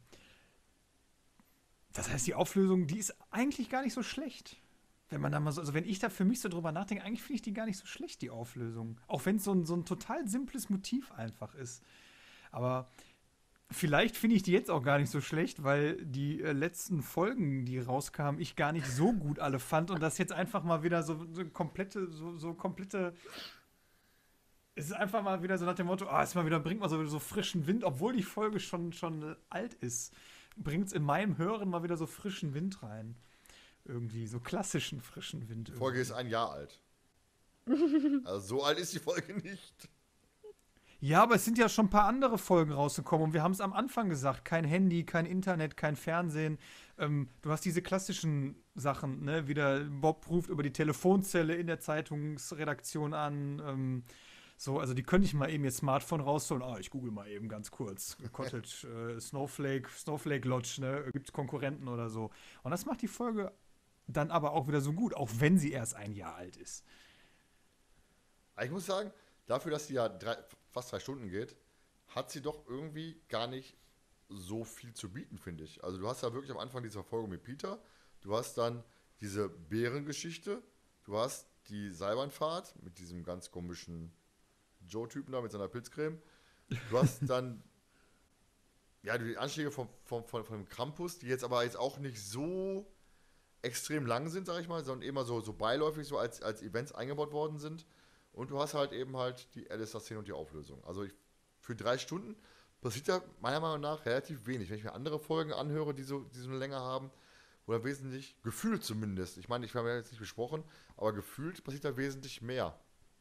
das heißt, die Auflösung, die ist eigentlich gar nicht so schlecht. Wenn man da mal so, also wenn ich da für mich so drüber nachdenke, eigentlich finde ich die gar nicht so schlecht, die Auflösung. Auch wenn es so ein, so ein total simples Motiv einfach ist. Aber vielleicht finde ich die jetzt auch gar nicht so schlecht, weil die äh, letzten Folgen, die rauskamen, ich gar nicht so gut alle fand und das jetzt einfach mal wieder so, so komplette, so, so komplette. Es ist einfach mal wieder so nach dem Motto, ah, jetzt mal wieder bringt mal so, so frischen Wind, obwohl die Folge schon, schon äh, alt ist, bringt es in meinem Hören mal wieder so frischen Wind rein. Irgendwie, so klassischen frischen Wind. Die Folge ist ein Jahr alt. Also so alt ist die Folge nicht. Ja, aber es sind ja schon ein paar andere Folgen rausgekommen und wir haben es am Anfang gesagt, kein Handy, kein Internet, kein Fernsehen. Ähm, du hast diese klassischen Sachen, ne? Wieder Bob ruft über die Telefonzelle in der Zeitungsredaktion an. Ähm, so, also die könnte ich mal eben ihr Smartphone rausholen. Ah, ich google mal eben ganz kurz. Cottage, äh, Snowflake, Snowflake Lodge, ne? Gibt es Konkurrenten oder so. Und das macht die Folge dann aber auch wieder so gut, auch wenn sie erst ein Jahr alt ist. Aber ich muss sagen, dafür, dass sie ja drei, fast drei Stunden geht, hat sie doch irgendwie gar nicht so viel zu bieten, finde ich. Also du hast ja wirklich am Anfang diese Verfolgung mit Peter, du hast dann diese Bärengeschichte, du hast die Seilbahnfahrt mit diesem ganz komischen Joe-Typen da mit seiner Pilzcreme, du hast dann ja die Anschläge vom, vom, vom, vom Krampus, die jetzt aber jetzt auch nicht so extrem lang sind, sag ich mal, sondern immer so, so beiläufig so als, als Events eingebaut worden sind. Und du hast halt eben halt die Alistair-Szene und die Auflösung. Also ich, für drei Stunden passiert ja meiner Meinung nach relativ wenig. Wenn ich mir andere Folgen anhöre, die so, die so eine Länge haben, oder wesentlich, gefühlt zumindest, ich meine, ich habe ja jetzt nicht besprochen, aber gefühlt passiert da wesentlich mehr.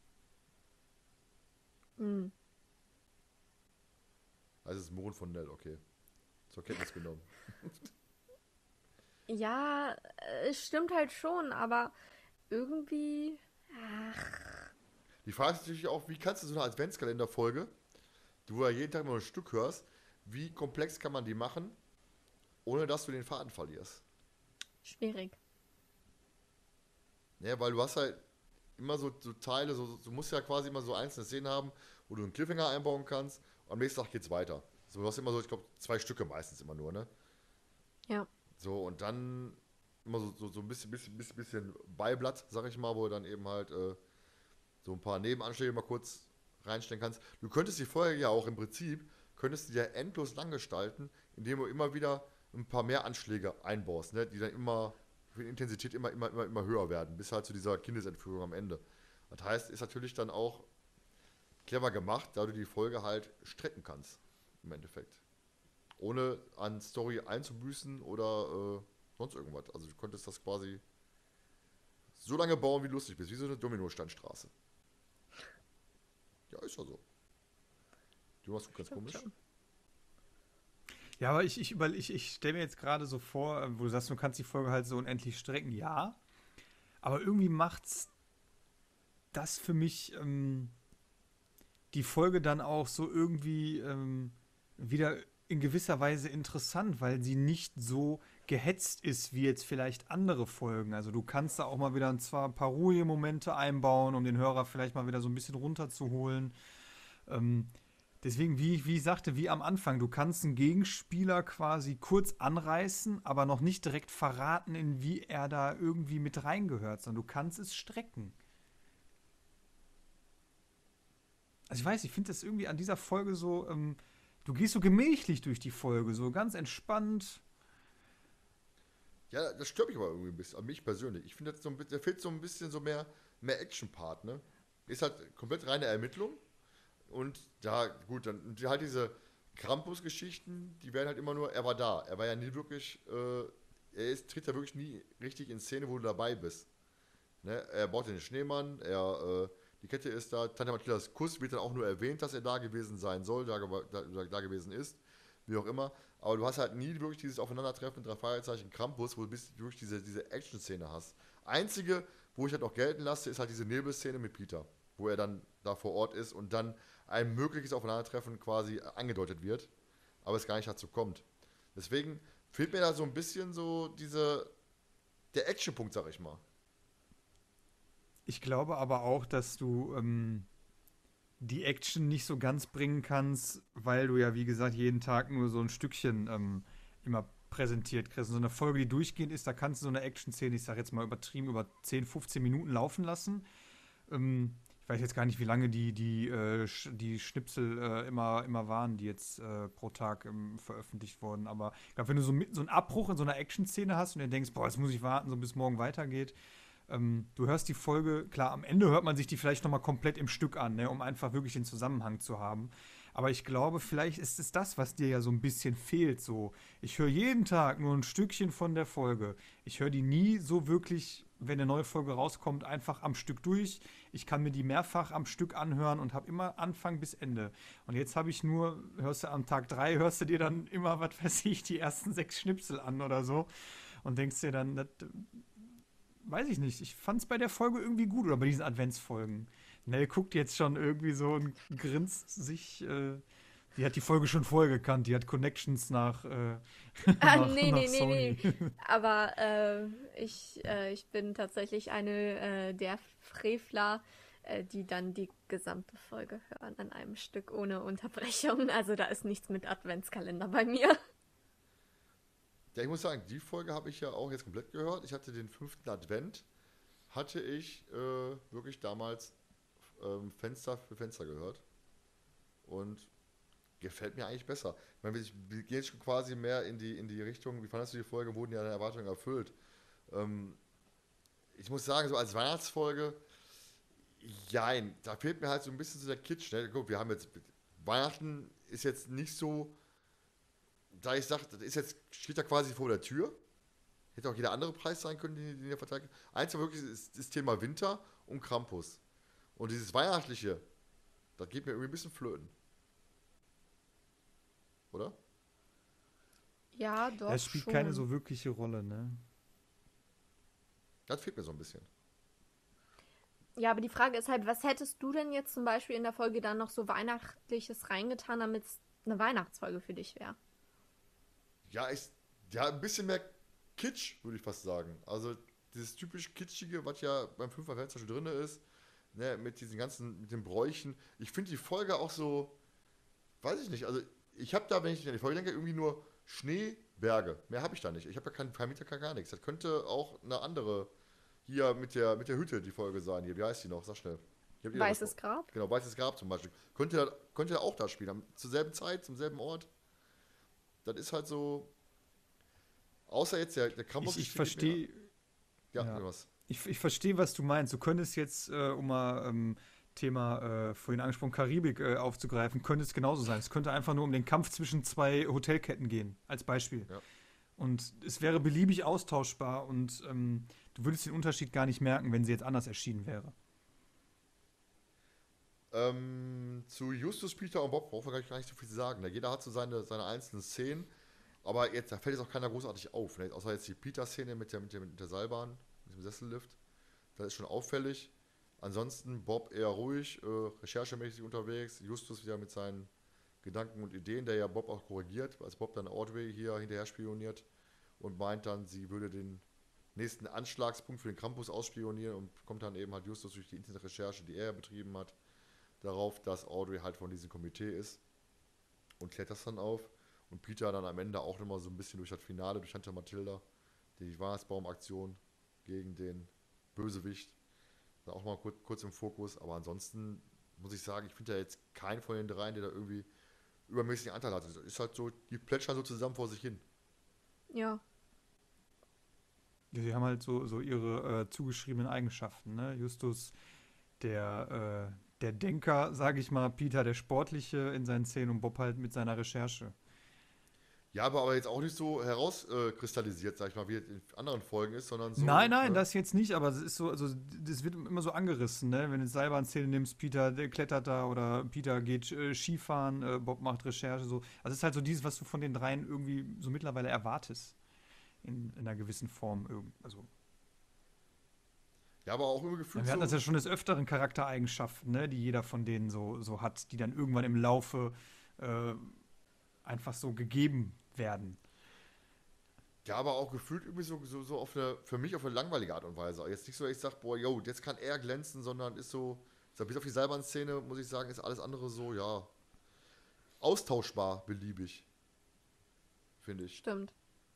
Hm. Also es ist Murren von Nell, okay. Zur Kenntnis genommen. Ja, äh, es stimmt halt schon, aber irgendwie. Ach, Die Frage ist natürlich auch, wie kannst du so eine Adventskalenderfolge, die du ja jeden Tag nur ein Stück hörst, wie komplex kann man die machen, ohne dass du den Faden verlierst? schwierig. Ja, weil du hast halt immer so, so Teile, so, du musst ja quasi immer so einzelne Szenen haben, wo du einen Cliffhanger einbauen kannst und am nächsten Tag geht's weiter. So, du hast immer so, ich glaube, zwei Stücke meistens immer nur, ne? Ja. So, und dann immer so, so, so ein bisschen, bisschen, bisschen, bisschen Beiblatt, sag ich mal, wo du dann eben halt äh, so ein paar Nebenanschläge mal kurz reinstellen kannst. Du könntest die Folge ja auch im Prinzip, könntest du ja endlos lang gestalten, indem du immer wieder ein paar mehr Anschläge einbaust, ne? Die dann immer, für die Intensität immer, immer, immer, immer höher werden, bis halt zu dieser Kindesentführung am Ende. Das heißt, ist natürlich dann auch clever gemacht, da du die Folge halt strecken kannst, im Endeffekt. Ohne an Story einzubüßen oder äh, sonst irgendwas. Also du könntest das quasi so lange bauen, wie du lustig bist, wie so eine Dominosteinstraße. Ja, ist ja so. Du machst ganz komisch. schon. Ja, aber ich, ich, überl- ich, ich stelle mir jetzt gerade so vor, äh, wo du sagst, du kannst die Folge halt so unendlich strecken. Ja, aber irgendwie macht's das für mich ähm, die Folge dann auch so irgendwie ähm, wieder in gewisser Weise interessant, weil sie nicht so gehetzt ist wie jetzt vielleicht andere Folgen. Also du kannst da auch mal wieder zwar ein paar ruhige Momente einbauen, um den Hörer vielleicht mal wieder so ein bisschen runterzuholen. Ähm, deswegen, wie, wie ich sagte, wie am Anfang, du kannst einen Gegenspieler quasi kurz anreißen, aber noch nicht direkt verraten, in wie er da irgendwie mit reingehört, sondern du kannst es strecken. Also ich weiß, ich finde das irgendwie an dieser Folge so, ähm, du gehst so gemächlich durch die Folge, so ganz entspannt. Ja, das stört mich aber irgendwie ein bisschen, an mich persönlich. Ich finde, so ein bisschen- da fehlt so ein bisschen so mehr, mehr Action-Part, ne? Ist halt komplett reine Ermittlung. Und ja, gut, dann die halt diese Krampus-Geschichten, die werden halt immer nur, er war da. Er war ja nie wirklich, äh, er ist, tritt ja wirklich nie richtig in Szene, wo du dabei bist. Ne? Er baut den Schneemann, er, äh, die Kette ist da, Tante Mathildas Kuss wird dann auch nur erwähnt, dass er da gewesen sein soll, da, ge- da, da, da gewesen ist, wie auch immer. Aber du hast halt nie wirklich dieses Aufeinandertreffen mit drei Fragezeichen Krampus, wo du bis wirklich diese, diese Action-Szene hast. Einzige, wo ich halt auch gelten lasse, ist halt diese Nebelszene mit Peter, wo er dann da vor Ort ist und dann ein mögliches Aufeinandertreffen quasi angedeutet wird, aber es gar nicht dazu kommt. Deswegen fehlt mir da so ein bisschen so diese, der Action-Punkt, sag ich mal. Ich glaube aber auch, dass du ähm, die Action nicht so ganz bringen kannst, weil du ja, wie gesagt, jeden Tag nur so ein Stückchen ähm, immer präsentiert kriegst. So eine Folge, die durchgehend ist, da kannst du so eine Action-Szene, ich sag jetzt mal übertrieben, über zehn, fünfzehn Minuten laufen lassen. Ähm, ich weiß jetzt gar nicht, wie lange die, die, äh, Sch- die Schnipsel äh, immer, immer waren, die jetzt äh, pro Tag ähm, veröffentlicht wurden. Aber ich glaube, wenn du so, mit, so einen Abbruch in so einer Action-Szene hast und dir denkst, boah, jetzt muss ich warten, so bis morgen weitergeht, ähm, du hörst die Folge, klar, am Ende hört man sich die vielleicht nochmal komplett im Stück an, ne, um einfach wirklich den Zusammenhang zu haben. Aber ich glaube, vielleicht ist es das, was dir ja so ein bisschen fehlt. So, ich höre jeden Tag nur ein Stückchen von der Folge. Ich höre die nie so wirklich, wenn eine neue Folge rauskommt, einfach am Stück durch. Ich kann mir die mehrfach am Stück anhören und habe immer Anfang bis Ende. Und jetzt habe ich nur, hörst du am Tag drei, hörst du dir dann immer, was weiß ich, die ersten sechs Schnipsel an oder so und denkst dir dann, das weiß ich nicht. Ich fand es bei der Folge irgendwie gut oder bei diesen Adventsfolgen. Nell guckt jetzt schon irgendwie so und grinst sich. Äh, die hat die Folge schon vorher gekannt. Die hat Connections nach, äh, Ah, nach, nee, nach nee, nee, Sony. nee. Aber äh, ich, äh, ich bin tatsächlich eine äh, der Frevler, äh, die dann die gesamte Folge hören an einem Stück ohne Unterbrechung. Also da ist nichts mit Adventskalender bei mir. Ja, ich muss sagen, die Folge habe ich ja auch jetzt komplett gehört. Ich hatte den fünften Advent, hatte ich äh, wirklich damals ähm, Fenster für Fenster gehört. Und gefällt mir eigentlich besser. Ich meine, wir wir gehen jetzt schon quasi mehr in die, in die Richtung, wie fandest du die Folge, wurden ja deine Erwartungen erfüllt. Ähm, ich muss sagen, so als Weihnachtsfolge, jein, da fehlt mir halt so ein bisschen so der Kitsch. Ne? Guck, wir haben jetzt, Weihnachten ist jetzt nicht so, da ich sage, das ist jetzt, steht da quasi vor der Tür. Hätte auch jeder andere Preis sein können, den, den der Vertrag. Eins war wirklich ist das Thema Winter und Krampus. Und dieses Weihnachtliche, das geht mir irgendwie ein bisschen flöten. Oder? Ja, doch. Das spielt schon. keine so wirkliche Rolle, ne? Das fehlt mir so ein bisschen. Ja, aber die Frage ist halt, was hättest du denn jetzt zum Beispiel in der Folge dann noch so Weihnachtliches reingetan, damit es eine Weihnachtsfolge für dich wäre? Ja, ist, ja, ein bisschen mehr Kitsch, würde ich fast sagen. Also dieses typisch Kitschige, was ja beim fünfer Fan zum Beispiel drin ist, ne, mit diesen ganzen, mit den Bräuchen. Ich finde die Folge auch so, weiß ich nicht, also ich habe da, wenn ich an die Folge denke, irgendwie nur Schnee, Berge. Mehr habe ich da nicht. Ich habe ja keinen Vermieter, gar nichts. Das könnte auch eine andere, hier mit der, mit der Hütte die Folge sein. Hier, wie heißt die noch? Sag schnell. Die habt ihr Weißes doch- Grab? Genau, Weißes Grab zum Beispiel. Könnte, könnte auch da spielen. Am- Zur selben Zeit, zum selben Ort. Das ist halt so. Außer jetzt der, der Krampus. Ich, ich verstehe, Ja, ja. irgendwas. ich, ich verstehe, was du meinst. Du könntest jetzt, äh, um mal ähm, Thema äh, vorhin angesprochen, Karibik äh, aufzugreifen, könnte es genauso sein. Es könnte einfach nur um den Kampf zwischen zwei Hotelketten gehen, als Beispiel. Ja. Und es wäre beliebig austauschbar und ähm, du würdest den Unterschied gar nicht merken, wenn sie jetzt anders erschienen wäre. Ähm, zu Justus, Peter und Bob brauchen wir gar nicht so viel zu sagen. Ne? Jeder hat so seine, seine einzelnen Szenen. Aber jetzt, da fällt jetzt auch keiner großartig auf. Ne? Außer jetzt die Peter-Szene mit der, mit, der, mit der Seilbahn, mit dem Sessellift. Das ist schon auffällig. Ansonsten Bob eher ruhig, äh, recherchemäßig unterwegs. Justus wieder mit seinen Gedanken und Ideen, der ja Bob auch korrigiert, als Bob dann Ordway hier hinterher spioniert und meint dann, sie würde den nächsten Anschlagspunkt für den Krampus ausspionieren und kommt dann eben halt Justus durch die Internetrecherche, die er ja betrieben hat, darauf, dass Audrey halt von diesem Komitee ist und klärt das dann auf. Und Peter dann am Ende auch nochmal so ein bisschen durch das Finale, durch Tante Mathilda, die Weihnachtsbaumaktion gegen den Bösewicht, dann auch mal kurz, kurz im Fokus. Aber ansonsten muss ich sagen, ich finde ja jetzt keinen von den dreien, der da irgendwie übermäßigen Anteil hat. Es ist halt so, die plätschern so zusammen vor sich hin. Ja. Ja, sie haben halt so, so ihre äh, zugeschriebenen Eigenschaften, ne? Justus, der, äh, der Denker, sage ich mal, Peter, der Sportliche in seinen Szenen und Bob halt mit seiner Recherche. Ja, aber, aber jetzt auch nicht so herauskristallisiert, sag ich mal, wie es in anderen Folgen ist, sondern so. Nein, nein, ne? das jetzt nicht, aber es ist so, also das wird immer so angerissen, ne? Wenn du die Seilbahnszene nimmst, Peter, der klettert da oder Peter geht äh, Skifahren, äh, Bob macht Recherche, so. Also es ist halt so dieses, was du von den dreien irgendwie so mittlerweile erwartest. In, in einer gewissen Form. irgend- Also, Ja, aber auch immer gefühlt wir hatten das so. ja schon des Öfteren Charaktereigenschaften, ne? Die jeder von denen so, so hat, die dann irgendwann im Laufe äh, einfach so gegeben werden. Ja, aber auch gefühlt irgendwie so, so, so auf eine, für mich auf eine langweilige Art und Weise. Jetzt nicht so, dass ich sage, boah, yo, jetzt kann er glänzen, sondern ist so, so bis auf die Seilbahnszene, muss ich sagen, ist alles andere so, ja, austauschbar, beliebig. Finde ich. Stimmt.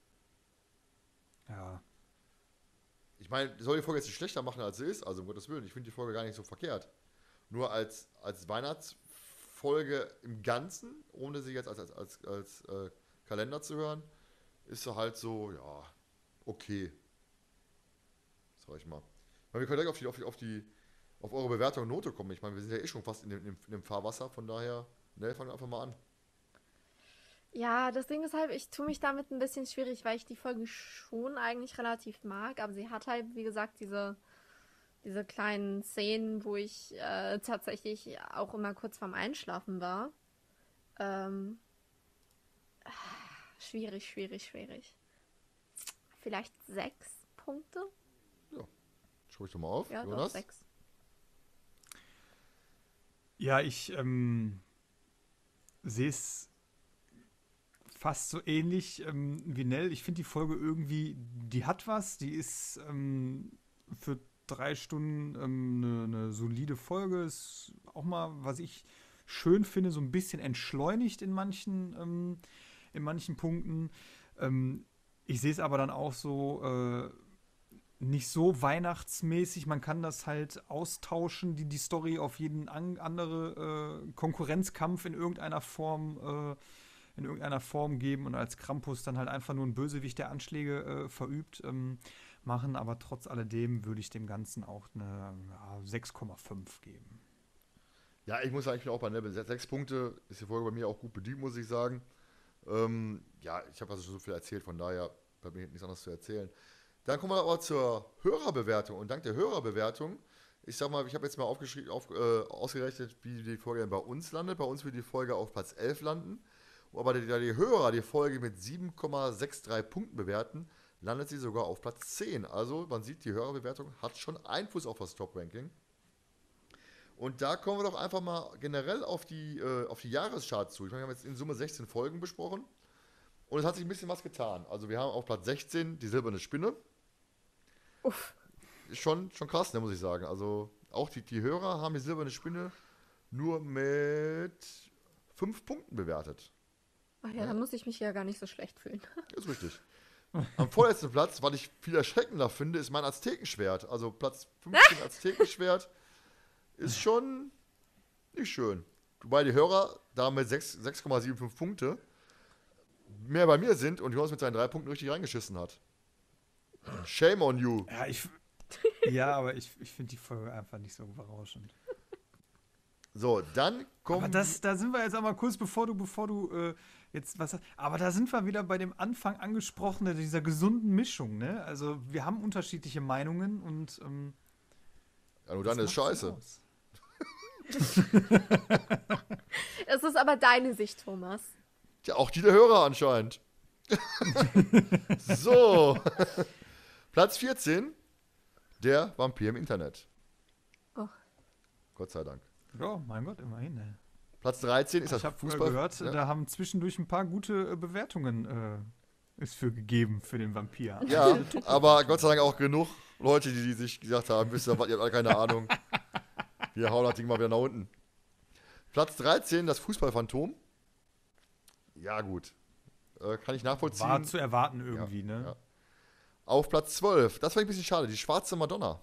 Ja. Ich meine, soll die Folge jetzt nicht schlechter machen, als sie ist, also um Gottes Willen, ich finde die Folge gar nicht so verkehrt. Nur als, als Weihnachtsfolge im Ganzen, ohne sie jetzt als, als, als, als äh, Kalender zu hören, ist sie halt so, ja, okay. Sag ich mal. Ich meine, wir können gleich auf die, auf die, auf die, auf eure Bewertung und Note kommen. Ich meine, wir sind ja eh schon fast in dem, in dem, in dem Fahrwasser, von daher, ne, fangen wir einfach mal an. Ja, das Ding ist halt, ich tue mich damit ein bisschen schwierig, weil ich die Folge schon eigentlich relativ mag, aber sie hat halt, wie gesagt, diese, diese kleinen Szenen, wo ich äh, tatsächlich auch immer kurz vorm Einschlafen war. Ähm, ah, schwierig, schwierig, schwierig. Vielleicht sechs Punkte? Schau ich doch mal auf, Ja, doch, Jonas. sechs. Ja, ich ähm, sehe es fast so ähnlich ähm, wie Nell. Ich finde die Folge irgendwie, die hat was, die ist ähm, für drei Stunden ähm, eine, eine solide Folge. Ist auch mal, was ich schön finde, so ein bisschen entschleunigt in manchen, ähm, in manchen Punkten. Ähm, ich sehe es aber dann auch so äh, nicht so weihnachtsmäßig. Man kann das halt austauschen, die, die Story auf jeden an, andere äh, Konkurrenzkampf in irgendeiner Form äh, in irgendeiner Form geben und als Krampus dann halt einfach nur ein Bösewicht, der Anschläge äh, verübt, ähm, machen. Aber trotz alledem würde ich dem Ganzen auch eine ja, sechs Komma fünf geben. Ja, ich muss sagen, ich bin auch bei Nebel. Sechs Punkte ist die Folge bei mir auch gut bedient, muss ich sagen. Ähm, ja, ich habe also schon so viel erzählt, von daher bleibt mir nichts anderes zu erzählen. Dann kommen wir aber zur Hörerbewertung. Und dank der Hörerbewertung, ich sag mal, ich habe jetzt mal aufgeschrieben, auf, äh, ausgerechnet, wie die Folge dann bei uns landet. Bei uns wird die Folge auf Platz elf landen. Aber da die, die Hörer die Folge mit sieben Komma dreiundsechzig Punkten bewerten, landet sie sogar auf Platz zehn. Also man sieht, die Hörerbewertung hat schon Einfluss auf das Top-Ranking. Und da kommen wir doch einfach mal generell auf die, äh, auf die Jahrescharts zu. Ich meine, wir haben jetzt in Summe sechzehn Folgen besprochen. Und es hat sich ein bisschen was getan. Also wir haben auf Platz sechzehn die silberne Spinne. Uff. Ist schon, schon krass, ne, muss ich sagen. Also auch die, die Hörer haben die silberne Spinne nur mit fünf Punkten bewertet. Ach ja, da muss ich mich ja gar nicht so schlecht fühlen. Ist richtig. Am vorletzten Platz, was ich viel erschreckender finde, ist mein Aztekenschwert. Also Platz fünfzehn Aztekenschwert ist schon nicht schön. Wobei die Hörer da mit sechs Komma fünfundsiebzig Punkte mehr bei mir sind und Jonas mit seinen drei Punkten richtig reingeschissen hat. Shame on you. Ja, ich, ja aber ich, ich finde die Folge einfach nicht so berauschend. So, dann kommen... Aber das, da sind wir jetzt einmal kurz, bevor du, bevor du äh, jetzt was... Aber da sind wir wieder bei dem Anfang angesprochenen, dieser gesunden Mischung, ne? Also wir haben unterschiedliche Meinungen und... Ähm, ja, nur dann ist scheiße. Es ist aber deine Sicht, Thomas. Ja, auch die der Hörer anscheinend. So. Platz vierzehn, der Vampir im Internet. Oh. Gott sei Dank. Ja, mein Gott, immerhin. Ne? Platz dreizehn ist Ich das habe Fußball. gehört, ja. da haben zwischendurch ein paar gute äh, Bewertungen äh, ist für gegeben für den Vampir. Ja, aber Gott sei Dank auch genug Leute, die, die sich gesagt haben, wisst ihr was, ihr habt alle keine Ahnung. Wir hauen das Ding mal wieder nach unten. Platz dreizehn, das Fußballphantom. Ja, gut. Äh, kann ich nachvollziehen. War zu erwarten irgendwie, ja, ne? Ja. Auf Platz zwölf, das war ein bisschen schade, die schwarze Madonna.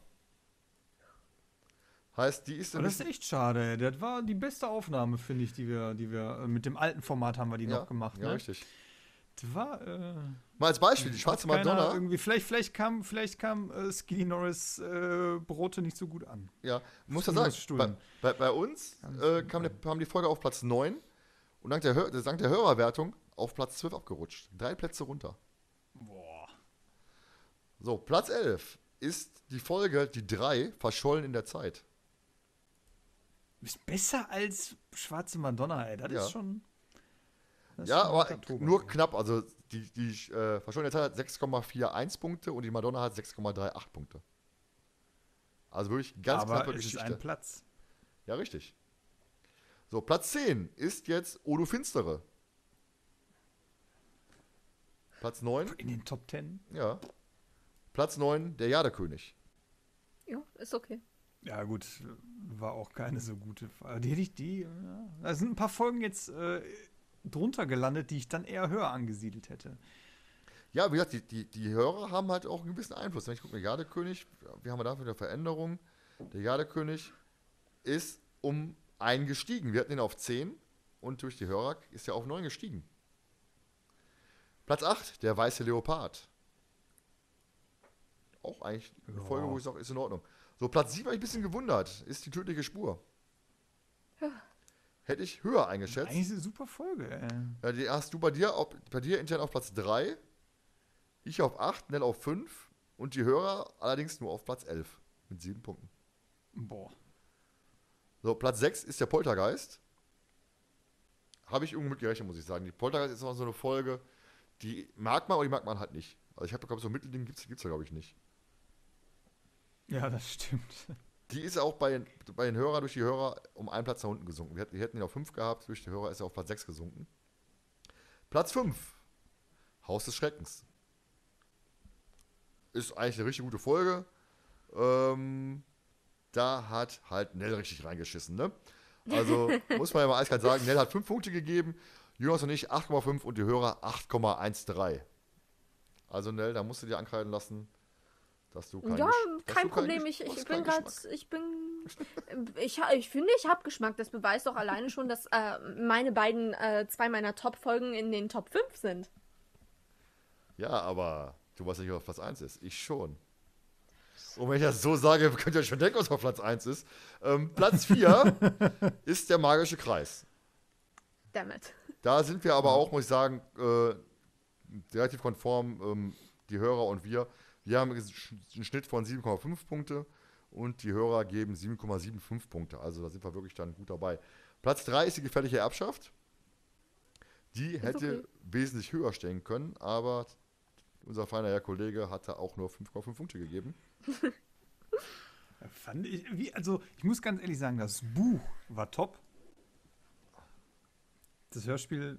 Heißt, die ist ein Aber das ist bisschen, echt schade, ey. Das war die beste Aufnahme, finde ich, die wir, die wir äh, mit dem alten Format haben wir die ja, noch gemacht, ja, ne? richtig. Das war, äh, Mal als Beispiel, die schwarze keiner Madonna. Irgendwie, vielleicht, vielleicht kam, vielleicht kam äh, Skinny Norris äh, Brote nicht so gut an. Ja, muss ja Skinny sagen, Norris Stullen. bei, bei, bei uns äh, kam, der, kam die Folge auf Platz neun und dank der, Hör, dank der Hörerwertung auf Platz zwölf abgerutscht. Drei Plätze runter. Boah. So, Platz elf ist die Folge Die drei verschollen in der Zeit. Ist besser als Schwarze Madonna, ey. Das Ja. ist schon. Das ist Ja, schon aber harter Tobak, nur ey. knapp. Also die, die äh, verschollene Zeit hat sechs Komma einundvierzig Punkte und die Madonna hat sechs Komma achtunddreißig Punkte. Also wirklich ganz aber knappe es ist Geschichte. ein Platz. Ja, richtig. So, Platz zehn ist jetzt Odo Finstere. Platz neun, In den Top Ten. ja. Platz neun, der Jadekönig. Ja, ist okay. Ja, gut, war auch keine so gute Frage. Die hätte ich, die, ja. Da sind ein paar Folgen jetzt äh, drunter gelandet, die ich dann eher höher angesiedelt hätte. Ja, wie gesagt, die, die, die Hörer haben halt auch einen gewissen Einfluss. Wenn ich gucke, der Jadekönig, wir haben dafür eine Veränderung. Der Jadekönig ist um einen gestiegen. Wir hatten ihn auf zehn und durch die Hörer ist er auf neun gestiegen. Platz acht, der weiße Leopard. Auch eigentlich eine Ja. Folge, wo ich sage, ist in Ordnung. So, Platz sieben habe ich ein bisschen gewundert. Ist die tödliche Spur. Hätte ich höher eingeschätzt. Eigentlich ist eine super Folge, ey. Ja, die hast du bei dir, auf, bei dir intern auf Platz drei, ich auf acht, Nell auf fünf und die Hörer allerdings nur auf Platz elf mit sieben Punkten. Boah. So, Platz sechs ist der Poltergeist. Habe ich irgendwie mit gerechnet, muss ich sagen. Die Poltergeist ist immer so eine Folge, die mag man, aber die mag man halt nicht. Also ich habe, glaube so ein Mittelding gibt es da, glaube ich, nicht. Ja, das stimmt. Die ist auch bei den, bei den Hörern durch die Hörer um einen Platz nach unten gesunken. Wir hätten, wir hätten ihn auf fünf gehabt, durch die Hörer ist er auf Platz sechs gesunken. Platz fünf, Haus des Schreckens. Ist eigentlich eine richtig gute Folge. Ähm, da hat halt Nell richtig reingeschissen, ne? Also muss man ja mal eiskalt sagen, Nell hat fünf Punkte gegeben, Jonas und ich acht Komma fünf und die Hörer acht Komma dreizehn. Also Nell, da musst du dir ankreiden lassen, dass du kein Ja, Gesch- dass kein du Problem. Gesch- Ich, du hast ich bin keinen gerade, Geschmack. ich bin, ich, ha- ich finde, ich habe Geschmack. Das beweist doch alleine schon, dass äh, meine beiden, äh, zwei meiner Top-Folgen in den Top fünf sind. Ja, aber du weißt nicht, was Platz eins ist. Ich schon. Und wenn ich das so sage, könnt ihr euch schon denken, was auf Platz eins ist. Ähm, Platz vier ist der magische Kreis. Dammit. Da sind wir aber auch, muss ich sagen, äh, relativ konform, ähm, die Hörer und wir. Wir haben einen Schnitt von sieben Komma fünf Punkte und die Hörer geben sieben Komma fünfundsiebzig Punkte. Also da sind wir wirklich dann gut dabei. Platz drei ist die gefährliche Erbschaft. Die hätte okay. wesentlich höher stehen können, aber unser feiner Herr Kollege hatte auch nur fünf Komma fünf Punkte gegeben. Fand ich, wie, also ich muss ganz ehrlich sagen, das Buch war top. Das Hörspiel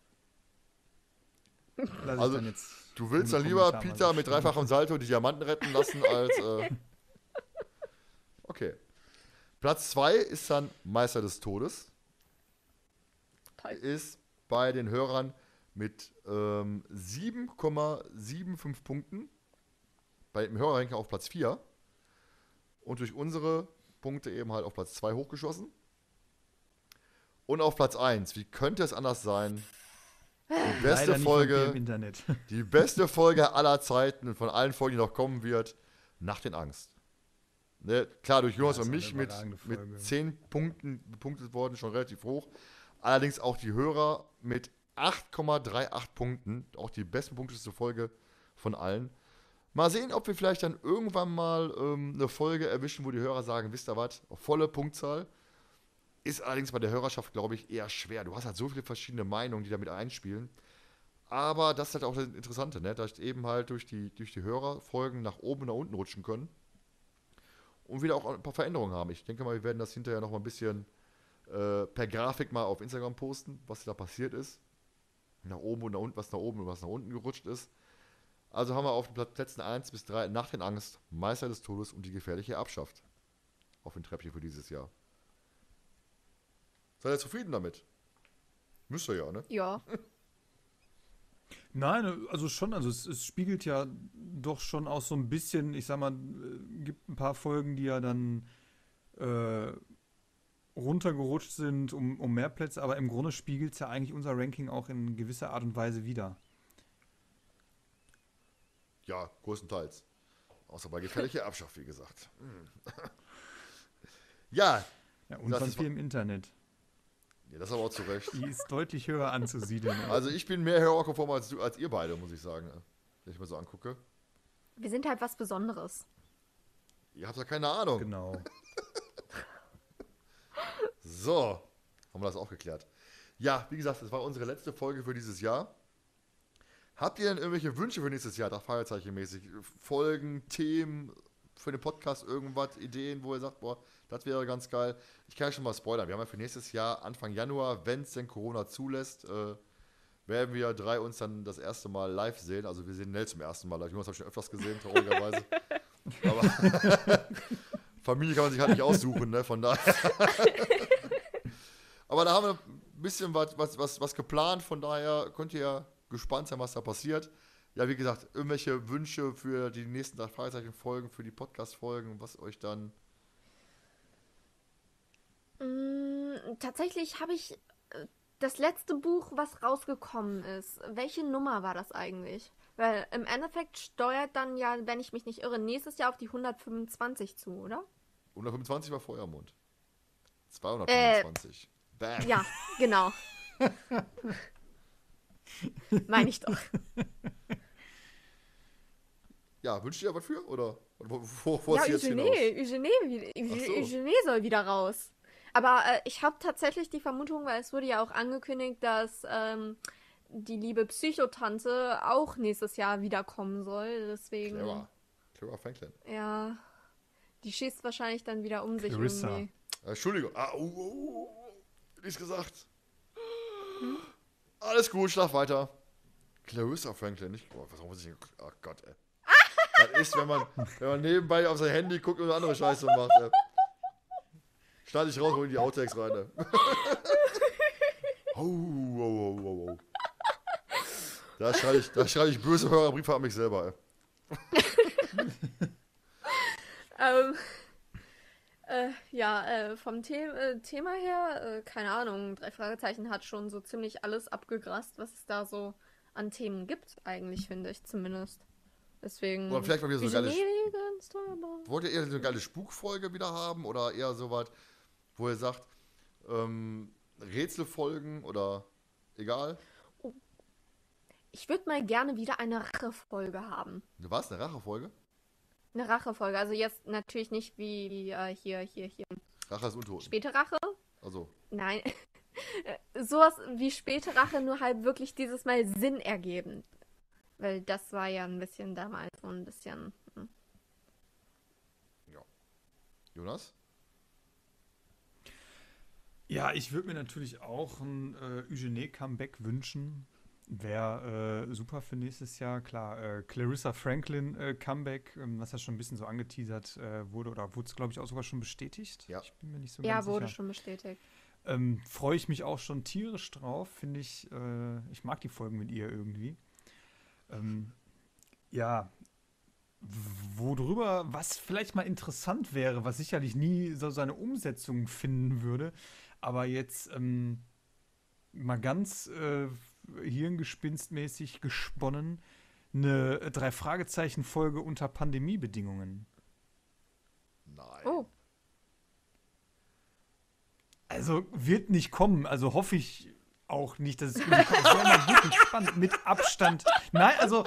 lasse Also, ich dann jetzt Du willst ohne dann lieber Kommentar mal Peter so mit stehen. dreifachem Salto die Diamanten retten lassen, als. Äh okay. Platz zwei ist dann Meister des Todes. Toll. Ist bei den Hörern mit ähm, sieben Komma fünfundsiebzig Punkten. Bei dem Hörerranking auf Platz vier. Und durch unsere Punkte eben halt auf Platz zwei hochgeschossen. Und auf Platz eins. Wie könnte es anders sein? Die beste Leider nicht von dir Folge. im Internet. Die beste Folge aller Zeiten und von allen Folgen, die noch kommen wird, Nacht in Angst. Ne, klar, durch Jonas Ja, ist und auch mich eine mit, überragende Folge. mit zehn Punkten bepunktet worden, schon relativ hoch. Allerdings auch die Hörer mit acht Komma achtunddreißig Punkten, auch die bestpunkteste Folge von allen. Mal sehen, ob wir vielleicht dann irgendwann mal ähm, eine Folge erwischen, wo die Hörer sagen, wisst ihr was, volle Punktzahl. Ist allerdings bei der Hörerschaft, glaube ich, eher schwer. Du hast halt so viele verschiedene Meinungen, die damit einspielen. Aber das ist halt auch das Interessante, ne? Dass eben halt durch die, durch die Hörerfolgen nach oben und nach unten rutschen können. Und wieder auch ein paar Veränderungen haben. Ich denke mal, wir werden das hinterher noch mal ein bisschen äh, per Grafik mal auf Instagram posten, was da passiert ist. Nach oben und nach unten, was nach oben und was nach unten gerutscht ist. Also haben wir auf den Plätzen eins bis drei Nacht in Angst, Meister des Todes und die gefährliche Erbschaft auf dem Treppchen für dieses Jahr. Seid ihr zufrieden damit? Müsst ihr ja, ne? Ja. Nein, also schon, also es, es spiegelt ja doch schon auch so ein bisschen, ich sag mal, äh, gibt ein paar Folgen, die ja dann äh, runtergerutscht sind um, um mehr Plätze, aber im Grunde spiegelt es ja eigentlich unser Ranking auch in gewisser Art und Weise wider. Ja, größtenteils. Außer bei gefährlicher Erbschaft, wie gesagt. Hm. Ja, Ja, und Das von ist viel im Internet. ja, das aber auch zu Recht. Die ist deutlich höher anzusiedeln. Also ich bin mehr hörerkonform als, du, als ihr beide, muss ich sagen. Wenn ich mir so angucke. Wir sind halt was Besonderes. Ihr habt ja keine Ahnung. Genau. So, haben wir das auch geklärt. Ja, wie gesagt, das war unsere letzte Folge für dieses Jahr. Habt ihr denn irgendwelche Wünsche für nächstes Jahr, da Fragezeichenmäßig? Folgen, Themen für den Podcast, irgendwas, Ideen, wo ihr sagt, boah, das wäre ganz geil. Ich kann ja schon mal spoilern. Wir haben ja für nächstes Jahr, Anfang Januar, wenn es denn Corona zulässt, äh, werden wir drei uns dann das erste Mal live sehen. Also wir sehen Nell zum ersten Mal live. Jonas habe ich schon öfters gesehen, traurigerweise. Aber Familie kann man sich halt nicht aussuchen, ne? Von daher. Aber da haben wir ein bisschen was, was, was, was geplant. Von daher könnt ihr ja gespannt sein, was da passiert. Ja, wie gesagt, irgendwelche Wünsche für die nächsten drei Fragezeichen-Folgen, für die Podcast-Folgen, was euch dann... Mm, tatsächlich habe ich äh, das letzte Buch, was rausgekommen ist. Welche Nummer war das eigentlich? Weil im Endeffekt steuert dann ja, wenn ich mich nicht irre, nächstes Jahr auf die hundertfünfundzwanzig zu, oder? hundertfünfundzwanzig war Feuermond. zweihundertfünfundzwanzig. Bam. Ja, genau. Meine ich doch. Ja, wünscht ihr was für? Oder wo, wo, wo Ja, ist jetzt hinaus? Eugenie, Eugenie, wie- Ach so. Eugenie soll wieder raus. Aber äh, ich habe tatsächlich die Vermutung, weil es wurde ja auch angekündigt, dass ähm, die liebe Psychotante auch nächstes Jahr wiederkommen soll. Deswegen, Clara. Clara Franklin. ja, die schießt wahrscheinlich dann wieder um sich Clarissa. irgendwie. Äh, Entschuldigung. Ah, oh, oh, oh, oh. Nichts gesagt. Alles gut, schlaf weiter. Clarissa Franklin, nicht. Oh, was muss ich. Oh Gott, ey. Das ist, wenn man, wenn man nebenbei auf sein Handy guckt und andere Scheiße macht. Ey. Schneide ich raus, hol in die Outtakes rein. Ey. Oh, oh, oh, oh, oh. Da schreibe ich, da schreibe ich böse Hörerbriefe an mich selber. Ey. Ähm, äh, ja, äh, vom The äh, Thema her, äh, keine Ahnung, drei Fragezeichen hat schon so ziemlich alles abgegrast, was es da so an Themen gibt, eigentlich, finde ich zumindest. Deswegen. Oder vielleicht mal wieder so eine geile, Visionäre, ganz toll, aber- wollt ihr eher so eine geile Spukfolge wieder haben oder eher so was, wo ihr sagt, ähm, Rätselfolgen oder egal? Ich würde mal gerne wieder eine Rachefolge haben. Was? Eine Rachefolge? Eine Rachefolge. Also jetzt natürlich nicht wie, wie äh, hier, hier, hier. Rache ist Untoten. Späte Rache? Also, Nein. Sowas wie späte Rache, nur halt wirklich dieses Mal Sinn ergeben. Weil das war ja ein bisschen damals so ein bisschen. Hm. Jonas? Ja, ich würde mir natürlich auch ein äh, Eugenie-Comeback wünschen. Wäre äh, super für nächstes Jahr. Klar, äh, Clarissa Franklin äh, Comeback, ähm, was ja schon ein bisschen so angeteasert äh, wurde, oder wurde es, glaube ich, auch sogar schon bestätigt? Ja. Ich bin mir nicht so Ja, ganz wurde sicher. schon bestätigt. Ähm, freue ich mich auch schon tierisch drauf. Finde ich, äh, ich mag die Folgen mit ihr irgendwie. Ähm, ja, w- worüber, was vielleicht mal interessant wäre, was sicherlich nie so seine Umsetzung finden würde, aber jetzt ähm, mal ganz äh, hirngespinstmäßig gesponnen, eine Drei-Fragezeichen-Folge unter Pandemiebedingungen. Nein. Oh, Also wird nicht kommen, also hoffe ich auch nicht, dass es irgendwie kommt. Das wäre mal wirklich spannend, mit Abstand. Nein, also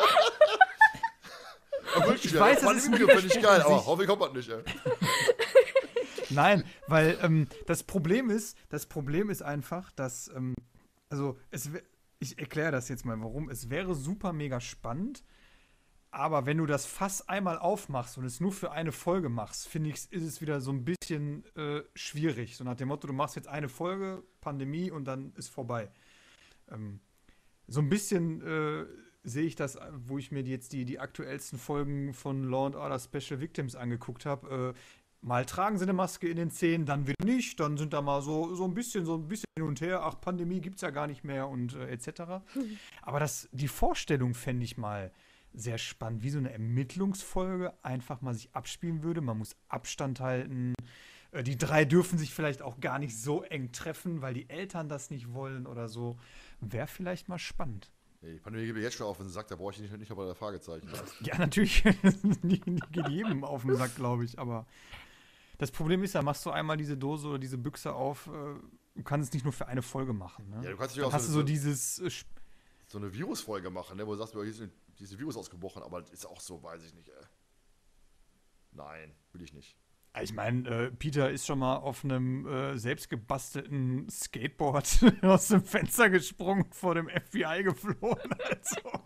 Ja, wirklich, ich ja. weiß, Fand das ist ich ein Video, finde ich geil, aber Widerspruch in hoffe ich kommt das nicht, ey. nein, weil ähm, das Problem ist, das Problem ist einfach, dass, ähm, also es wär- ich erkläre das jetzt mal, warum. Es wäre super mega spannend, aber wenn du das Fass einmal aufmachst und es nur für eine Folge machst, finde ich, ist es wieder so ein bisschen äh, schwierig. So nach dem Motto, du machst jetzt eine Folge, Pandemie und dann ist vorbei. Ähm, so ein bisschen äh, sehe ich das, wo ich mir jetzt die, die aktuellsten Folgen von Law and Order Special Victims angeguckt habe. Äh, mal tragen sie eine Maske in den Szenen, dann wieder nicht, dann sind da mal so, so ein bisschen, so ein bisschen hin und her, ach, Pandemie gibt's ja gar nicht mehr und äh, et cetera. Aber das, die Vorstellung fände ich mal sehr spannend, wie so eine Ermittlungsfolge einfach mal sich abspielen würde. Man muss Abstand halten. Äh, Die drei dürfen sich vielleicht auch gar nicht so eng treffen, weil die Eltern das nicht wollen oder so. Wäre vielleicht mal spannend. Nee, die Pandemie geht mir jetzt schon auf den Sack, da brauche ich nicht, nicht aber der Fragezeichen. Ja, natürlich. die, die geht jedem auf den Sack, glaube ich. Aber das Problem ist ja, machst du einmal diese Dose oder diese Büchse auf, äh, du kannst es nicht nur für eine Folge machen. Ne? Ja, du kannst natürlich Dann auch hast du so, so so, dieses. Äh, Sp- so eine Virusfolge machen, ne, wo du sagst, hier ist dieses Virus ausgebrochen, aber das ist auch so, weiß ich nicht, ey. Nein, will ich nicht. Ich meine, äh, Peter ist schon mal auf einem äh, selbstgebastelten Skateboard aus dem Fenster gesprungen, vor dem F B I geflohen. Also.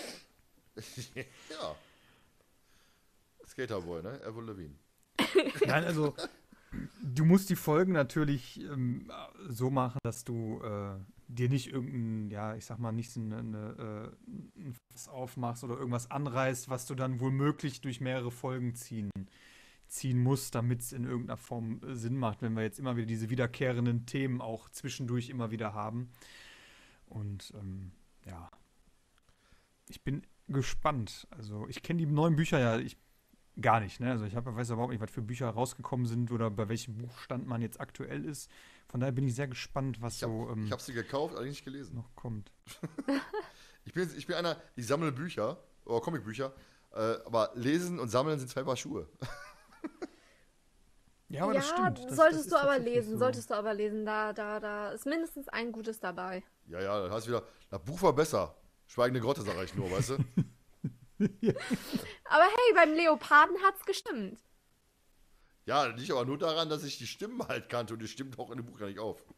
Ja. Skaterboy, ne? Avril Lavigne. Nein, also du musst die Folgen natürlich ähm, so machen, dass du äh, dir nicht irgendein, ja, ich sag mal, nicht so eine, eine, äh, ein Fass aufmachst oder irgendwas anreißt, was du dann womöglich durch mehrere Folgen ziehen, ziehen musst, damit es in irgendeiner Form äh, Sinn macht, wenn wir jetzt immer wieder diese wiederkehrenden Themen auch zwischendurch immer wieder haben. Und ähm, ja, ich bin gespannt. Also ich kenne die neuen Bücher ja ich, gar nicht. Ne? Also ich hab, weiß überhaupt nicht, was für Bücher rausgekommen sind oder bei welchem Buchstand man jetzt aktuell ist. Von daher bin ich sehr gespannt, was Ich, hab, so ähm, ich habe sie gekauft, aber nicht gelesen. noch kommt. Ich bin, ich bin einer, ich sammle Bücher, oder Comicbücher, äh, aber lesen und sammeln sind zwei Paar Schuhe. Ja, aber ja, das stimmt. Das, solltest das ist du aber tatsächlich lesen, so. solltest du aber lesen. Da, da, da ist mindestens ein Gutes dabei. Ja, ja, dann heißt wieder, das Buch war besser. Schweigende Grotte, sage ich nur, weißt du? Aber hey, beim Leoparden hat's gestimmt. Ja, nicht aber nur daran, dass ich die Stimmen halt kannte und die Stimmen tauchen in dem Buch gar nicht auf.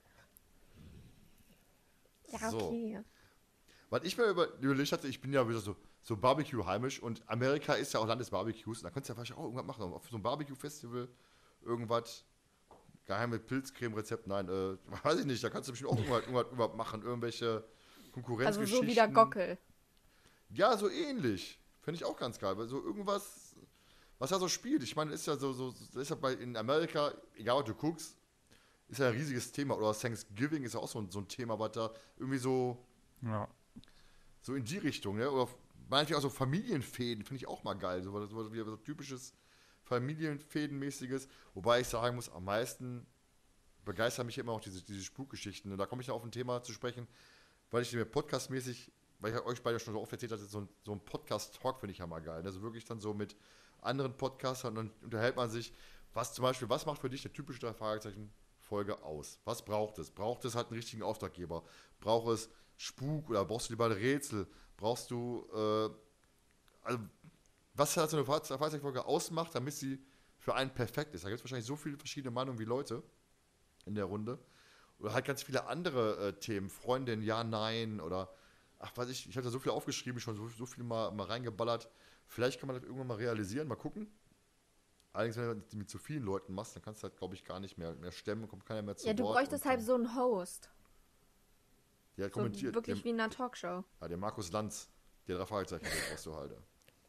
Ja, So. okay. Was ich mir über, überlegt hatte, ich bin ja wieder so, so Barbecue-heimisch und Amerika ist ja auch Land des Barbecues. Und da könntest du ja vielleicht auch irgendwas machen. Auf so einem Barbecue-Festival irgendwas, geheime Pilzcreme-Rezept, nein, äh, weiß ich nicht. Da kannst du bestimmt auch irgendwas, irgendwas, irgendwas machen. Irgendwelche Also Konkurrenzgeschichten. so wie der Gockel. Ja, so ähnlich. Finde ich auch ganz geil. Weil so irgendwas, was er so spielt. Ich meine, ist ja so, so, das ist ja bei, in Amerika, egal was du guckst, ist ja ein riesiges Thema. Oder Thanksgiving ist ja auch so ein, so ein Thema, was da irgendwie so, Ja. so in die Richtung, ne? Oder manchmal auch so Familienfäden, finde ich auch mal geil. So, so, so, wie so typisches Familienfädenmäßiges. Wobei ich sagen muss, am meisten begeistern mich immer auch diese, diese Spukgeschichten. Und da komme ich dann auf ein Thema zu sprechen, weil ich mir podcastmäßig weil ich euch beide schon so oft erzählt hatte, so ein, so ein Podcast-Talk finde ich ja mal geil. Also wirklich dann so mit anderen Podcastern und dann unterhält man sich, was zum Beispiel, was macht für dich eine typische drei Fragezeichen-Folge aus? Was braucht es? Braucht es halt einen richtigen Auftraggeber? Braucht es Spuk oder brauchst du lieber ein Rätsel? Brauchst du, äh, also, was halt so eine Fragezeichen-Folge ausmacht, damit sie für einen perfekt ist? Da gibt es wahrscheinlich so viele verschiedene Meinungen wie Leute in der Runde. Oder halt ganz viele andere äh, Themen, Freundin, ja, nein, oder, ach, weiß ich, ich habe da so viel aufgeschrieben, schon so, so viel mal, mal reingeballert. Vielleicht kann man das irgendwann mal realisieren, mal gucken. Allerdings, wenn du das mit zu vielen Leuten machst, dann kannst du halt, glaube ich, gar nicht mehr, mehr stemmen, kommt keiner mehr zu Ja, du Wort. bräuchtest halt so einen Host. Der hat So kommentiert. wirklich der, wie in einer Talkshow. Ja, der Markus Lanz, der drei Fragezeichen, den brauchst du halt.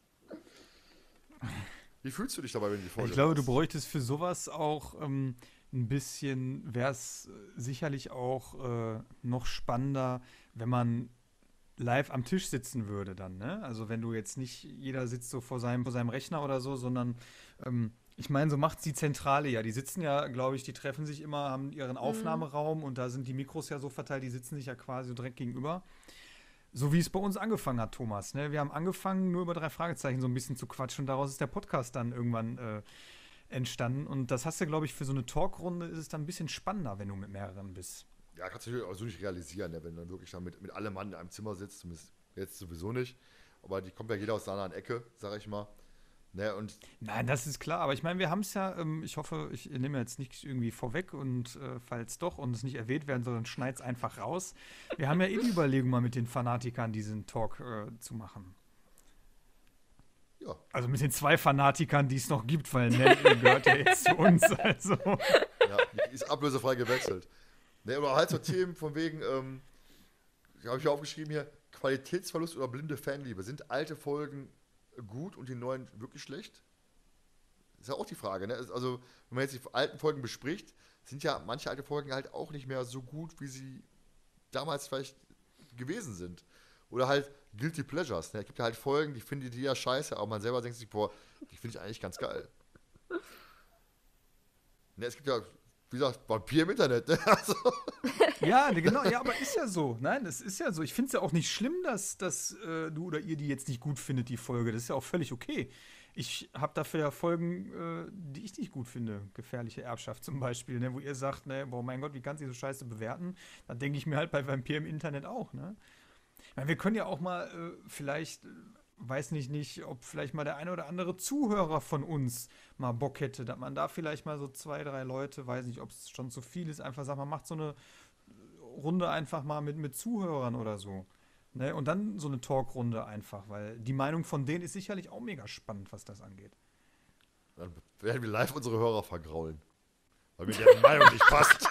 Wie fühlst du dich dabei, wenn die Folge Ich glaube, du ist? bräuchtest für sowas auch ähm, ein bisschen, wäre es sicherlich auch äh, noch spannender, wenn man live am Tisch sitzen würde dann, ne? Also wenn du jetzt nicht, jeder sitzt so vor seinem, vor seinem Rechner oder so, sondern ähm, ich meine, so macht die Zentrale ja. Die sitzen ja, glaube ich, die treffen sich immer, haben ihren Aufnahmeraum und da sind die Mikros ja so verteilt, die sitzen sich ja quasi so direkt gegenüber. So wie es bei uns angefangen hat, Thomas. Ne? Wir haben angefangen, nur über drei Fragezeichen so ein bisschen zu quatschen und daraus ist der Podcast dann irgendwann äh, entstanden. Und das hast du, glaube ich, für so eine Talkrunde ist es dann ein bisschen spannender, wenn du mit mehreren bist. Ja, kannst du natürlich auch so nicht realisieren, ne? Wenn du dann wirklich dann mit, mit allem Mann in einem Zimmer sitzt, zumindest jetzt sowieso nicht. Aber die kommt ja jeder aus einer anderen Ecke, sag ich mal. Ne? Und Nein, das ist klar. Aber ich meine, wir haben es ja, ähm, ich hoffe, ich nehme jetzt nichts irgendwie vorweg und äh, falls doch und es nicht erwähnt werden soll, dann schneid's einfach raus. Wir haben ja eh die Überlegung, mal mit den Fanatikern diesen Talk äh, zu machen. ja, Also mit den zwei Fanatikern, die es noch gibt, weil Nelly gehört ja jetzt zu uns. Also. ja, die ist ablösefrei gewechselt. Ne, oder halt so Themen von wegen, ähm, habe ich ja aufgeschrieben hier, Qualitätsverlust oder blinde Fanliebe. Sind alte Folgen gut und die neuen wirklich schlecht? Ist ja auch die Frage, ne? Also, wenn man jetzt die alten Folgen bespricht, sind ja manche alte Folgen halt auch nicht mehr so gut, wie sie damals vielleicht gewesen sind. Oder halt Guilty Pleasures, ne? Es gibt ja halt Folgen, die finden die ja scheiße, aber man selber denkt sich, boah, die finde ich eigentlich ganz geil. Ne, es gibt ja, wie gesagt, Vampir im Internet, ne? Also, Ja, ne, genau, ja, aber ist ja so. Nein, es ist ja so. Ich finde es ja auch nicht schlimm, dass, dass äh, du oder ihr die jetzt nicht gut findet, die Folge. Das ist ja auch völlig okay. Ich habe dafür ja Folgen, äh, die ich nicht gut finde. Gefährliche Erbschaft zum Beispiel, ne, wo ihr sagt, ne, boah, mein Gott, wie kannst du die so scheiße bewerten? Dann denke ich mir halt bei Vampir im Internet auch, ne? Ich meine, wir können ja auch mal äh, vielleicht, äh, weiß nicht, nicht, ob vielleicht mal der eine oder andere Zuhörer von uns mal Bock hätte, dass man da vielleicht mal so zwei, drei Leute, weiß nicht, ob es schon zu viel ist, einfach sagt, man macht so eine Runde einfach mal mit, mit Zuhörern oder so. Ne? Und dann so eine Talkrunde einfach, weil die Meinung von denen ist sicherlich auch mega spannend, was das angeht. dann werden wir live unsere Hörer vergraulen. Weil mir deren Meinung nicht passt.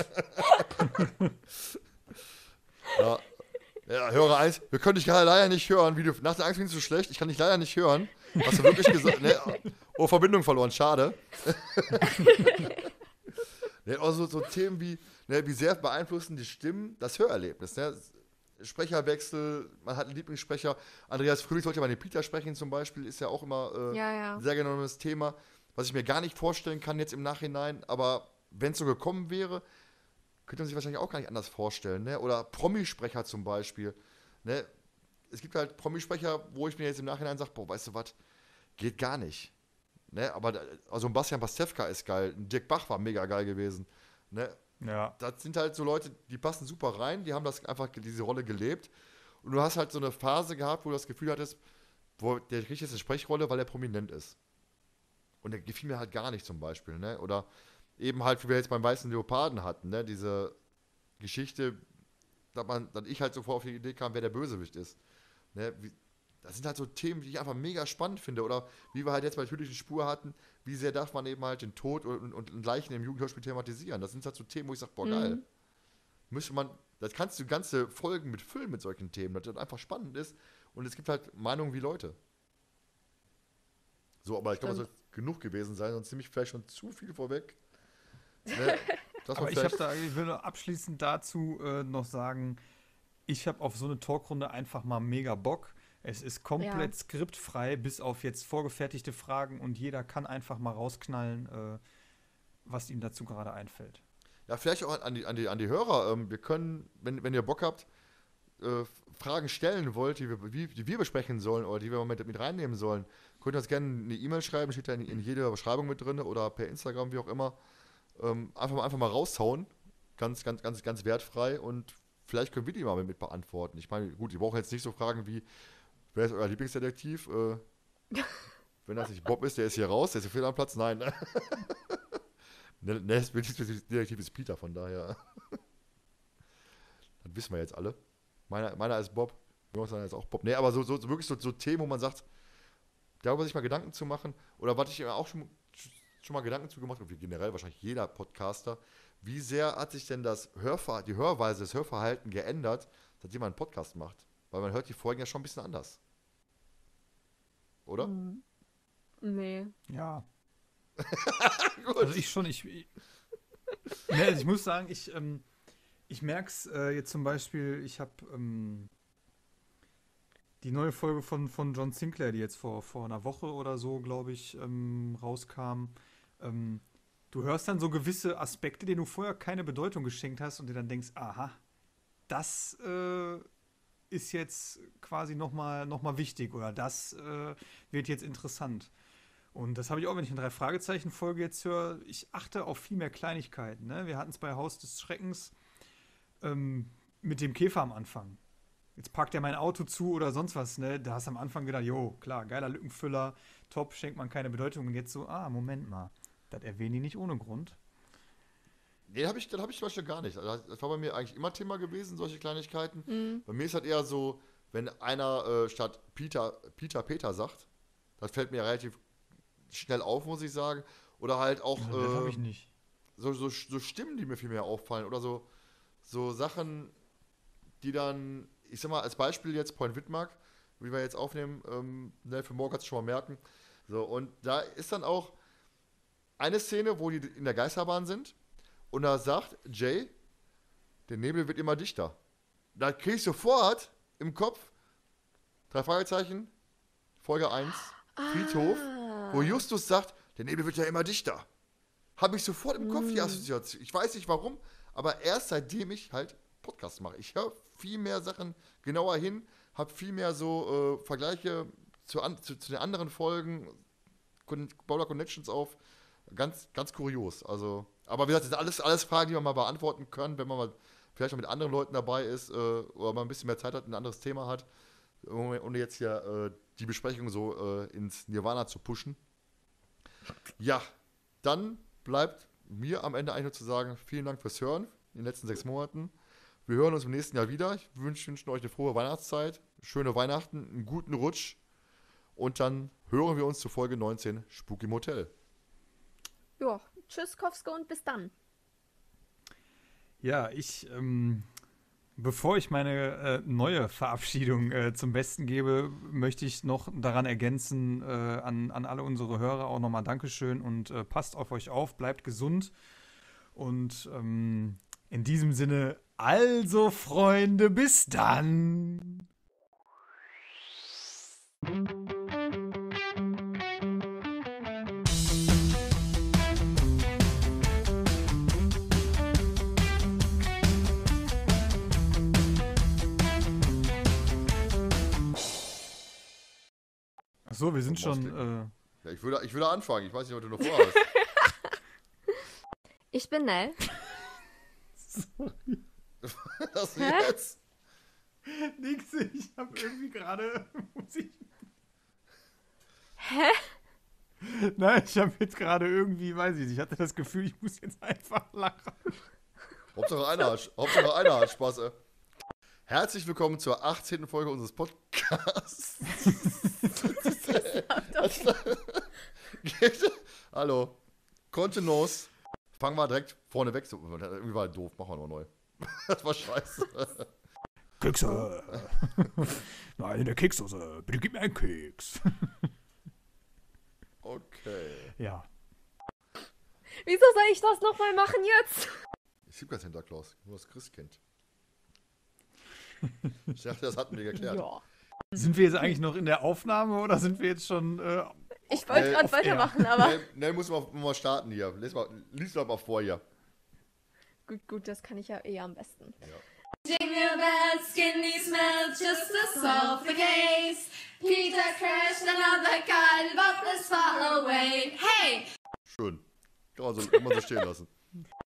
ja. Ja, Hörer eins, wir können dich gerade leider nicht hören, wie du, nach der Angst findest du schlecht, ich kann dich leider nicht hören. Hast du wirklich gesagt, ne? Oh, Verbindung verloren, schade. ne, also so Themen wie, ne, wie sehr beeinflussen die Stimmen das Hörerlebnis, ne? Sprecherwechsel, man hat einen Lieblingssprecher, Andreas Fröhlich sollte ja bei den Peter sprechen zum Beispiel, ist ja auch immer äh, Ja, ja. ein sehr genommenes Thema, was ich mir gar nicht vorstellen kann jetzt im Nachhinein, aber wenn es so gekommen wäre, könnte man sich wahrscheinlich auch gar nicht anders vorstellen, ne? Oder Promisprecher zum Beispiel, ne? Es gibt halt Promisprecher, wo ich mir jetzt im Nachhinein sage, boah, weißt du was, geht gar nicht, ne? Aber, also ein Bastian Pastewka ist geil, ein Dirk Bach war mega geil gewesen, ne? Ja. Das sind halt so Leute, die passen super rein, die haben das einfach, diese Rolle gelebt und du hast halt so eine Phase gehabt, wo du das Gefühl hattest, wo der kriegt jetzt eine Sprechrolle, weil er prominent ist. Und der gefiel mir halt gar nicht zum Beispiel, ne? Oder eben halt, wie wir jetzt beim Weißen Leoparden hatten, ne? Diese Geschichte, dass, man, dass ich halt sofort auf die Idee kam, wer der Bösewicht ist. Ne? Wie, das sind halt so Themen, die ich einfach mega spannend finde. Oder wie wir halt jetzt bei Tödlichen Spur hatten, wie sehr darf man eben halt den Tod und, und, und Leichen im Jugendhörspiel thematisieren. Das sind halt so Themen, wo ich sage, boah, geil. Mhm. Müsste man, das kannst du ganze Folgen mit füllen mit solchen Themen, dass das einfach spannend ist. Und es gibt halt Meinungen wie Leute. So, aber ich glaube, das soll genug gewesen sein, sonst nehme ich vielleicht schon zu viel vorweg. Ne? Das war Aber ich, hab vielleicht- da, ich will nur abschließend dazu äh, noch sagen, ich habe auf so eine Talkrunde einfach mal mega Bock. Es ist komplett Ja. skriptfrei, bis auf jetzt vorgefertigte Fragen und jeder kann einfach mal rausknallen, äh, was ihm dazu gerade einfällt. Ja, vielleicht auch an die, an die, an die Hörer. Ähm, wir können, wenn, wenn ihr Bock habt, äh, Fragen stellen wollt, die wir, wie, die wir besprechen sollen oder die wir mit, mit reinnehmen sollen, könnt ihr uns gerne eine E-Mail schreiben, steht da in, in jeder Beschreibung mit drin oder per Instagram, wie auch immer. Ähm, einfach, mal, einfach mal raushauen. Ganz, ganz, ganz, ganz wertfrei und vielleicht können wir die mal mit, mit beantworten. Ich meine, gut, die brauchen jetzt nicht so Fragen wie, wer ist euer Lieblingsdetektiv? Äh, wenn das nicht Bob ist, der ist hier raus, der ist fehl am Platz. Nein. Ne, ne, das Lieblingsdetektiv ist Peter, von daher. Das wissen wir jetzt alle. Meiner, meiner ist Bob, Jonas ist auch Bob. Nee, aber so, so, so wirklich so, so Themen, wo man sagt, darüber sich mal Gedanken zu machen, oder was ich mir auch schon, schon mal Gedanken zu gemacht habe, wie generell wahrscheinlich jeder Podcaster, wie sehr hat sich denn das Hörver- die Hörweise, das Hörverhalten geändert, seitdem man einen Podcast macht? Weil man hört die Folgen ja schon ein bisschen anders. Oder? Hm. Nee. Ja. Gut. Also ich schon, ich, ich, ne, also ich muss sagen, ich, ähm, ich merke es äh, jetzt zum Beispiel, ich habe ähm, die neue Folge von, von John Sinclair, die jetzt vor, vor einer Woche oder so, glaube ich, ähm, rauskam. Ähm, du hörst dann so gewisse Aspekte, denen du vorher keine Bedeutung geschenkt hast und dir dann denkst, aha, das äh, ist jetzt quasi nochmal noch mal wichtig oder das äh, wird jetzt interessant. Und das habe ich auch, wenn ich eine Drei-Fragezeichen-Folge jetzt höre, ich achte auf viel mehr Kleinigkeiten. Ne? Wir hatten es bei Haus des Schreckens ähm, mit dem Käfer am Anfang. Jetzt packt er mein Auto zu oder sonst was. Ne? Da hast du am Anfang gedacht, jo, klar, geiler Lückenfüller, top, schenkt man keine Bedeutung. Und jetzt so, ah, Moment mal, das erwähnen die nicht ohne Grund. Den habe ich, den hab ich zum Beispiel gar nicht. Also das war bei mir eigentlich immer Thema gewesen, solche Kleinigkeiten. Mhm. Bei mir ist halt eher so, wenn einer äh, statt Peter, Peter, Peter sagt, das fällt mir relativ schnell auf, muss ich sagen. Oder halt auch Ja, das habe äh, ich nicht. so, so, so Stimmen, die mir viel mehr auffallen. Oder so, so Sachen, die dann, ich sag mal, als Beispiel jetzt Point Wittmark, wie wir jetzt aufnehmen, ähm, ne, für morgen kannst du schon mal merken. So, und da ist dann auch eine Szene, wo die in der Geisterbahn sind und da sagt Jay, der Nebel wird immer dichter. Da krieg ich sofort im Kopf, drei Fragezeichen, Folge eins, Friedhof, wo Justus sagt, der Nebel wird ja immer dichter. Habe ich sofort im Kopf die Assoziation. Ich weiß nicht warum, aber erst seitdem ich halt Podcast mache. Ich höre viel mehr Sachen genauer hin, habe viel mehr so äh, Vergleiche zu, an, zu, zu den anderen Folgen, baue Connections auf. Ganz, ganz kurios. Also, aber wie gesagt, das sind alles, alles Fragen, die man mal beantworten kann, wenn man mal vielleicht mal mit anderen Leuten dabei ist äh, oder mal ein bisschen mehr Zeit hat, ein anderes Thema hat, ohne jetzt hier äh, die Besprechung so äh, ins Nirvana zu pushen. Ja, dann bleibt mir am Ende eigentlich nur zu sagen, vielen Dank fürs Hören in den letzten sechs Monaten. Wir hören uns im nächsten Jahr wieder. Ich wünsche, wünsche euch eine frohe Weihnachtszeit, schöne Weihnachten, einen guten Rutsch und dann hören wir uns zu Folge neunzehn Spooky Motel. Ja, tschüss, Kowske und bis dann. Ja, ich, ähm, bevor ich meine äh, neue Verabschiedung äh, zum Besten gebe, möchte ich noch daran ergänzen, äh, an, an alle unsere Hörer auch nochmal Dankeschön und äh, passt auf euch auf, bleibt gesund und ähm, in diesem Sinne, also Freunde, bis dann! So, wir sind schon. Äh Ja, ich würde, ich würde anfangen. Ich weiß nicht, was du noch vorhast. Ich bin Nell. Das Hä? jetzt? Nix, ich hab irgendwie gerade Musik. Hä? Nein, ich habe jetzt gerade irgendwie, weiß ich nicht, ich hatte das Gefühl, ich muss jetzt einfach lachen. Hauptsache einer hat, Hauptsache einer hat Spaß. Ey. Herzlich willkommen zur achtzehnten Folge unseres Podcasts. Hallo. Kontenance. Fangen wir direkt vorne weg. Irgendwie war doof. Machen wir noch neu. Das war scheiße. Kekse. Nein, der Keksdose. Bitte gib mir einen Keks. Okay. Ja. Wieso soll ich das nochmal machen jetzt? Ich liebe kein Santa Claus. Nur das Christkind. Ich dachte, das hatten wir geklärt. Ja. Sind wir jetzt eigentlich noch in der Aufnahme oder sind wir jetzt schon. Äh, Ich wollte Äh, gerade auf air. weitermachen, aber. Schnell, schnell muss man mal starten hier. Lies, mal, lies doch mal vor hier. Gut, gut, das kann ich ja eh am besten. Jingle bells, skinny smell. smells just to solve the case. Peter crashed another car and Bob is far away. Hey! Schön. Kann man so, kann man so stehen lassen.